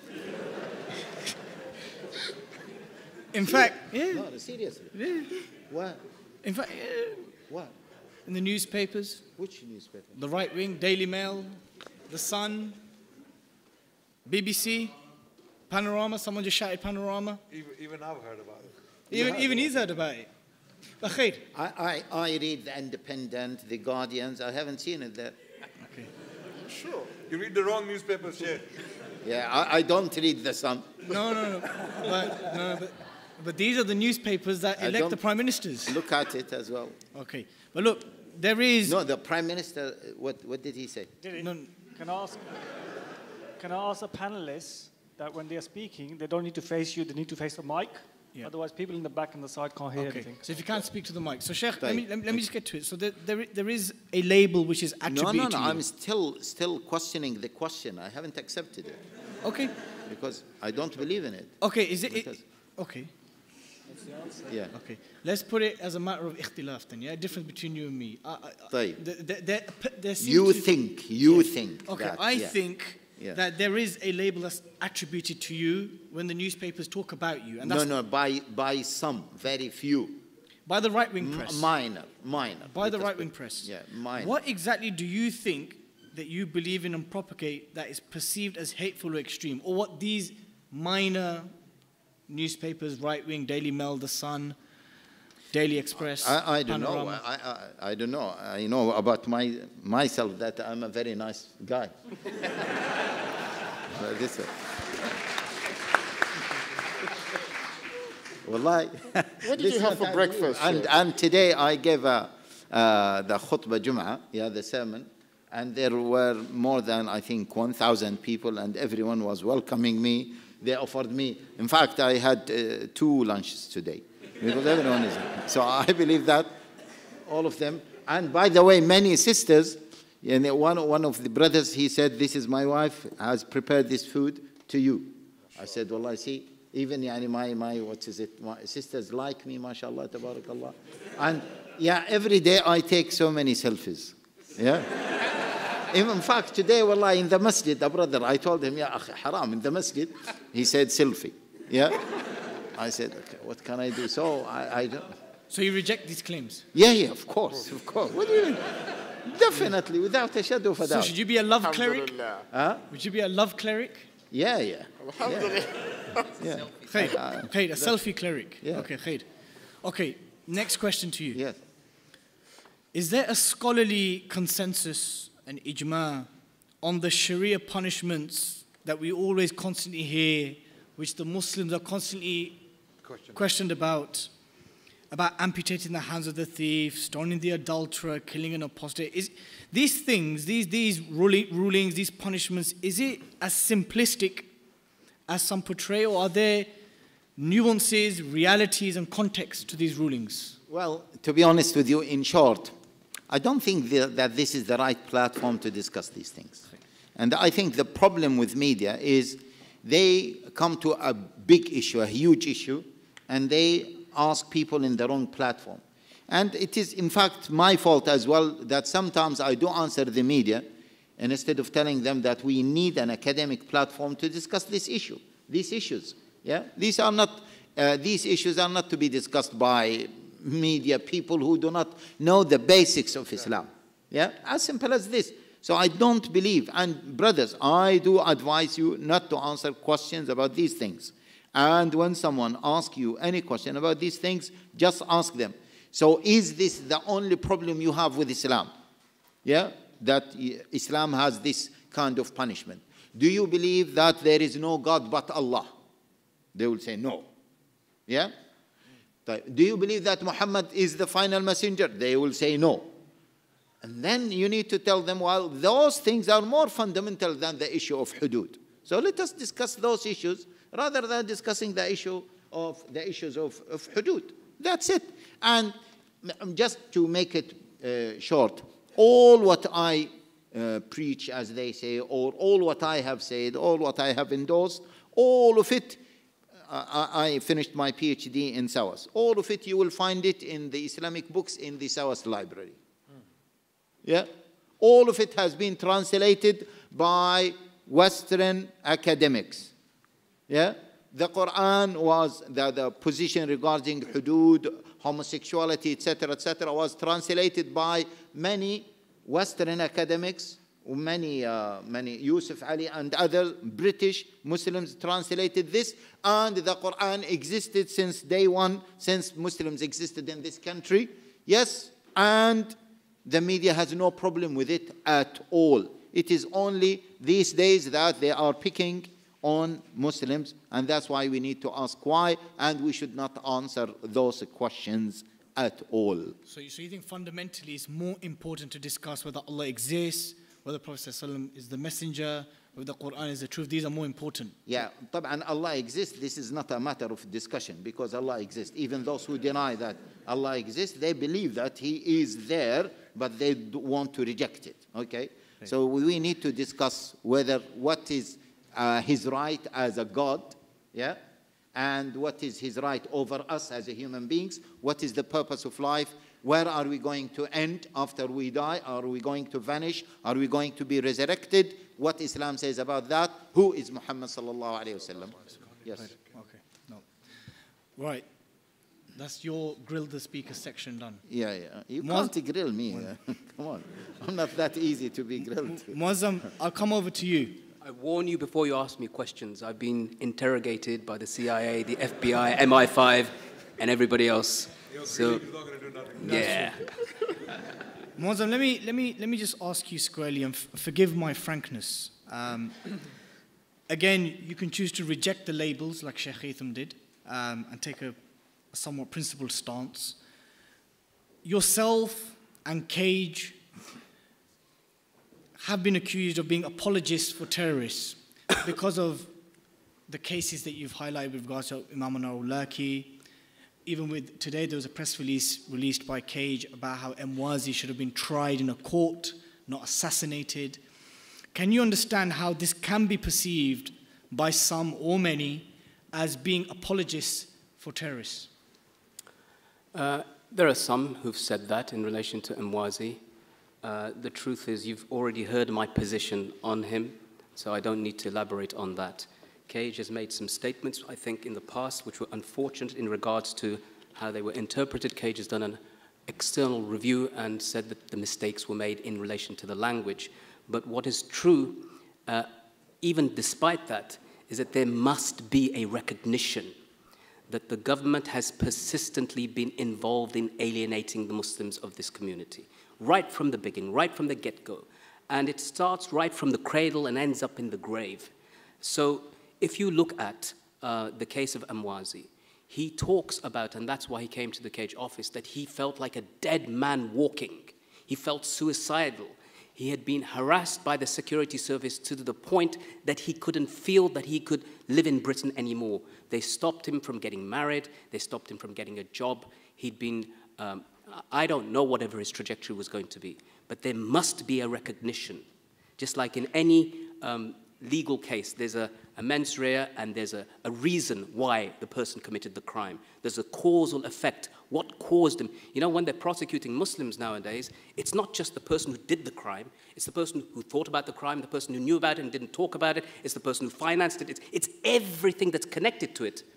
In fact, yeah. No, seriously? Yeah. What? In fact, yeah. What? In the newspapers. Which newspaper? The Right Wing, Daily Mail, The Sun, B B C, Panorama. Someone just shouted Panorama. Even, even I've heard about it. Even, yeah. even he's heard about it. But khair. I, I, I read The Independent, The Guardians. I haven't seen it there. Okay. Sure. You read the wrong newspaper, Sheikh. Yeah, I, I don't read the Sun. No, no, no. But, no but, but these are the newspapers that I elect the don't prime ministers. Look at it as well. Okay. But look, there is... No, the prime minister, what, what did he say? Did it? No. Can I ask, can I ask the panelists that when they are speaking, they don't need to face you, they need to face the mic? Yeah. Otherwise, people in the back and the side can't hear okay. anything. So if you can't speak to the mic. So Sheikh, let me, let me, let me just get to it. So there, there, there is a label which is attributed No, no, no, to you. I'm still, still questioning the question. I haven't accepted it. Okay. Because I don't believe in it. Okay, is it... Because, it okay. That's the answer. Yeah. Okay. Let's put it as a matter of ikhtilaf then, yeah? Difference between you and me. Uh, uh, طيب. there, there, there, there you to, think, you yeah. think Okay, that, I yeah. think yeah. that there is a label that's attributed to you when the newspapers talk about you. And no, that's no, by, by some, very few. By the right-wing press. M minor, minor. By the right-wing press. Yeah, minor. What exactly do you think that you believe in and propagate that is perceived as hateful or extreme? Or what these minor newspapers, right-wing, Daily Mail, The Sun, Daily Express, I, I don't Panorama. know. I, I, I don't know. I know about my, myself that I'm a very nice guy. Like this way. Wallahi. What did you have for breakfast? And, and today I gave a, uh, the khutbah Jum'ah, yeah, the sermon, and there were more than, I think, one thousand people, and everyone was welcoming me. They offered me, in fact, I had uh, two lunches today, because everyone is. So I believe that, all of them. And by the way, many sisters, and one, one of the brothers, he said, this is my wife, has prepared this food to you. I said, well, I see, even yani, my, my, what is it, my sisters like me, mashallah, tabarakallah. And yeah, every day I take so many selfies. Yeah. In fact, today, wallah, in the masjid, a brother, I told him, yeah, akhi, haram, in the masjid, he said selfie. Yeah. I said, okay, what can I do? So I, I don't. So you reject these claims? Yeah, yeah, of course, of course. What do you mean? Definitely, without a shadow of a doubt. So should you be a love cleric? Huh? Would you be a love cleric? Yeah, yeah. Yeah. yeah. Khair, Uh, Khair, a selfie cleric. Yeah. Okay, Khair. Okay, next question to you. Yes. Is there a scholarly consensus, an ijma, on the Sharia punishments that we always constantly hear, which the Muslims are constantly Question. questioned about, about amputating the hands of the thief, stoning the adulterer, killing an apostate? Is these things, these, these ruling, rulings, these punishments, is it as simplistic as some portray, or are there nuances, realities, and context to these rulings? Well, to be honest with you, in short, I don't think the, that this is the right platform to discuss these things. And I think the problem with media is they come to a big issue, a huge issue, and they ask people in the wrong platform. And it is, in fact, my fault as well that sometimes I do answer the media, and instead of telling them that we need an academic platform to discuss this issue, these issues. Yeah? These are not, uh, these issues are not to be discussed by media people who do not know the basics of Islam. Yeah? As simple as this. So I don't believe, and brothers, I do advise you not to answer questions about these things. And when someone asks you any question about these things, just ask them. So is this the only problem you have with Islam? Yeah? That Islam has this kind of punishment. Do you believe that there is no God but Allah? They will say no. Yeah? Do you believe that Muhammad is the final messenger? They will say no. And then you need to tell them, well, those things are more fundamental than the issue of hudud. So let us discuss those issues rather than discussing the issue of the issues of, of hudud. That's it. And just to make it uh, short, all what I uh, preach, as they say, or all what I have said, all what I have endorsed, all of it, uh, I finished my PhD in SAWAS. All of it, you will find it in the Islamic books in the SAWAS library. Yeah? All of it has been translated by Western academics. Yeah? The Quran was, the, the position regarding hudud, homosexuality, et cetera, et cetera, was translated by many Western academics, many, uh, many, Yusuf Ali and other British Muslims translated this, and the Quran existed since day one, since Muslims existed in this country. Yes, and the media has no problem with it at all. It is only these days that they are picking on Muslims, and that's why we need to ask why, and we should not answer those questions at all. So you, so you think fundamentally it's more important to discuss whether Allah exists, whether Prophet ﷺ is the messenger, whether the Quran is the truth? These are more important. Yeah, طبعا Allah exists. This is not a matter of discussion because Allah exists. Even those who deny that Allah exists, they believe that He is there, but they want to reject it. Okay? Right. So we need to discuss whether what is uh, His right as a God, yeah, and what is His right over us as a human beings. What is the purpose of life? Where are we going to end after we die? Are we going to vanish? Are we going to be resurrected? What Islam says about that? Who is Muhammad sallallahu alayhi wa sallam? Yes. Right. Okay. No. Right. That's your grill the speaker section done. Yeah, yeah. You Muaz can't grill me. Come on. I'm not that easy to be grilled. Muazzam, I'll come over to you. I warn you before you ask me questions. I've been interrogated by the C I A, the F B I, M I five, and everybody else. So, yeah. Muazzam, let me, let, me, let me just ask you squarely, and f forgive my frankness. Um, again, you can choose to reject the labels like Sheikh Haytham did um, and take a, a somewhat principled stance. Yourself and Cage have been accused of being apologists for terrorists because of the cases that you've highlighted with regards to Imam al-Awlaki. Even with today, there was a press release released by Cage about how Emwazi should have been tried in a court, not assassinated. Can you understand how this can be perceived by some or many as being apologists for terrorists? Uh, there are some who've said that in relation to Emwazi. Uh, the truth is, you've already heard my position on him, so I don't need to elaborate on that. Cage has made some statements, I think, in the past, which were unfortunate in regards to how they were interpreted. Cage has done an external review and said that the mistakes were made in relation to the language. But what is true, uh, even despite that, is that there must be a recognition that the government has persistently been involved in alienating the Muslims of this community, right from the beginning, right from the get-go. And it starts right from the cradle and ends up in the grave. So if you look at uh, the case of Emwazi, he talks about, and that's why he came to the Cage office, that he felt like a dead man walking. He felt suicidal. He had been harassed by the security service to the point that he couldn't feel that he could live in Britain anymore. They stopped him from getting married. They stopped him from getting a job. He'd been, um, I don't know whatever his trajectory was going to be, but there must be a recognition. Just like in any um, legal case, there's a, a mens rea and there's a, a reason why the person committed the crime. There's a causal effect. What caused him? You know, when they're prosecuting Muslims nowadays, it's not just the person who did the crime. It's the person who thought about the crime, the person who knew about it and didn't talk about it. It's the person who financed it. It's, it's everything that's connected to it.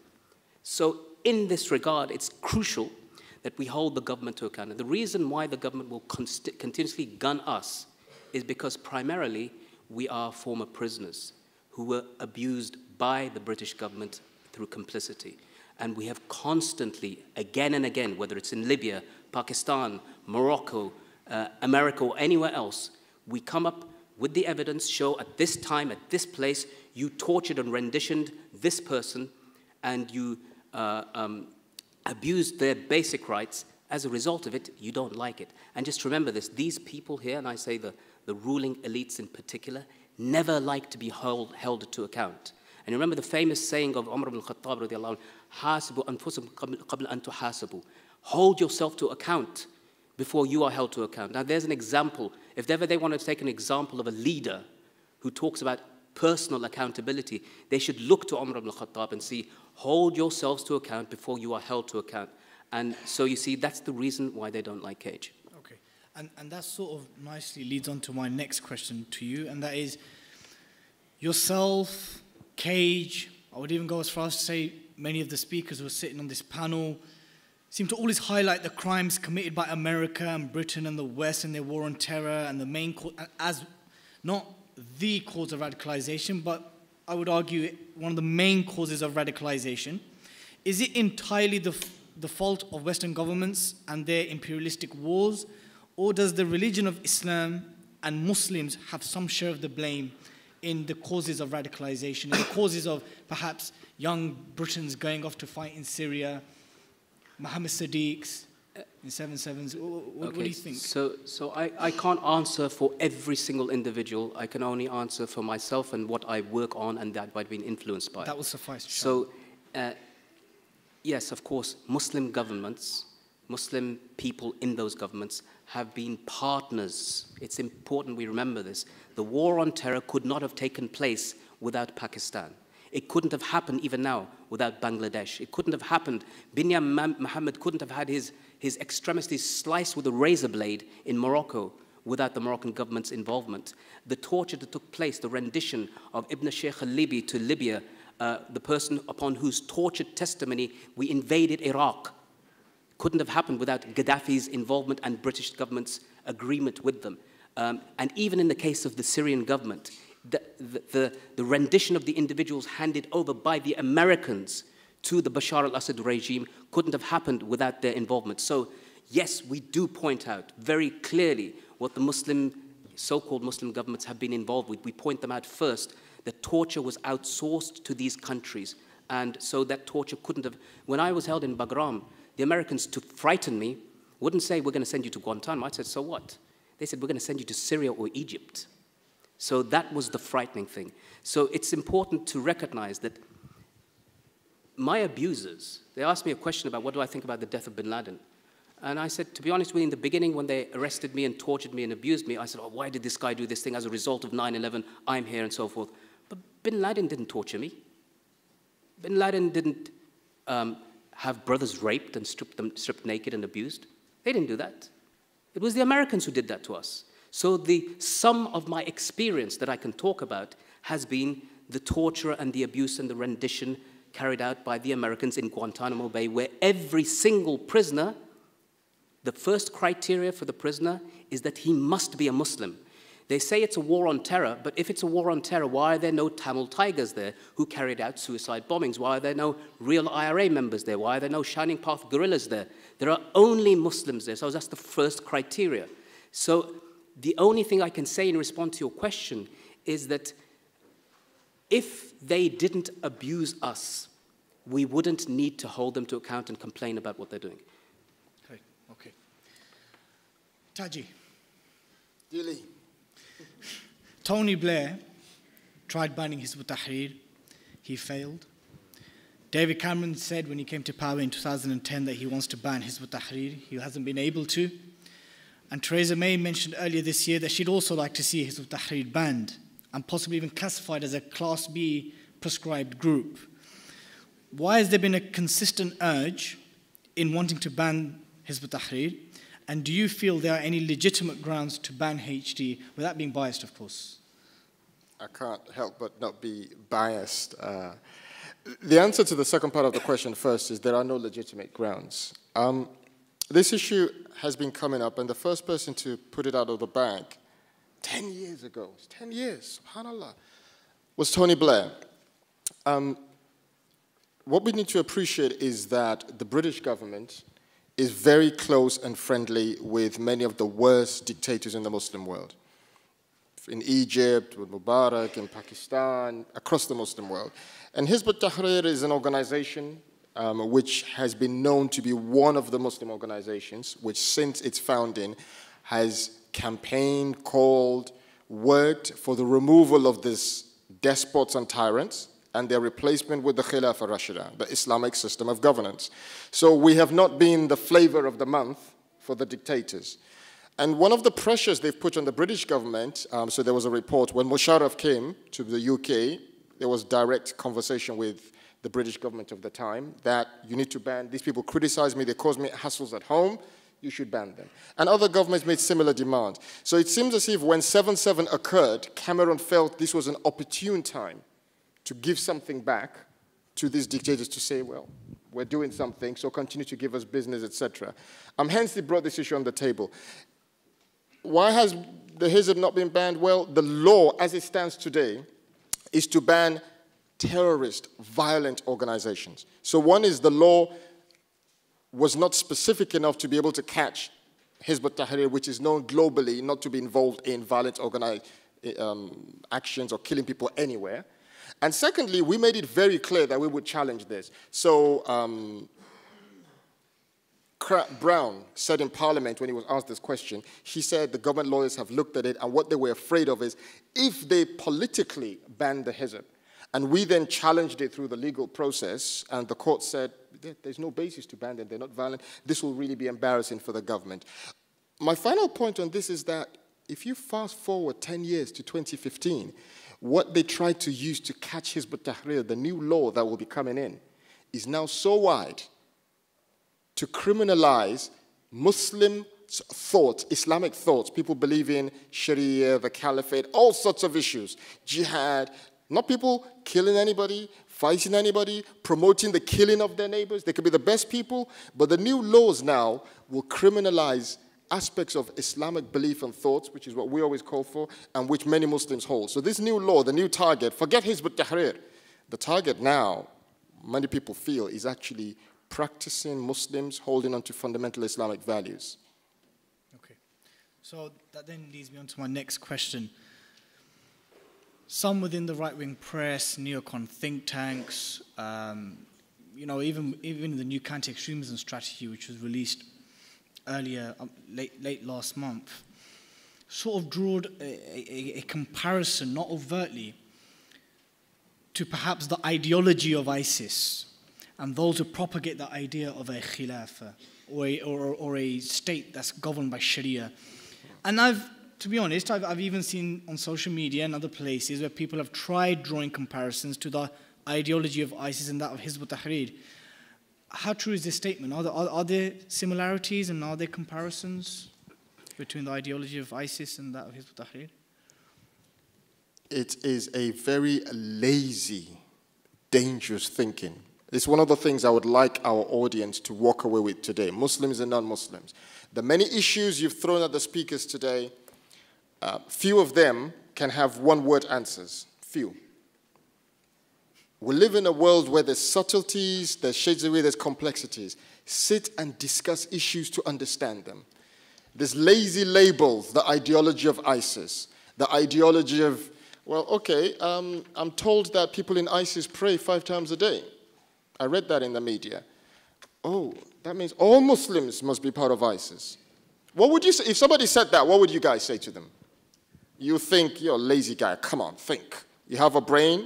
So in this regard, it's crucial that we hold the government to account. And the reason why the government will continuously gun us is because primarily we are former prisoners who were abused by the British government through complicity. And we have constantly, again and again, whether it's in Libya, Pakistan, Morocco, uh, America, or anywhere else, we come up with the evidence, show at this time, at this place, you tortured and renditioned this person, and you uh, um, abused their basic rights. As a result of it, you don't like it. And just remember this, these people here, and I say the, the ruling elites in particular, never like to be held, held to account. And remember the famous saying of Umar ibn al-Khattab radiallahu anhu, "Hasibu anfusakum qabla an tuhasabu." Hold yourself to account before you are held to account. Now there's an example. If ever they want to take an example of a leader who talks about personal accountability, they should look to Umar ibn al-Khattab and see, hold yourselves to account before you are held to account. And so you see, that's the reason why they don't like Cage. Okay, and, and that sort of nicely leads on to my next question to you, and that is, yourself, Cage, I would even go as far as to say many of the speakers who are sitting on this panel seem to always highlight the crimes committed by America and Britain and the West and their war on terror and the main cause, as not the cause of radicalization, but I would argue one of the main causes of radicalization. Is it entirely the, the fault of Western governments and their imperialistic wars, or does the religion of Islam and Muslims have some share of the blame in the causes of radicalization, in the causes of perhaps young Britons going off to fight in Syria, Mohammed Sadiq's in seven sevens. What, okay, what do you think? So, so I, I can't answer for every single individual. I can only answer for myself and what I work on and that I've been influenced by. That will suffice. So, uh, yes, of course, Muslim governments, Muslim people in those governments have been partners. It's important we remember this. The war on terror could not have taken place without Pakistan. It couldn't have happened even now without Bangladesh. It couldn't have happened. Binyam Mohammed couldn't have had his, his extremities sliced with a razor blade in Morocco without the Moroccan government's involvement. The torture that took place, the rendition of Ibn Sheikh al-Libi to Libya, uh, the person upon whose tortured testimony we invaded Iraq, couldn't have happened without Gaddafi's involvement and British government's agreement with them. Um, and even in the case of the Syrian government, the, the, the, the rendition of the individuals handed over by the Americans to the Bashar al-Assad regime couldn't have happened without their involvement. So, yes, we do point out very clearly what the Muslim, so-called Muslim governments have been involved with. We point them out first, that torture was outsourced to these countries. And so that torture couldn't have... When I was held in Bagram, the Americans, to frighten me, wouldn't say, we're going to send you to Guantanamo. I said, so what? They said, we're going to send you to Syria or Egypt. So that was the frightening thing. So it's important to recognize that my abusers, they asked me a question about what do I think about the death of bin Laden. And I said, to be honest with you, in the beginning when they arrested me and tortured me and abused me, I said, oh, why did this guy do this thing as a result of nine eleven? I'm here and so forth. But bin Laden didn't torture me. Bin Laden didn't um, have brothers raped and stripped, them, stripped naked and abused. They didn't do that. It was the Americans who did that to us. So the sum of my experience that I can talk about has been the torture and the abuse and the rendition carried out by the Americans in Guantanamo Bay, where every single prisoner, the first criteria for the prisoner is that he must be a Muslim. They say it's a war on terror, but if it's a war on terror, why are there no Tamil Tigers there who carried out suicide bombings? Why are there no real I R A members there? Why are there no Shining Path guerrillas there? There are only Muslims there, so that's the first criteria. So the only thing I can say in response to your question is that if they didn't abuse us, we wouldn't need to hold them to account and complain about what they're doing. Okay, okay. Taji. Dilly. Tony Blair tried banning Hizb ut-Tahrir. He failed. David Cameron said when he came to power in two thousand ten that he wants to ban Hizb ut-Tahrir. He hasn't been able to. And Theresa May mentioned earlier this year that she'd also like to see Hizb ut-Tahrir banned and possibly even classified as a Class B prescribed group. Why has there been a consistent urge in wanting to ban Hizb ut-Tahrir? And do you feel there are any legitimate grounds to ban H D, without being biased, of course? I can't help but not be biased. Uh, the answer to the second part of the question first is there are no legitimate grounds. Um, this issue has been coming up, and the first person to put it out of the bag ten years ago, ten years, subhanAllah, was Tony Blair. Um, what we need to appreciate is that the British government is very close and friendly with many of the worst dictators in the Muslim world. In Egypt, with Mubarak, in Pakistan, across the Muslim world. And Hizb ut-Tahrir is an organization um, which has been known to be one of the Muslim organizations which since its founding has campaigned, called, worked for the removal of these despots and tyrants and their replacement with the Khilafah Rashida, the Islamic system of governance. So we have not been the flavor of the month for the dictators. And one of the pressures they've put on the British government, um, so there was a report, when Musharraf came to the U K, there was direct conversation with the British government of the time that you need to ban, these people criticize me, they cause me hassles at home, you should ban them. And other governments made similar demands. So it seems as if when seven seven occurred, Cameron felt this was an opportune time to give something back to these dictators to say, well, we're doing something, so continue to give us business, et cetera. Um, hence, they brought this issue on the table. Why has the Hizb not been banned? Well, the law, as it stands today, is to ban terrorist, violent organizations. So one is the law was not specific enough to be able to catch Hizb ut-Tahrir, which is known globally not to be involved in violent organized um, actions or killing people anywhere. And secondly, we made it very clear that we would challenge this. So um, Brown said in Parliament when he was asked this question, he said the government lawyers have looked at it and what they were afraid of is if they politically banned the Hizb, and we then challenged it through the legal process, and the court said, there's no basis to ban them, they're not violent, this will really be embarrassing for the government. My final point on this is that if you fast forward ten years to twenty fifteen, what they tried to use to catch Hizb ut-Tahrir, the new law that will be coming in, is now so wide to criminalize Muslim thoughts, Islamic thoughts. People believe in Sharia, the Caliphate, all sorts of issues, jihad. Not people killing anybody, fighting anybody, promoting the killing of their neighbors. They could be the best people, but the new laws now will criminalize aspects of Islamic belief and thoughts, which is what we always call for, and which many Muslims hold. So this new law, the new target, forget Hizb ut-Tahrir. The target now, many people feel, is actually practicing Muslims holding on to fundamental Islamic values. Okay. So that then leads me on to my next question. Some within the right-wing press, neocon think tanks, um, you know, even, even the new counter-extremism strategy, which was released earlier, um, late, late last month, sort of drawed a, a, a comparison, not overtly, to perhaps the ideology of ISIS and those who propagate the idea of a khilafah or a, or, or a state that's governed by Sharia. And I've, to be honest, I've, I've even seen on social media and other places where people have tried drawing comparisons to the ideology of ISIS and that of Hizb ut-Tahrir. How true is this statement? Are there, are, are there similarities and are there comparisons between the ideology of ISIS and that of Hizb ut-Tahrir? It is a very lazy, dangerous thinking. It's one of the things I would like our audience to walk away with today, Muslims and non-Muslims. The many issues you've thrown at the speakers today, uh, few of them can have one-word answers. Few. We live in a world where there's subtleties, there's shades of gray, there's complexities. Sit and discuss issues to understand them. There's lazy labels, the ideology of ISIS, the ideology of, well, okay, um, I'm told that people in ISIS pray five times a day. I read that in the media. Oh, that means all Muslims must be part of ISIS. What would you say, if somebody said that, what would you guys say to them? You think, you're a lazy guy, come on, think. You have a brain,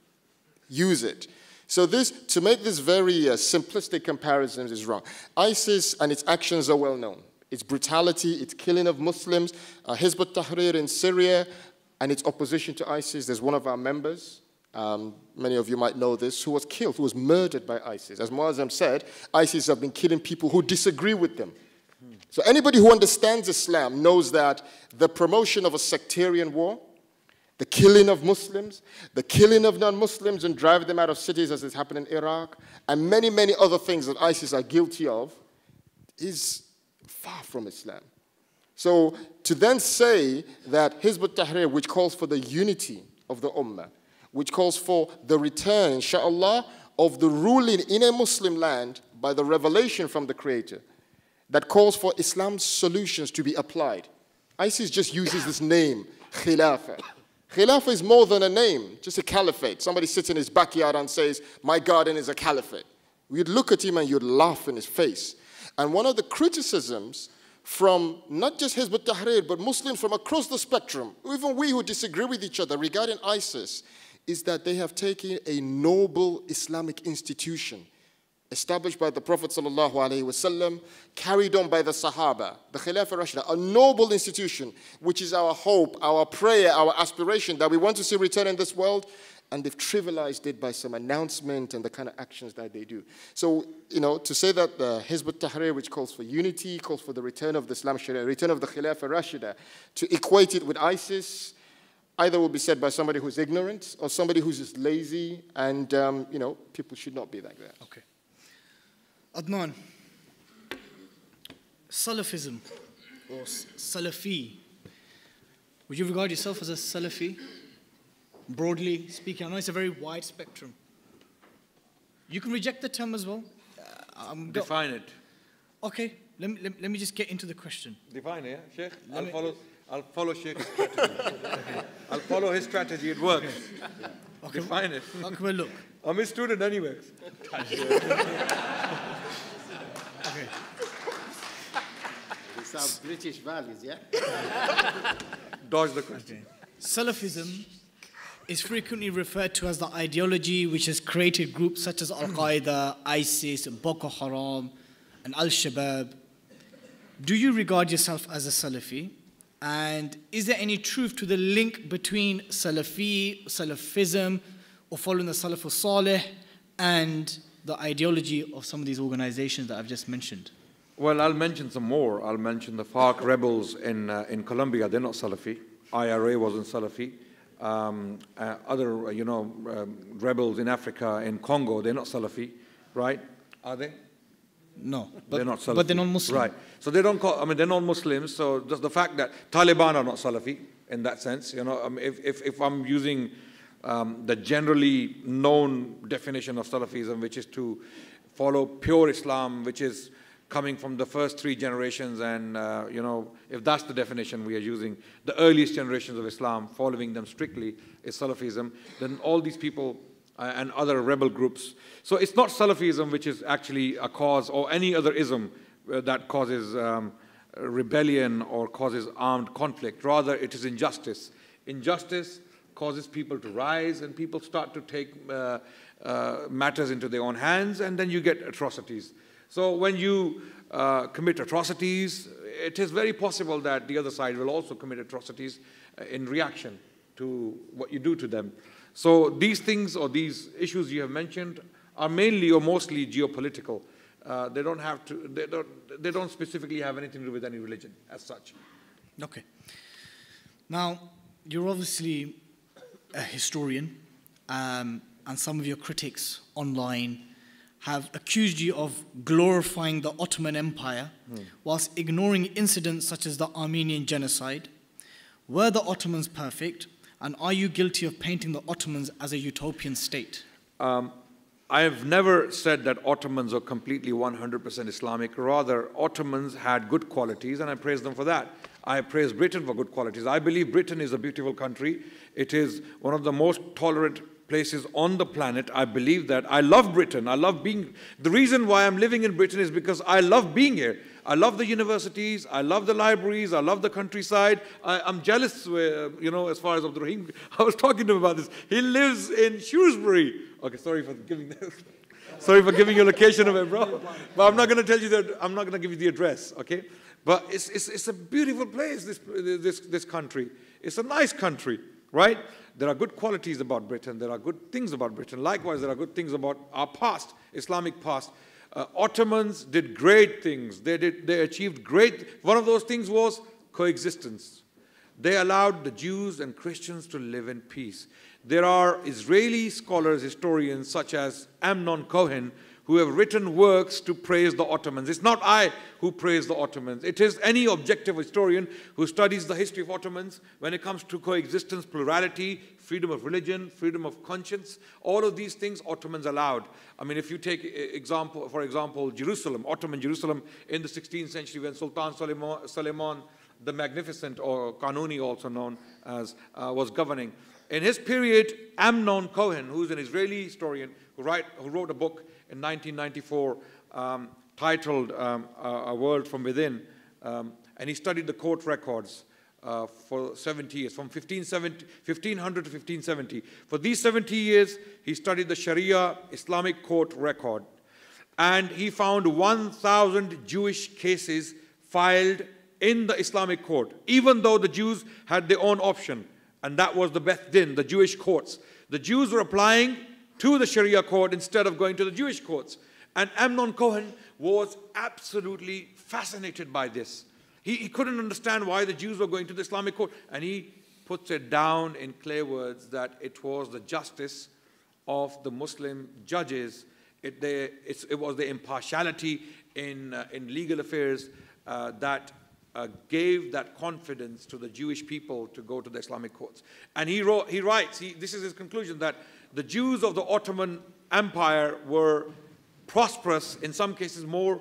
use it. So this, to make this very uh, simplistic comparisons is wrong. ISIS and its actions are well known. Its brutality, its killing of Muslims, uh, Hizb ut-Tahrir in Syria, and its opposition to ISIS. There's one of our members, um, many of you might know this, who was killed, who was murdered by ISIS. As Muazzam said, ISIS have been killing people who disagree with them. So anybody who understands Islam knows that the promotion of a sectarian war, the killing of Muslims, the killing of non-Muslims and driving them out of cities as has happened in Iraq, and many, many other things that ISIS are guilty of, is far from Islam. So to then say that Hizb ut-Tahrir, which calls for the unity of the Ummah, which calls for the return, inshallah, of the ruling in a Muslim land by the revelation from the Creator, that calls for Islam's solutions to be applied. ISIS just uses this name, Khilafah. Khilafah is more than a name, just a caliphate. Somebody sits in his backyard and says, my garden is a caliphate. You'd look at him and you'd laugh in his face. And one of the criticisms from not just Hizb ut-Tahrir, but Muslims from across the spectrum, even we who disagree with each other regarding ISIS, is that they have taken a noble Islamic institution established by the Prophet ﷺ, carried on by the Sahaba, the Khilafah Rashida, a noble institution, which is our hope, our prayer, our aspiration that we want to see return in this world, and they've trivialized it by some announcement and the kind of actions that they do. So, you know, to say that the Hizb ut-Tahrir, which calls for unity, calls for the return of the Islam Sharia, return of the Khilafah Rashida, to equate it with ISIS, either will be said by somebody who's ignorant or somebody who's just lazy, and, um, you know, people should not be like that. Okay. Adnan, Salafism or Salafi, would you regard yourself as a Salafi? Broadly speaking, I know it's a very wide spectrum. You can reject the term as well. Uh, Define it. Okay, let me, let, let me just get into the question. Define it, yeah, Sheikh? Let I'll me- follow, I'll follow Sheikh's strategy. I'll follow his strategy, it works. Okay. Define it. Okay, look. I'm his student anyway. Okay. These are British values, yeah? Dodge the question. Salafism is frequently referred to as the ideology which has created groups such as Al-Qaeda, ISIS, Boko Haram, and Al-Shabaab. Do you regard yourself as a Salafi? And is there any truth to the link between Salafi, Salafism, or following the Salafus Salih, and the ideology of some of these organizations that I've just mentioned? Well, I'll mention some more. I'll mention the FARC rebels in, uh, in Colombia. They're not Salafi. I R A wasn't Salafi. Um, uh, other, uh, you know, um, rebels in Africa, in Congo, they're not Salafi, right? Are they? No, but, they're not Salafi. but they're non-Muslim. Right. So they don't call, I mean, they're non-Muslims, so just the fact that Taliban are not Salafi in that sense, you know, I mean, if, if, if I'm using um, the generally known definition of Salafism, which is to follow pure Islam, which is coming from the first three generations, and, uh, you know, if that's the definition we are using, the earliest generations of Islam, following them strictly is Salafism, then all these people uh, and other rebel groups. So it's not Salafism which is actually a cause, or any other ism uh, that causes um, rebellion or causes armed conflict. Rather, it is injustice. Injustice causes people to rise, and people start to take uh, uh, matters into their own hands, and then you get atrocities. So when you uh, commit atrocities, it is very possible that the other side will also commit atrocities uh, in reaction to what you do to them. So these things, or these issues you have mentioned, are mainly or mostly geopolitical. Uh, they don't have to, they don't, they don't specifically have anything to do with any religion as such. Okay. Now, you're obviously a historian, um, and some of your critics online have accused you of glorifying the Ottoman Empire Hmm. whilst ignoring incidents such as the Armenian genocide. Were the Ottomans perfect, and are you guilty of painting the Ottomans as a utopian state? Um, I have never said that Ottomans are completely one hundred percent Islamic. Rather, Ottomans had good qualities, and I praise them for that. I praise Britain for good qualities. I believe Britain is a beautiful country. It is one of the most tolerant places on the planet. I believe that. I love Britain. I love being, the reason why I'm living in Britain is because I love being here. I love the universities, I love the libraries, I love the countryside. I, I'm jealous, uh, you know, as far as Abdul Rahim, I was talking to him about this. He lives in Shrewsbury. Okay, sorry for giving that. Sorry for giving you a location of it, bro. But I'm not going to tell you that, I'm not going to give you the address, okay? But it's, it's, it's a beautiful place, this, this, this country. It's a nice country, right? There are good qualities about Britain. There are good things about Britain. Likewise, there are good things about our past, Islamic past. Uh, Ottomans did great things. They, did, they achieved great, one of those things was coexistence. They allowed the Jews and Christians to live in peace. There are Israeli scholars, historians, such as Amnon Cohen, who have written works to praise the Ottomans. It's not I who praise the Ottomans. It is any objective historian who studies the history of Ottomans when it comes to coexistence, plurality, freedom of religion, freedom of conscience. All of these things Ottomans allowed. I mean, if you take example, for example, Jerusalem, Ottoman Jerusalem in the sixteenth century when Sultan Suleiman, Suleiman the Magnificent, or Kanuni also known as, uh, was governing. In his period, Amnon Cohen, who's an Israeli historian who, write, who wrote a book in nineteen ninety-four um, titled um, A World from Within, um, and he studied the court records uh, for seventy years, from fifteen hundred to fifteen seventy. For these seventy years, he studied the Sharia Islamic court record, and he found one thousand Jewish cases filed in the Islamic court, even though the Jews had their own option, and that was the Beth Din, the Jewish courts. The Jews were applying to the Sharia court instead of going to the Jewish courts. And Amnon Cohen was absolutely fascinated by this. He, he couldn't understand why the Jews were going to the Islamic court. And he puts it down in clear words that it was the justice of the Muslim judges. It, they, it's, it was the impartiality in, uh, in legal affairs uh, that uh, gave that confidence to the Jewish people to go to the Islamic courts. And he, wrote, he writes, he, this is his conclusion, that the Jews of the Ottoman Empire were prosperous, in some cases more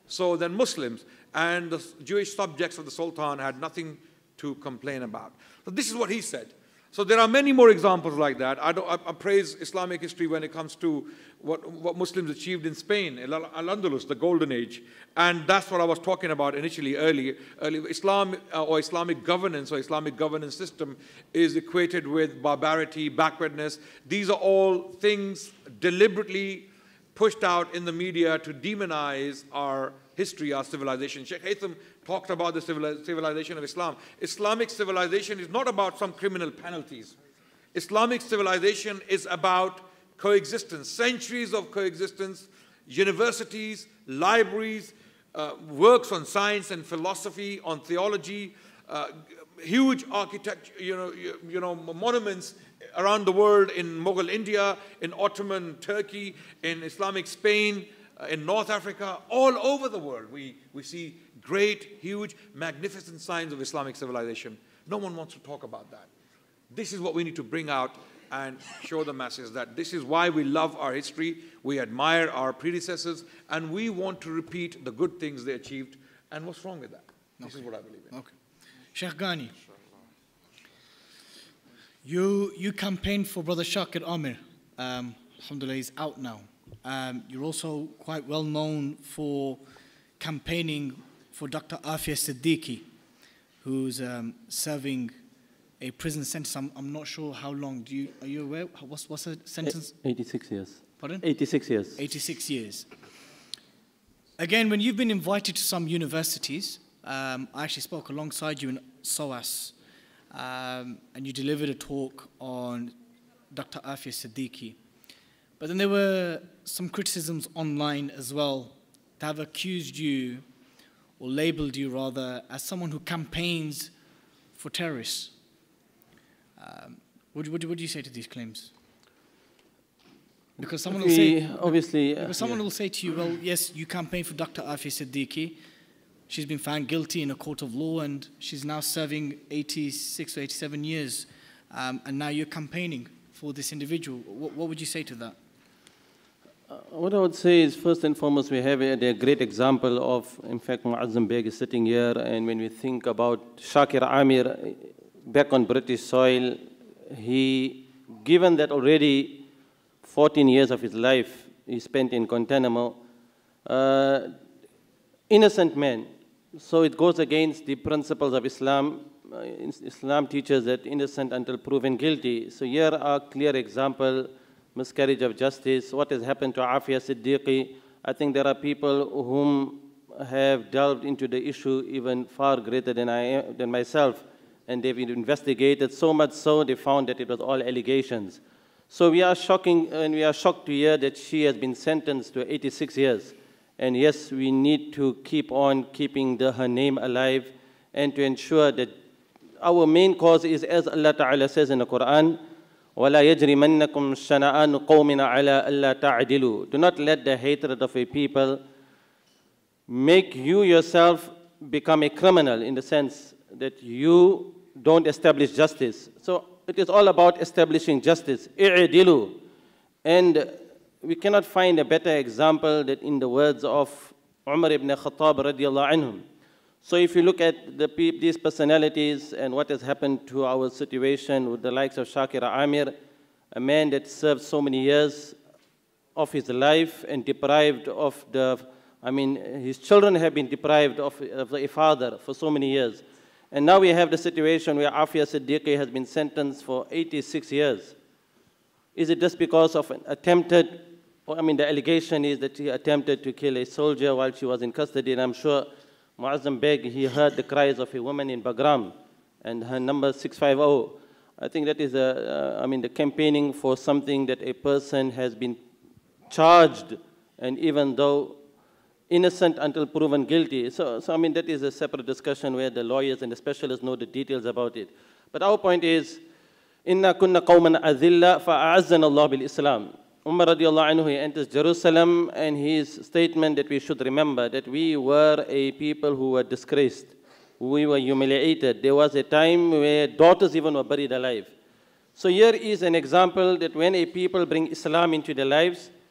so then Muslims and the Jewish subjects of the Sultan had nothing to complain about. So this is what he said. So there are many more examples like that. I, don't, I, I praise Islamic history when it comes to what, what Muslims achieved in Spain, Al-Andalus, the Golden Age. And that's what I was talking about initially, early. early Islam uh, or Islamic governance or Islamic governance system is equated with barbarity, backwardness. These are all things deliberately pushed out in the media to demonize our history, our civilization. Sheikh Haytham talked about the civilization of Islam. Islamic civilization is not about some criminal penalties. Islamic civilization is about coexistence, centuries of coexistence, universities, libraries, uh, works on science and philosophy, on theology, uh, huge architecture, you know, you, you know, monuments around the world, in Mughal India, in Ottoman Turkey, in Islamic Spain, uh, in North Africa, all over the world. We, we see great, huge, magnificent signs of Islamic civilization. No one wants to talk about that. This is what we need to bring out and show the masses, that this is why we love our history, we admire our predecessors, and we want to repeat the good things they achieved. And what's wrong with that? This Okay. is what I believe in. Okay. Sheikh Ghani, you, you campaigned for Brother Shakir Amir. Um, alhamdulillah, he's out now. Um, you're also quite well known for campaigning for Doctor Afia Siddiqui, who's um, serving a prison sentence. I'm, I'm not sure how long. Do you, are you aware? What's, what's the sentence? eighty-six years. Pardon? eighty-six years. eighty-six years. Again, when you've been invited to some universities, um, I actually spoke alongside you in SOAS, um, and you delivered a talk on Doctor Afia Siddiqui. But then there were some criticisms online as well that have accused you, or labeled you rather, as someone who campaigns for terrorists. Um, what, what, what do you say to these claims? Because someone will We say, obviously, uh, because someone yeah. will say to you, well, yes, you campaign for Doctor Afia Siddiqui. She's been found guilty in a court of law, and she's now serving eighty-six or eighty-seven years. Um, and now you're campaigning for this individual. What, what would you say to that? Uh, what I would say is, first and foremost, we have a, a great example of, in fact, Muazzam Beg is sitting here, and when we think about Shakir Amir back on British soil, he, given that already fourteen years of his life he spent in Guantanamo, uh, innocent man. So it goes against the principles of Islam. Uh, Islam teaches that innocent until proven guilty. So here are clear example, miscarriage of justice, what has happened to Afia Siddiqui. I think there are people whom have delved into the issue even far greater than I am, than myself, and they've investigated so much so they found that it was all allegations. So we are shocking, and we are shocked to hear that she has been sentenced to eighty-six years. And yes, we need to keep on keeping the, her name alive, and to ensure that our main cause is, as Allah Ta'ala says in the Quran, وَلَا يَجْرِمَنَّكُمْ شَنَآنُ قَوْمٍ عَلَىٰ أَلَّا تَعْدِلُوا. Do not let the hatred of a people make you yourself become a criminal, in the sense that you don't establish justice. So it is all about establishing justice. إِعْدِلُوا. And we cannot find a better example than in the words of Umar ibn Khattab radiallahu anhum. So if you look at the, these personalities and what has happened to our situation with the likes of Shakir Amir, a man that served so many years of his life and deprived of the, I mean, his children have been deprived of, of a father for so many years. And now we have the situation where Afia Siddiqui has been sentenced for eighty-six years. Is it just because of an attempted, I mean, the allegation is that he attempted to kill a soldier while she was in custody, and I'm sure Muazzam Beg, he heard the cries of a woman in Bagram, and her number six five zero. I think that is, a, uh, I mean, the campaigning for something that a person has been charged, and even though innocent until proven guilty. So, so I mean, that is a separate discussion where the lawyers and the specialists know the details about it. But our point is, Inna kunna qawman adhilla fa'azzana Allah bil Islam. Umar radiallahu anhu, he enters Jerusalem, and his statement that we should remember that we were a people who were disgraced. We were humiliated. There was a time where daughters even were buried alive. So here is an example that when a people bring Islam into their lives,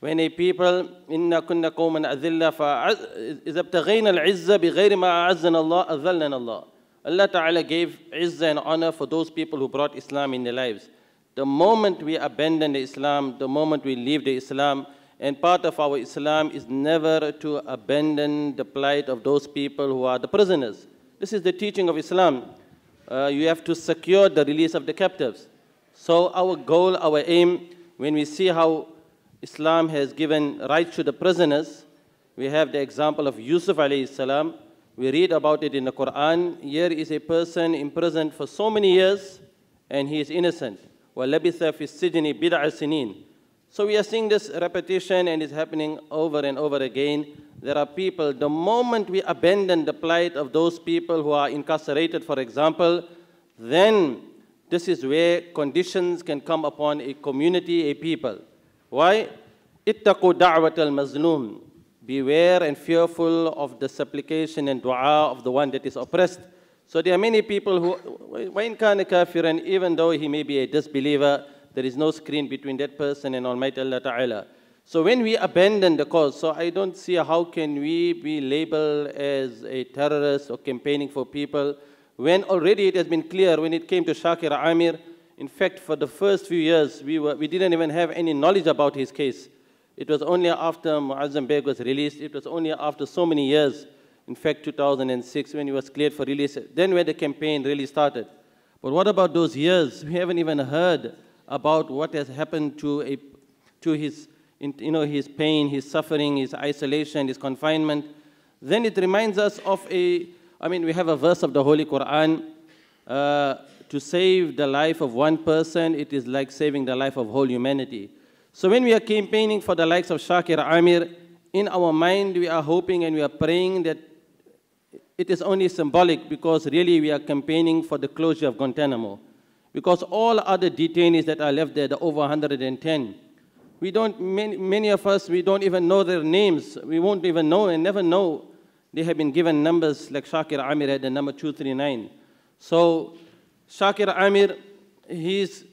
when a people, إِنَّا كُنَّا قَوْمًا أَذِلَّا فَإِذَا ابْتَغَيْنَا الْعِزَّةَ بِغَيْرِ مَا أَعَزَّنَا اللَّهُ أَذَلَّنَا اللَّهُ. Allah Ta'ala gave izzah and honor for those people who brought Islam in their lives. The moment we abandon the Islam, the moment we leave the Islam, and part of our Islam is never to abandon the plight of those people who are the prisoners. This is the teaching of Islam. Uh, you have to secure the release of the captives. So our goal, our aim, when we see how Islam has given rights to the prisoners, we have the example of Yusuf alayhi salam. We read about it in the Quran. Here is a person imprisoned for so many years, and he is innocent. وَلَبِثَ فِي السِّجْنِ بِضْعَ سِنِينَ. So we are seeing this repetition, and it's happening over and over again. There are people, the moment we abandon the plight of those people who are incarcerated, for example, then this is where conditions can come upon a community, a people. Why? اتقوا دعوة المظلوم. Beware and fearful of the supplication and dua of the one that is oppressed. So there are many people who, وَإِنْ كَانَ كَافِرًا, even though he may be a disbeliever, there is no screen between that person and Almighty Allah Ta'ala. So when we abandon the cause, so I don't see how can we be labeled as a terrorist or campaigning for people, when already it has been clear when it came to Shakir Amir. In fact, for the first few years, we, were, we didn't even have any knowledge about his case. It was only after Muazzam Beg was released, it was only after so many years, in fact two thousand six, when he was cleared for release, then when the campaign really started. But what about those years? We haven't even heard about what has happened to, a, to his, you know, his pain, his suffering, his isolation, his confinement. Then it reminds us of a, I mean, we have a verse of the Holy Quran, uh, to save the life of one person, it is like saving the life of whole humanity. So when we are campaigning for the likes of Shakir Amir, in our mind we are hoping and we are praying that it is only symbolic, because really we are campaigning for the closure of Guantanamo. Because all other detainees that are left there, the over one hundred ten, we don't, many, many of us, we don't even know their names. We won't even know and never know. They have been given numbers, like Shakir Amir had the number two three nine. So Shakir Amir, he's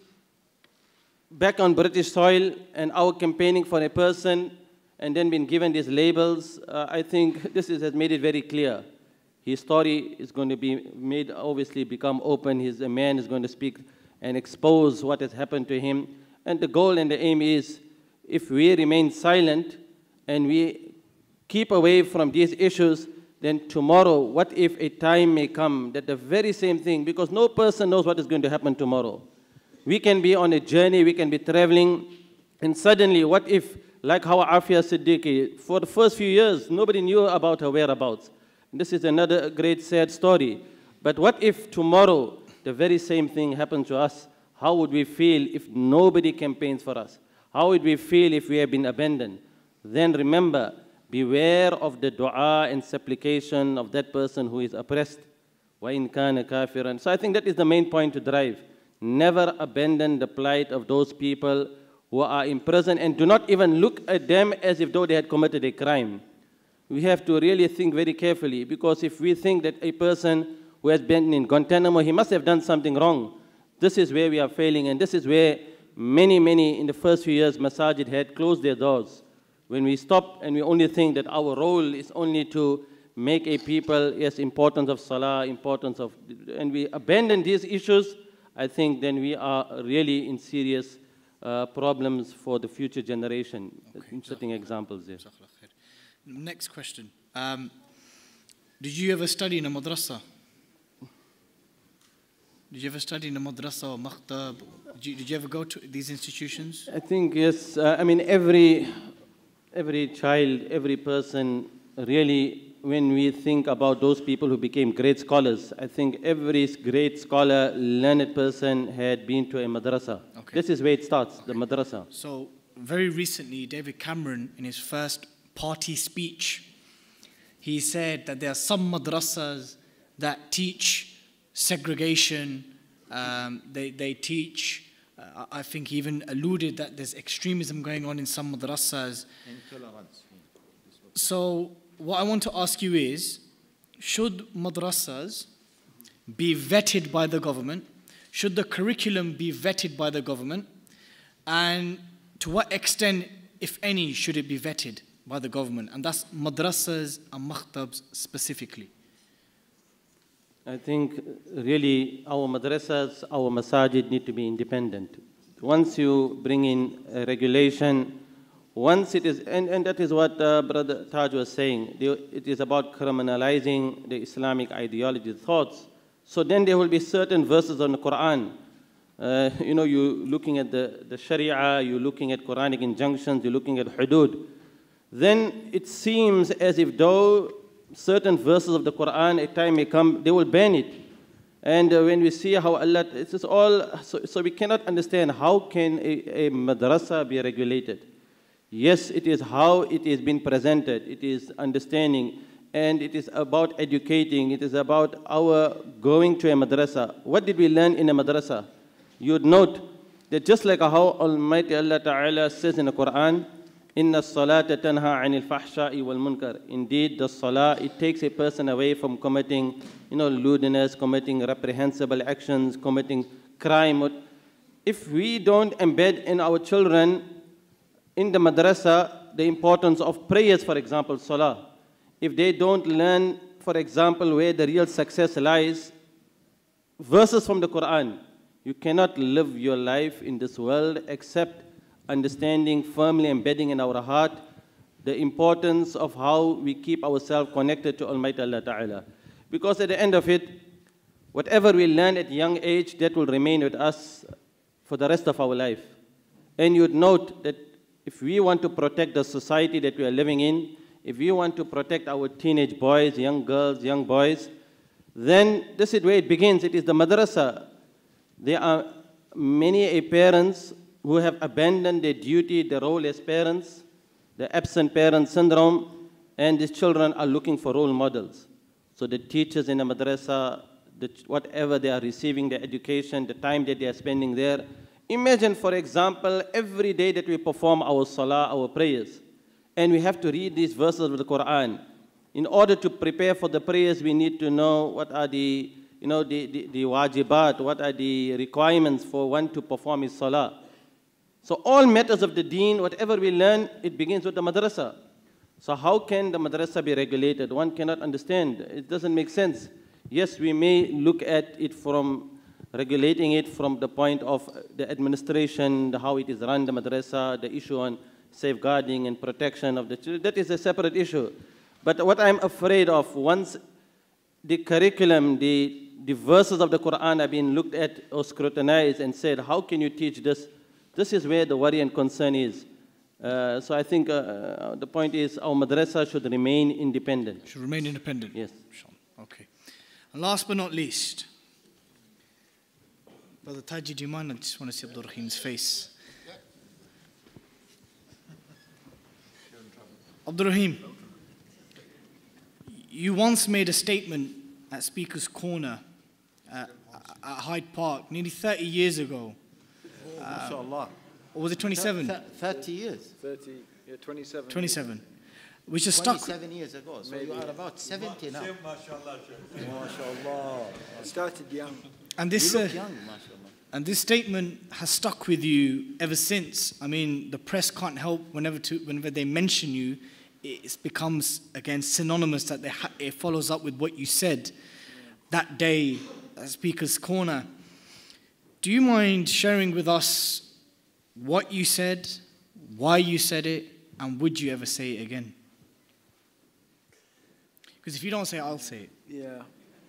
back on British soil, and our campaigning for a person and then been given these labels, uh, I think this is, has made it very clear. His story is going to be made, obviously become open. His, a man is going to speak and expose what has happened to him. And the goal and the aim is, if we remain silent and we keep away from these issues, then tomorrow, what if a time may come that the very same thing, because no person knows what is going to happen tomorrow. We can be on a journey, we can be traveling, and suddenly, what if, like how Afia Siddiqui, for the first few years, nobody knew about her whereabouts. This is another great sad story. But what if tomorrow, the very same thing happened to us? How would we feel if nobody campaigns for us? How would we feel if we have been abandoned? Then remember, beware of the dua and supplication of that person who is oppressed. وَإِنْ كَانَ كَافِرًا. So I think that is the main point to drive. Never abandon the plight of those people who are in prison, and do not even look at them as if though they had committed a crime. We have to really think very carefully, because if we think that a person who has been in Guantanamo, he must have done something wrong. This is where we are failing, and this is where many, many in the first few years, masajid had closed their doors. When we stop and we only think that our role is only to make a people, yes, importance of salah, importance of, and we abandon these issues, I think then we are really in serious uh, problems for the future generation. Okay. I'm setting examples there. Next question. Um, did you ever study in a madrasa? Did you ever study in a madrasa or maktab? Did you, did you ever go to these institutions? I think, yes. Uh, I mean, every, every child, every person, really, when we think about those people who became great scholars, I think every great scholar, learned person had been to a madrasa. Okay. This is where it starts, okay. The madrasa. So, very recently, David Cameron, in his first party speech, he said that there are some madrasas that teach segregation, um, they, they teach, uh, I think he even alluded that there's extremism going on in some madrasas. Intolerance. So, what I want to ask you is, should madrasas be vetted by the government? Should the curriculum be vetted by the government? And to what extent if any, should it be vetted by the government? And that's madrasas and makhtabs specifically. I think really our madrasas, our masajid need to be independent. Once you bring in a regulation, once it is, and, and that is what uh, Brother Taj was saying, it is about criminalizing the Islamic ideology, thoughts. So then there will be certain verses on the Quran. Uh, you know, you're looking at the, the Sharia, you're looking at Quranic injunctions, you're looking at hudud. Then it seems as if though certain verses of the Quran, a time may come, they will ban it. And uh, when we see how Allah, it's just all, so, so we cannot understand how can a, a madrasa be regulated. Yes, it is how it is being presented, it is understanding, and it is about educating, it is about our going to a madrasa. What did we learn in a madrasa? You would note that just like how Almighty Allah Ta'ala says in the Quran, Inna salata tanha anil fahsha'i wal munkar. Indeed, the salah, it takes a person away from committing, you know, lewdness, committing reprehensible actions, committing crime. If we don't embed in our children, in the madrasa, the importance of prayers, for example, salah, if they don't learn, for example, where the real success lies, verses from the Quran, you cannot live your life in this world except understanding, firmly embedding in our heart the importance of how we keep ourselves connected to Almighty Allah Ta'ala. Because at the end of it, whatever we learn at a young age, that will remain with us for the rest of our life. And you'd note that if we want to protect the society that we are living in, if we want to protect our teenage boys, young girls, young boys, then this is where it begins. It is the madrasa. There are many parents who have abandoned their duty, their role as parents, the absent parent syndrome, and these children are looking for role models. So the teachers in the madrasa, the, whatever they are receiving, the education, the time that they are spending there. Imagine, for example, every day that we perform our salah, our prayers, and we have to read these verses of the Quran. In order to prepare for the prayers, we need to know what are the, you know, the, the, the wajibat, what are the requirements for one to perform his salah. So all matters of the deen, whatever we learn, it begins with the madrasa. So how can the madrasa be regulated? One cannot understand. It doesn't make sense. Yes, we may look at it from regulating it from the point of the administration, the, how it is run, the madrasa, the issue on safeguarding and protection of the children. That is a separate issue. But what I'm afraid of, once the curriculum, the, the verses of the Quran are being looked at or scrutinized and said, how can you teach this? This is where the worry and concern is. Uh, so I think uh, the point is our madrasa should remain independent. Should remain independent? Yes. Okay. And last but not least, Brother Taji, do you mind? I just want to see Abdul Rahim's face. Abdul Rahim, you once made a statement at Speaker's Corner uh, at Hyde Park nearly thirty years ago. Oh, mashallah. Or was it twenty-seven? thirty years. thirty, yeah, twenty-seven. twenty-seven. Which is stuck. twenty-seven years ago, so Maybe. you are about seventy now. MashaAllah. I started young. And this, you look uh, young, mashallah. And this statement has stuck with you ever since. I mean, the press can't help whenever to, whenever they mention you, it becomes again synonymous that they ha it follows up with what you said that day at Speaker's Corner. Do you mind sharing with us what you said, why you said it, and would you ever say it again? Because if you don't say it, I'll say it. Yeah.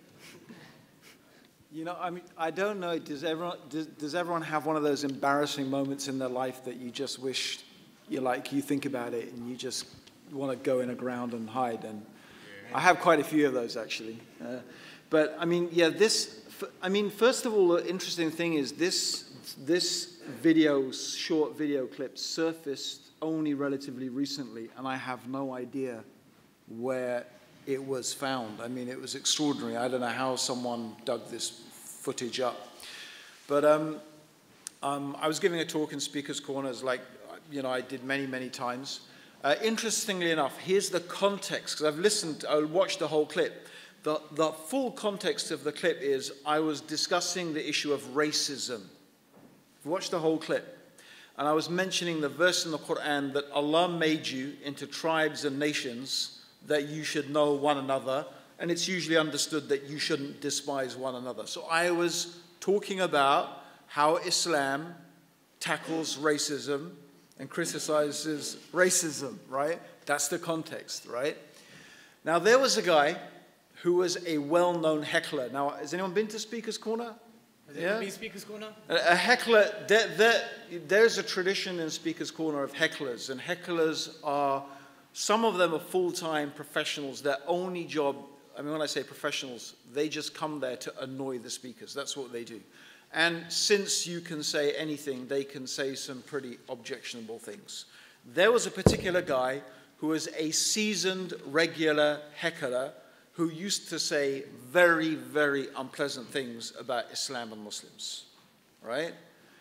You know, I mean, I don't know, does everyone, does, does everyone have one of those embarrassing moments in their life that you just wish, you like, you think about it and you just want to go in a ground and hide? And I have quite a few of those, actually. Uh, but, I mean, yeah, this, I mean, first of all, the interesting thing is this, this video, short video clip surfaced only relatively recently, and I have no idea where it was found. I mean, it was extraordinary. I don't know how someone dug this footage up. But um, um, I was giving a talk in Speaker's Corners, like, you know, I did many, many times. Uh, interestingly enough, here's the context, because I've listened, I watched the whole clip. The, the full context of the clip is I was discussing the issue of racism. Watch the whole clip. And I was mentioning the verse in the Quran that Allah made you into tribes and nations that you should know one another, and it's usually understood that you shouldn't despise one another. So I was talking about how Islam tackles racism and criticizes racism, right? That's the context, right? Now, there was a guy who was a well-known heckler. Now, has anyone been to Speaker's Corner? Has anyone been to Speaker's Corner? A, a heckler, there, there, there's a tradition in Speaker's Corner of hecklers, and hecklers are, some of them are full-time professionals. Their only job, I mean, when I say professionals, they just come there to annoy the speakers. That's what they do. And since you can say anything, they can say some pretty objectionable things. There was a particular guy who was a seasoned, regular heckler who used to say very, very unpleasant things about Islam and Muslims, right?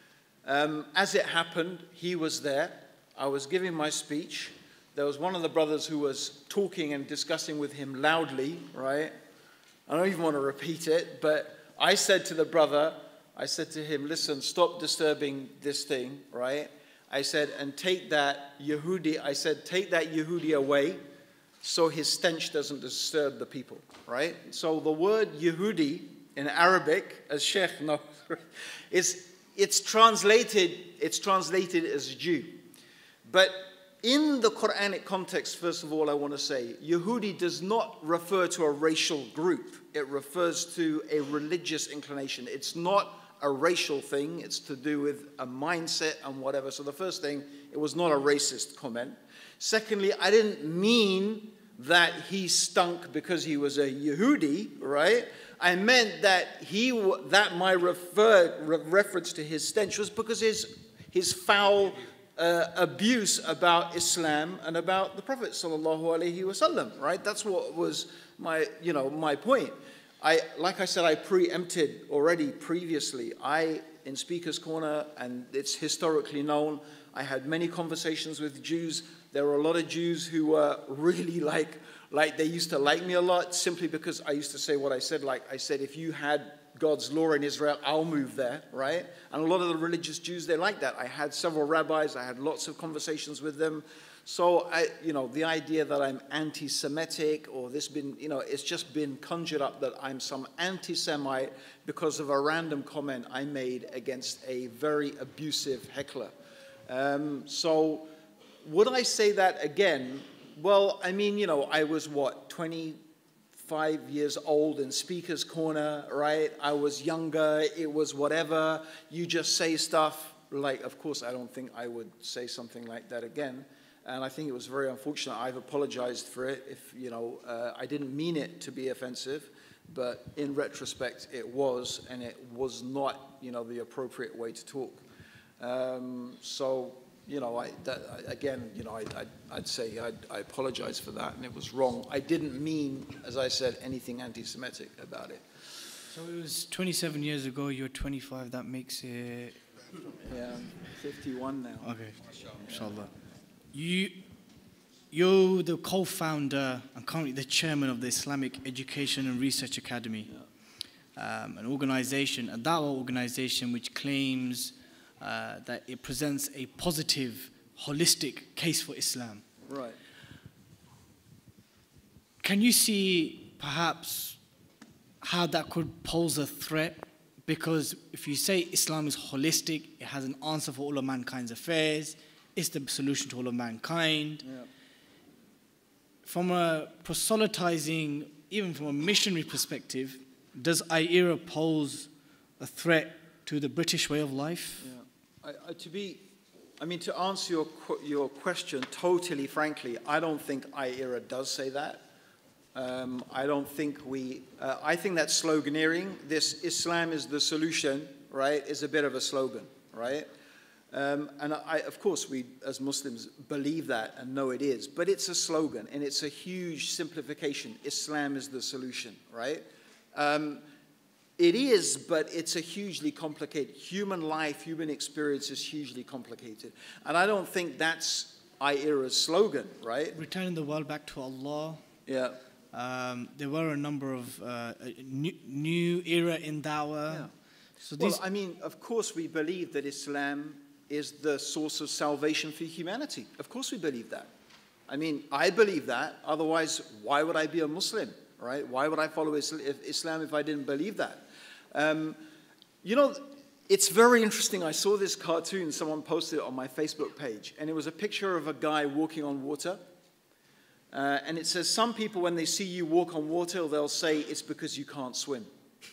Um, as it happened, he was there. I was giving my speech. There was one of the brothers who was talking and discussing with him loudly, right? I don't even want to repeat it, but I said to the brother, I said to him, listen, stop disturbing this thing, right? I said, and take that Yehudi, I said, take that Yehudi away so his stench doesn't disturb the people, right? So the word Yehudi in Arabic, as Sheikh knows, is, it's translated, it's translated as Jew. But in the Quranic context, first of all, I want to say, Yehudi does not refer to a racial group. It refers to a religious inclination. It's not a racial thing. It's to do with a mindset and whatever. So the first thing, it was not a racist comment. Secondly, I didn't mean that he stunk because he was a Yehudi, right? I meant that he that my refer, re reference to his stench was because his his foul uh, abuse about Islam and about the Prophet sallallahu alaihi wasallam, right? That's what was my you know my point. I like I said I preempted already previously. I in Speaker's Corner, and it's historically known, I had many conversations with Jews. There were a lot of Jews who were really like, like they used to like me a lot simply because I used to say what I said. Like I said, if you had God's law in Israel, I'll move there, right? And a lot of the religious Jews, they like that. I had several rabbis. I had lots of conversations with them. So, I, you know, the idea that I'm anti-Semitic or this been, you know, it's just been conjured up that I'm some anti-Semite because of a random comment I made against a very abusive heckler. Um, so would I say that again? Well, I mean, you know, I was what, twenty-five years old in Speaker's Corner, right? I was younger, it was whatever. You just say stuff like, of course, I don't think I would say something like that again. And I think it was very unfortunate. I've apologized for it. If, you know, uh, I didn't mean it to be offensive, but in retrospect, it was, and it was not, you know, the appropriate way to talk. Um, so, you know, I, that, again, you know, I, I'd, I'd say I'd, I apologize for that, and it was wrong. I didn't mean, as I said, anything anti-Semitic about it. So it was twenty-seven years ago, you're twenty-five, that makes it... Yeah, I'm fifty-one now. Okay, inshallah. You, you're the co-founder and currently the chairman of the Islamic Education and Research Academy, yeah. um, an organization, a da'wah organization which claims uh, that it presents a positive, holistic case for Islam. Right. Can you see perhaps how that could pose a threat? Because if you say Islam is holistic, it has an answer for all of mankind's affairs, it's the solution to all of mankind. Yeah. From a proselytizing, even from a missionary perspective, does I E R A pose a threat to the British way of life? Yeah. I, I, to be, I mean, to answer your, your question totally frankly, I don't think I E R A does say that. Um, I don't think we, uh, I think that sloganeering, this Islam is the solution, right, is a bit of a slogan, right? Um, and I, of course, we as Muslims believe that and know it is, but it's a slogan and it's a huge simplification. Islam is the solution, right? Um, it is, but it's a hugely complicated. Human life, human experience is hugely complicated. And I don't think that's I E R A's slogan, right? Returning the world back to Allah. Yeah. Um, there were a number of uh, new, new era in da'wah. Yeah. So well, these I mean, of course we believe that Islam is the source of salvation for humanity. Of course we believe that. I mean, I believe that. Otherwise, why would I be a Muslim, right? Why would I follow Islam if I didn't believe that? Um, you know, it's very interesting. I saw this cartoon, someone posted it on my Facebook page, and it was a picture of a guy walking on water. Uh, and it says, some people, when they see you walk on water, they'll say it's because you can't swim.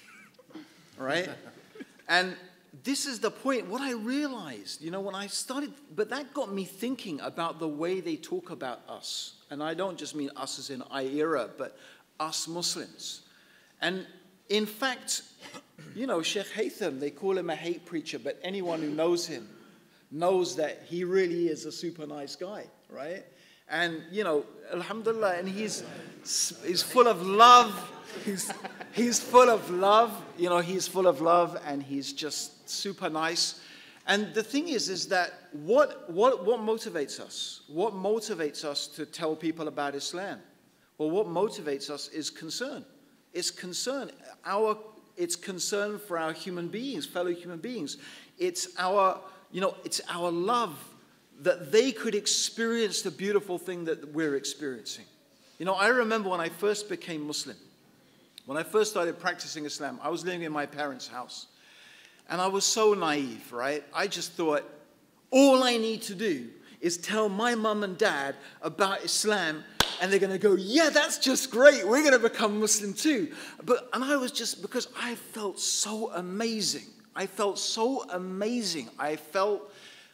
Right? And this is the point. What I realized, you know, when I started, but that got me thinking about the way they talk about us. And I don't just mean us as in I E R A, but us Muslims. And in fact, you know, Sheikh Haytham, they call him a hate preacher, but anyone who knows him knows that he really is a super nice guy, right? And, you know, alhamdulillah, and he's, he's full of love. He's, he's full of love. You know, he's full of love, and he's just super nice. And the thing is, is that what, what, what motivates us? What motivates us to tell people about Islam? Well, what motivates us is concern. It's concern. Our, it's concern for our human beings, fellow human beings. It's our, you know, it's our love that they could experience the beautiful thing that we're experiencing. You know, I remember when I first became Muslim, when I first started practicing Islam, I was living in my parents' house. And I was so naive, right? I just thought, all I need to do is tell my mum and dad about Islam, and they're going to go, yeah, that's just great. We're going to become Muslim too. But, and I was just, because I felt so amazing. I felt so amazing. I felt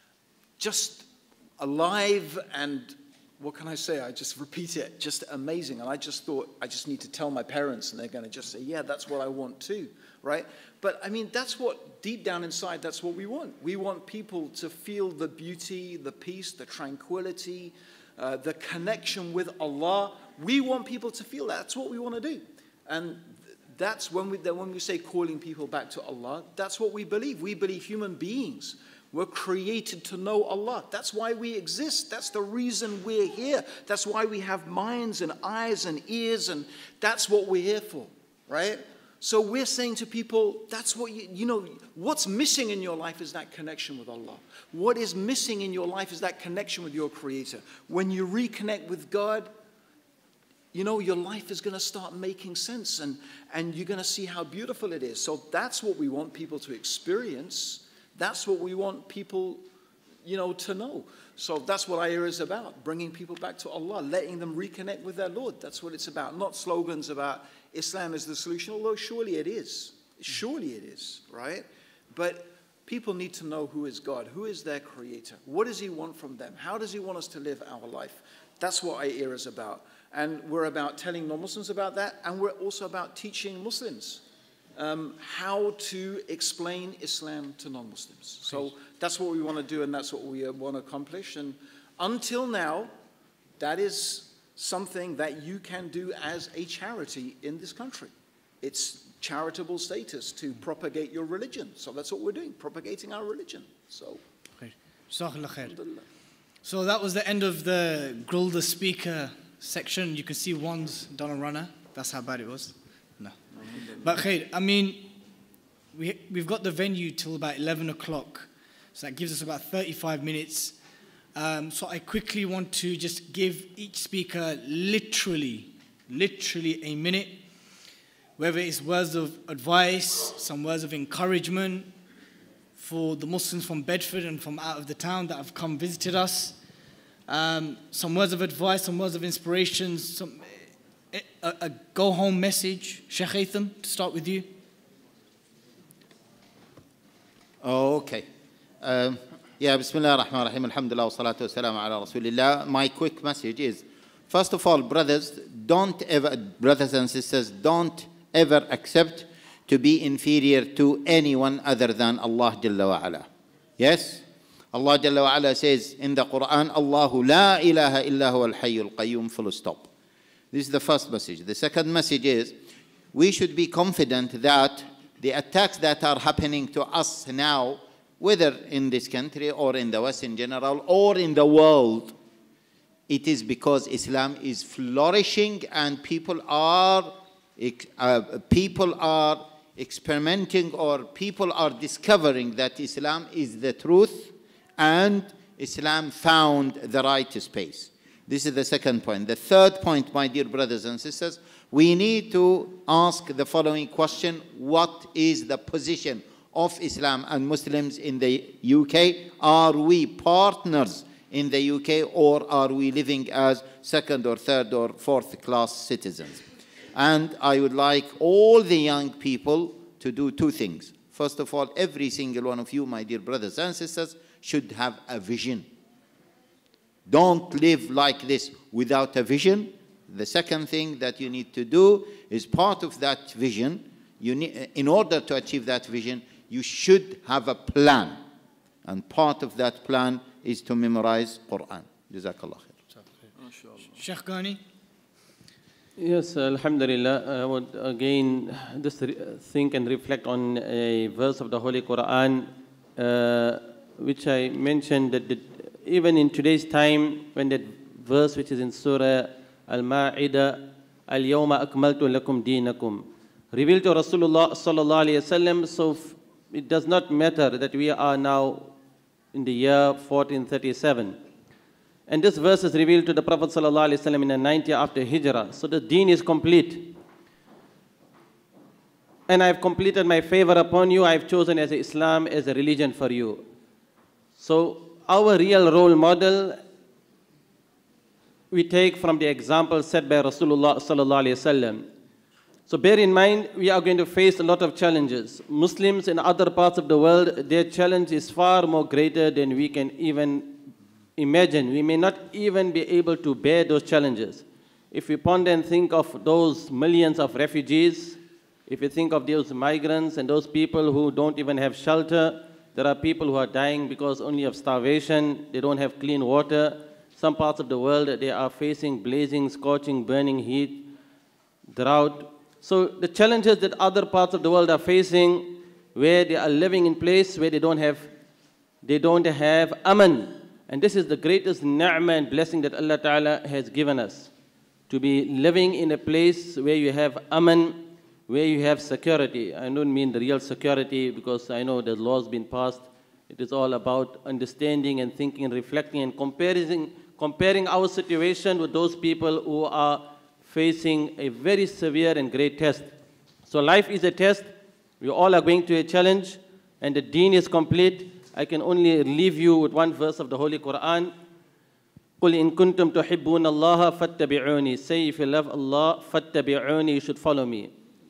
just alive, and what can I say? I just repeat it, just amazing. And I just thought, I just need to tell my parents, and they're going to just say, yeah, that's what I want too, right? But I mean, that's what, deep down inside, that's what we want. We want people to feel the beauty, the peace, the tranquility, uh, the connection with Allah. We want people to feel that. That's what we want to do. And that's when we, when we say calling people back to Allah, that's what we believe. We believe human beings were created to know Allah. That's why we exist. That's the reason we're here. That's why we have minds and eyes and ears, and that's what we're here for, right? So we're saying to people, that's what you, you know, what's missing in your life is that connection with Allah. What is missing in your life is that connection with your Creator. When you reconnect with God, you know, your life is going to start making sense, and, and you're going to see how beautiful it is. So that's what we want people to experience. That's what we want people, you know, to know. So that's what I E R A is about, bringing people back to Allah, letting them reconnect with their Lord. That's what it's about, not slogans about Islam is the solution, although surely it is. Surely it is, right? But people need to know who is God, who is their Creator, what does He want from them, how does He want us to live our life? That's what I E R A is about. And we're about telling non-Muslims about that, and we're also about teaching Muslims Um, how to explain Islam to non-Muslims. So that's what we want to do, and that's what we uh, want to accomplish. And until now, that is something that you can do as a charity in this country. It's charitable status to propagate your religion. So that's what we're doing, propagating our religion. So, so that was the end of the Grill the Speaker section. You can see one's done a runner. That's how bad it was. No. But khair, I mean, we, we've got the venue till about eleven o'clock. So that gives us about thirty-five minutes. Um, so I quickly want to just give each speaker literally, literally a minute, whether it's words of advice, some words of encouragement for the Muslims from Bedford and from out of the town that have come visited us, um, some words of advice, some words of inspiration, some, a, a go-home message. Sheikh Haytham, to start with you. Oh, okay. Um, yeah, Bismillah ar-Rahman ar-Rahim, alhamdulillah, wa salatu wa salam ala Rasulillah. My quick message is, first of all, brothers, don't ever, brothers and sisters, don't ever accept to be inferior to anyone other than Allah Jalla wa Ala. Yes? Allah Jalla wa Ala says in the Quran, Allahu la ilaha illa huwa al-hayyul qayyum, full stop. This is the first message. The second message is, we should be confident that the attacks that are happening to us now, whether in this country or in the West in general or in the world, it is because Islam is flourishing and people are, uh, people are experimenting, or people are discovering that Islam is the truth and Islam found the right space. This is the second point. The third point, my dear brothers and sisters, we need to ask the following question: what is the position of Islam and Muslims in the U K? Are we partners in the U K, or are we living as second or third or fourth class citizens? And I would like all the young people to do two things. First of all, every single one of you, my dear brothers and sisters, should have a vision. Don't live like this without a vision. The second thing that you need to do is part of that vision. You need, in order to achieve that vision, you should have a plan. And part of that plan is to memorize Quran. Jazakallah khair. Sheikh Ghani. Yes, Alhamdulillah. I would again just think and reflect on a verse of the Holy Quran, uh, which I mentioned that the, even in today's time, when that verse which is in Surah Al-Ma'idah, Al-Yawma Akmaltu Lakum Deenakum, revealed to Rasulullah Sallallahu Alaihi Wasallam, so it does not matter that we are now in the year fourteen thirty-seven. And this verse is revealed to the Prophet Sallallahu Alaihi Wasallam in the ninth year after Hijrah. So the deen is complete. And I have completed my favor upon you. I have chosen as Islam as a religion for you. So our real role model we take from the example set by Rasulullah Sallallahu Alaihi Wasallam. So bear in mind, we are going to face a lot of challenges. Muslims in other parts of the world, their challenge is far more greater than we can even imagine. We may not even be able to bear those challenges. If we ponder and think of those millions of refugees, if you think of those migrants and those people who don't even have shelter, there are people who are dying because only of starvation, they don't have clean water. Some parts of the world, they are facing blazing, scorching, burning heat, drought. So the challenges that other parts of the world are facing, where they are living in place where they don't have, they don't have aman. And this is the greatest ni'mah and blessing that Allah Ta'ala has given us. To be living in a place where you have aman, where you have security. I don't mean the real security, because I know the laws been passed. It is all about understanding and thinking and reflecting and comparing, comparing our situation with those people who are facing a very severe and great test. So life is a test. We all are going to a challenge, and the deen is complete. I can only leave you with one verse of the Holy Quran. قُلْ إِن كُنْتُمْ تُحِبُّونَ اللَّهَ فَاتَّبِعُونِي. Say, if you love Allah, فَاتَّبِعُونِي, you should follow me.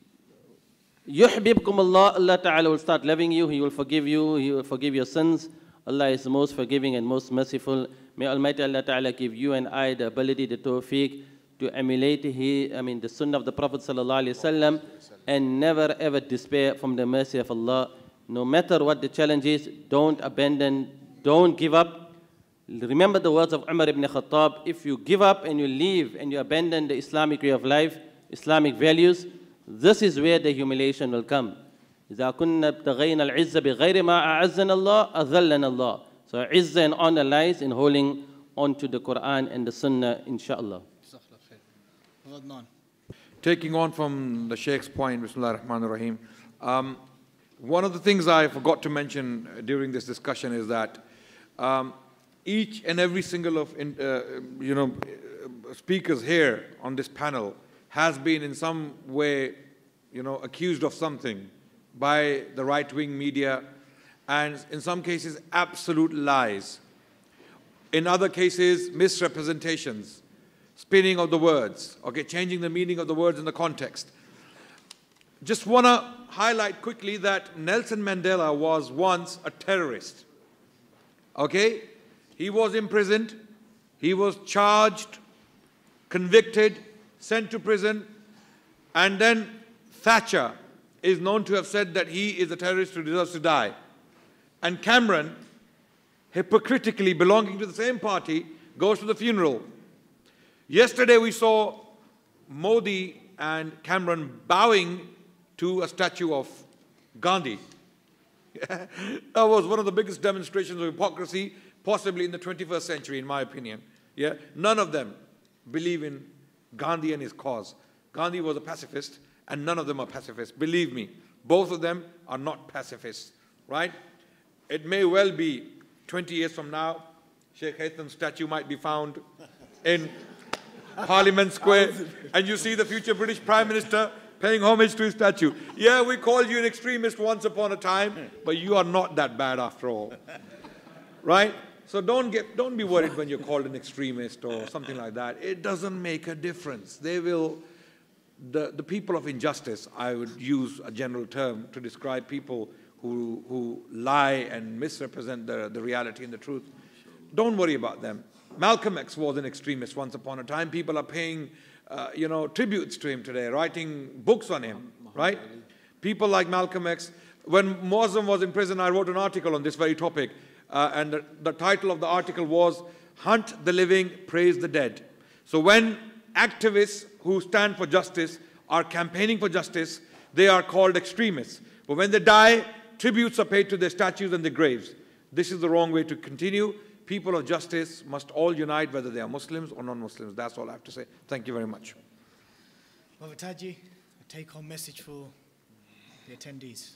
يُحْبِبْكُمُ Allah, Allah Ta'ala will start loving you, He will forgive you, He will forgive your sins. Allah is the most forgiving and most merciful. May Almighty Allah Ta'ala give you and I the ability, the tawfiq, to emulate he, I mean, the sunnah of the Prophet Sallallahu Alaihi Wasallam, and never ever despair from the mercy of Allah. No matter what the challenge is, don't abandon, don't give up. Remember the words of Umar ibn Khattab: if you give up and you leave and you abandon the Islamic way of life, Islamic values, this is where the humiliation will come. إِذَا كُنَّا ابْتَغَيْنَا الْعِزَّ بِغَيْرِ مَا أَعَزَّنَا اللَّهُ أَذَلَّنَا اللَّهُ. So izzah and honor lies in holding on to the Quran and the Sunnah, inshaAllah. Taking on from the Sheikh's point, Bismillah ar-Rahman ar-Rahim, um, one of the things I forgot to mention during this discussion is that um, each and every single of in, uh, you know speakers here on this panel has been in some way you know accused of something by the right-wing media, and in some cases absolute lies, in other cases misrepresentations, spinning of the words, okay, changing the meaning of the words in the context. Just want to highlight quickly that Nelson Mandela was once a terrorist. Okay? He was imprisoned, he was charged, convicted, sent to prison, and then Thatcher is known to have said that he is a terrorist who deserves to die. And Cameron, hypocritically belonging to the same party, goes to the funeral. Yesterday we saw Modi and Cameron bowing to a statue of Gandhi. That was one of the biggest demonstrations of hypocrisy possibly in the twenty-first century, in my opinion. Yeah? None of them believe in Gandhi and his cause. Gandhi was a pacifist, and none of them are pacifists. Believe me, both of them are not pacifists, right? It may well be twenty years from now, Sheikh Haytham's statue might be found in Parliament Square, and you see the future British Prime Minister paying homage to his statue. Yeah, we called you an extremist once upon a time, but you are not that bad after all. Right? So don't get, don't be worried when you're called an extremist or something like that. It doesn't make a difference. They will, the, the people of injustice, I would use a general term to describe people who, who lie and misrepresent the, the reality and the truth. Don't worry about them. Malcolm X was an extremist once upon a time. People are paying, uh, you know, tributes to him today, writing books on him, right? People like Malcolm X. When Muazzam was in prison, I wrote an article on this very topic, uh, and the, the title of the article was, Hunt the Living, Praise the Dead. So when activists who stand for justice are campaigning for justice, they are called extremists. But when they die, tributes are paid to their statues and their graves. This is the wrong way to continue. People of justice must all unite, whether they are Muslims or non-Muslims. That's all I have to say. Thank you very much. Mavataji, a take-home message for the attendees.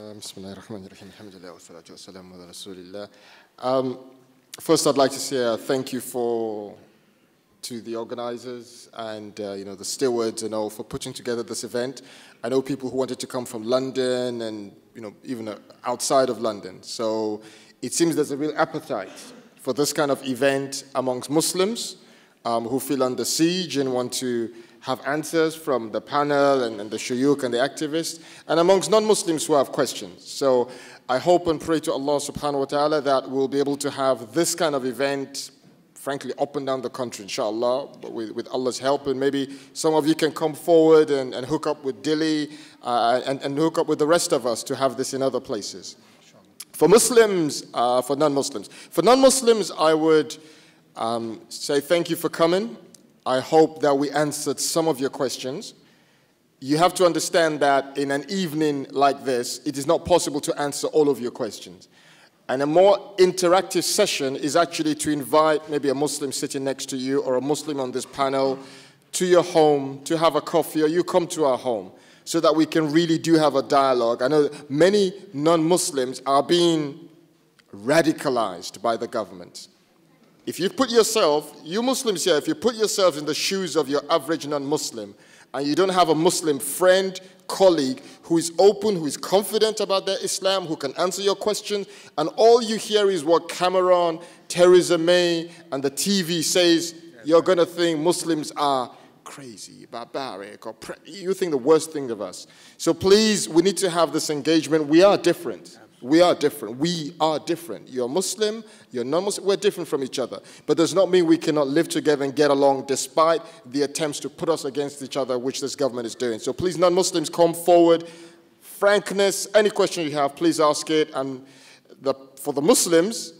Um, first, I'd like to say uh, thank you for to the organizers and uh, you know, the stewards and all for putting together this event. I know people who wanted to come from London and you know, even uh, outside of London. So it seems there's a real appetite for this kind of event amongst Muslims um, who feel under siege and want to have answers from the panel and, and the shuyukh and the activists, and amongst non-Muslims who have questions. So I hope and pray to Allah subhanahu wa ta'ala that we'll be able to have this kind of event, frankly, up and down the country, inshallah, but with, with Allah's help. And maybe some of you can come forward and, and hook up with Delhi uh, and, and hook up with the rest of us to have this in other places. For Muslims, uh, for non-Muslims. For non-Muslims, I would um, say thank you for coming. I hope that we answered some of your questions. You have to understand that in an evening like this, it is not possible to answer all of your questions. And a more interactive session is actually to invite maybe a Muslim sitting next to you or a Muslim on this panel to your home to have a coffee, or you come to our home, so that we can really do have a dialogue. I know that many non-Muslims are being radicalized by the government. If you put yourself, you Muslims here, if you put yourself in the shoes of your average non-Muslim, and you don't have a Muslim friend, colleague, who is open, who is confident about their Islam, who can answer your questions, and all you hear is what Cameron, Theresa May, and the T V says, you're going to think Muslims are crazy, barbaric, or pre you think the worst thing of us. So please, we need to have this engagement. We are different. We are different. We are different. You're Muslim, you're non-Muslim. We're different from each other. But does not mean we cannot live together and get along despite the attempts to put us against each other, which this government is doing. So please, non-Muslims, come forward. Frankness, any question you have, please ask it. And the, for the Muslims,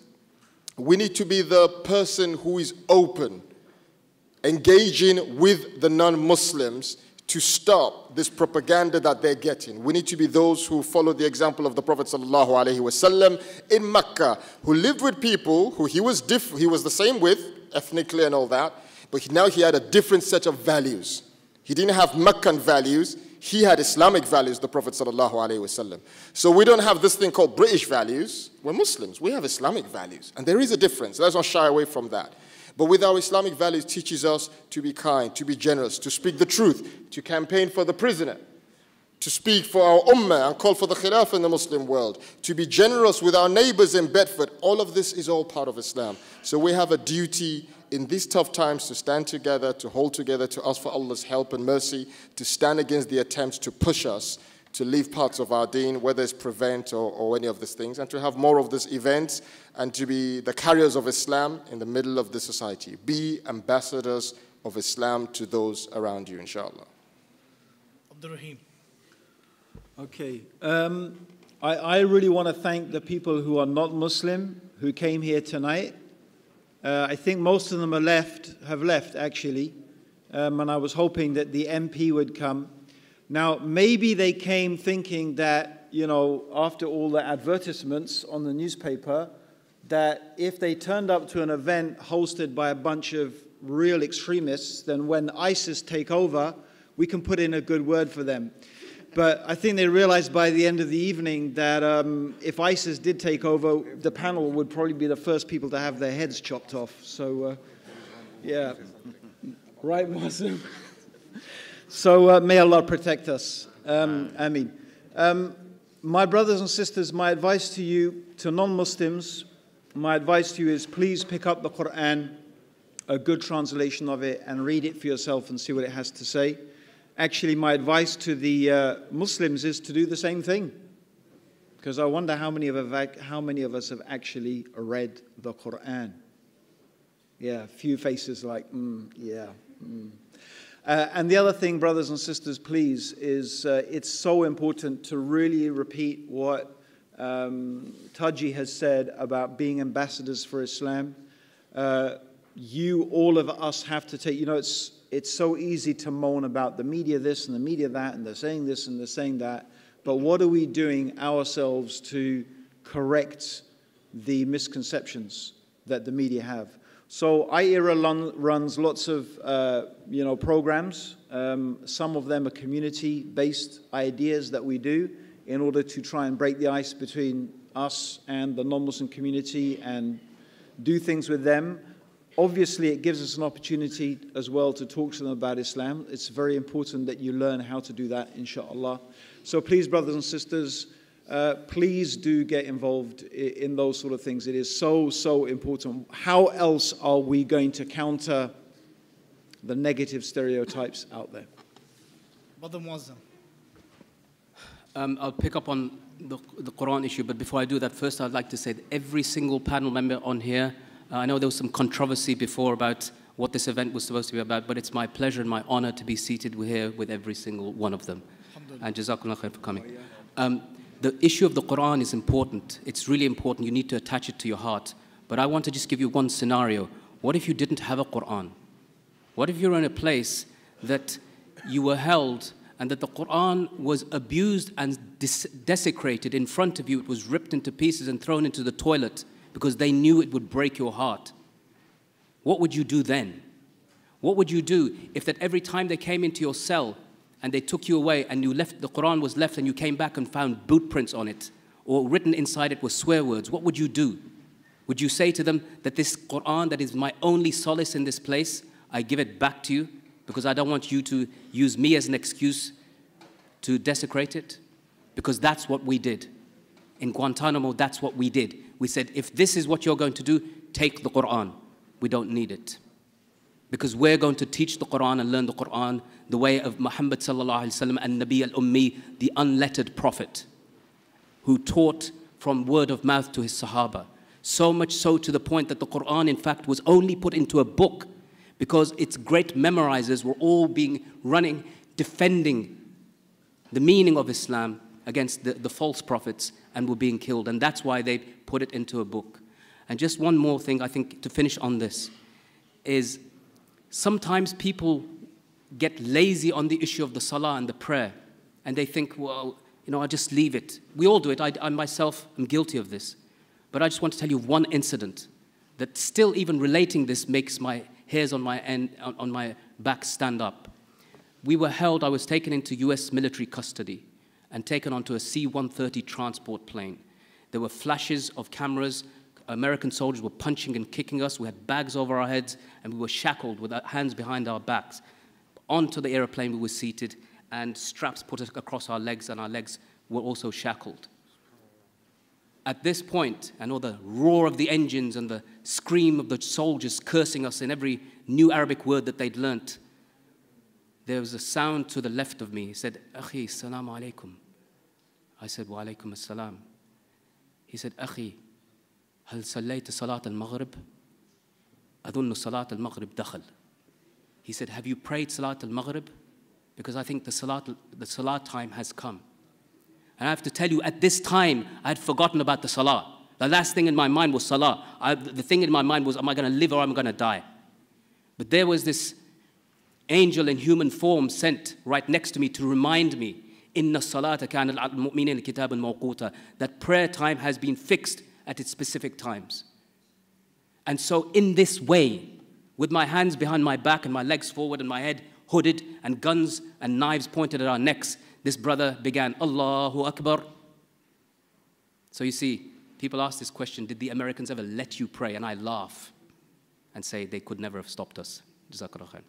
we need to be the person who is open, engaging with the non-Muslims to stop this propaganda that they're getting. We need to be those who follow the example of the Prophet sallallahu alaihi wasallam in Mecca, who lived with people who he was diff he was the same with ethnically and all that, but now he had a different set of values. He didn't have Meccan values. He had Islamic values, the Prophet sallallahu alaihi wasallam. So we don't have this thing called British values. We're Muslims. We have Islamic values, and there is a difference. Let's not shy away from that. But with our Islamic values, teaches us to be kind, to be generous, to speak the truth, to campaign for the prisoner, to speak for our ummah and call for the khilafah in the Muslim world, to be generous with our neighbors in Bedford. All of this is all part of Islam. So we have a duty in these tough times to stand together, to hold together, to ask for Allah's help and mercy, to stand against the attempts to push us to leave parts of our deen, whether it's prevent or, or any of these things, and to have more of these events and to be the carriers of Islam in the middle of the society. Be ambassadors of Islam to those around you, inshallah. Abdul Rahim. Okay. Um, I, I really want to thank the people who are not Muslim who came here tonight. Uh, I think most of them are left, have left, actually, um, and I was hoping that the M P would come. Now, maybe they came thinking that, you know, after all the advertisements on the newspaper, that if they turned up to an event hosted by a bunch of real extremists, then when ISIS take over, we can put in a good word for them. But I think they realized by the end of the evening that um, if ISIS did take over, the panel would probably be the first people to have their heads chopped off. So, uh, yeah. Right, Muslim? So uh, may Allah protect us. Um, I mean, um, my brothers and sisters, my advice to you, to non-Muslims, my advice to you is please pick up the Quran, a good translation of it, and read it for yourself and see what it has to say. Actually, my advice to the uh, Muslims is to do the same thing. Because I wonder how many, of how many of us have actually read the Quran. Yeah, a few faces like, mm, yeah. Mm. Uh, and the other thing, brothers and sisters, please, is uh, it's so important to really repeat what um, Taji has said about being ambassadors for Islam. Uh, you, all of us have to take, you know, it's, it's so easy to moan about the media this and the media that, and they're saying this and they're saying that. But what are we doing ourselves to correct the misconceptions that the media have? So I E R A runs lots of, uh, you know, programs. Um, some of them are community-based ideas that we do in order to try and break the ice between us and the non-Muslim community and do things with them. Obviously, it gives us an opportunity as well to talk to them about Islam. It's very important that you learn how to do that, inshallah. So please, brothers and sisters, Uh, please do get involved in those sort of things. It is so, so important. How else are we going to counter the negative stereotypes out there? Brother Muazzam. Um, I'll pick up on the, the Quran issue, but before I do that, first I'd like to say that every single panel member on here, uh, I know there was some controversy before about what this event was supposed to be about, but it's my pleasure and my honor to be seated here with every single one of them. And Jazakumullah khair for coming. Um, The issue of the Quran is important. It's really important. You need to attach it to your heart. But I want to just give you one scenario. What if you didn't have a Quran? What if you're in a place that you were held and that the Quran was abused and desecrated in front of you? It was ripped into pieces and thrown into the toilet because they knew it would break your heart. What would you do then? What would you do if that every time they came into your cell and they took you away and you left, the Quran was left and you came back and found boot prints on it, or written inside it were swear words? What would you do? Would you say to them that this Quran that is my only solace in this place, I give it back to you because I don't want you to use me as an excuse to desecrate it? Because that's what we did. In Guantanamo, that's what we did. We said, if this is what you're going to do, take the Quran. We don't need it. Because we're going to teach the Quran and learn the Quran the way of Muhammad sallallahu alaihi wasallam and Nabi al-Ummi, the unlettered prophet, who taught from word of mouth to his Sahaba. So much so to the point that the Quran, in fact, was only put into a book because its great memorizers were all being running, defending the meaning of Islam against the, the false prophets and were being killed. And that's why they put it into a book. And just one more thing, I think, to finish on this, is sometimes people get lazy on the issue of the salah and the prayer, and they think, well, you know, I'll just leave it. We all do it. I, I myself am guilty of this. But I just want to tell you one incident that still even relating this makes my hairs on my, end, on, on my back stand up. We were held, I was taken into U S military custody and taken onto a C one thirty transport plane. There were flashes of cameras. American soldiers were punching and kicking us. We had bags over our heads, and we were shackled with our hands behind our backs. Onto the airplane we were seated, and straps put across our legs, and our legs were also shackled. At this point, I know the roar of the engines and the scream of the soldiers cursing us in every new Arabic word that they'd learnt. There was a sound to the left of me. He said, Akhi, salaam alaikum. I said, wa alaikum as-salam. He said, Akhi, هل صليت صلاة المغرب؟ أظن صلاة المغرب دخل. He said, have you prayed Salat al-Maghrib? Because I think the Salat, the Salat time has come. And I have to tell you, at this time, I had forgotten about the Salah. The last thing in my mind was Salah. I, the thing in my mind was, am I going to live or am I going to die? But there was this angel in human form sent right next to me to remind me, إِنَّ الصَّلَاةَ كَانَ الْمُؤْمِنِينَ كِتَابًا مَوْقُوتًا, that prayer time has been fixed at its specific times. And so in this way, with my hands behind my back and my legs forward and my head hooded and guns and knives pointed at our necks, this brother began, Allahu Akbar. So you see, people ask this question, did the Americans ever let you pray? And I laugh and say they could never have stopped us. Jazakallah khair.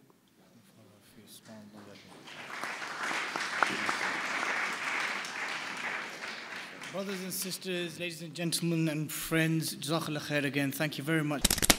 Brothers and sisters, ladies and gentlemen and friends, Jazakallah khair again. Thank you very much.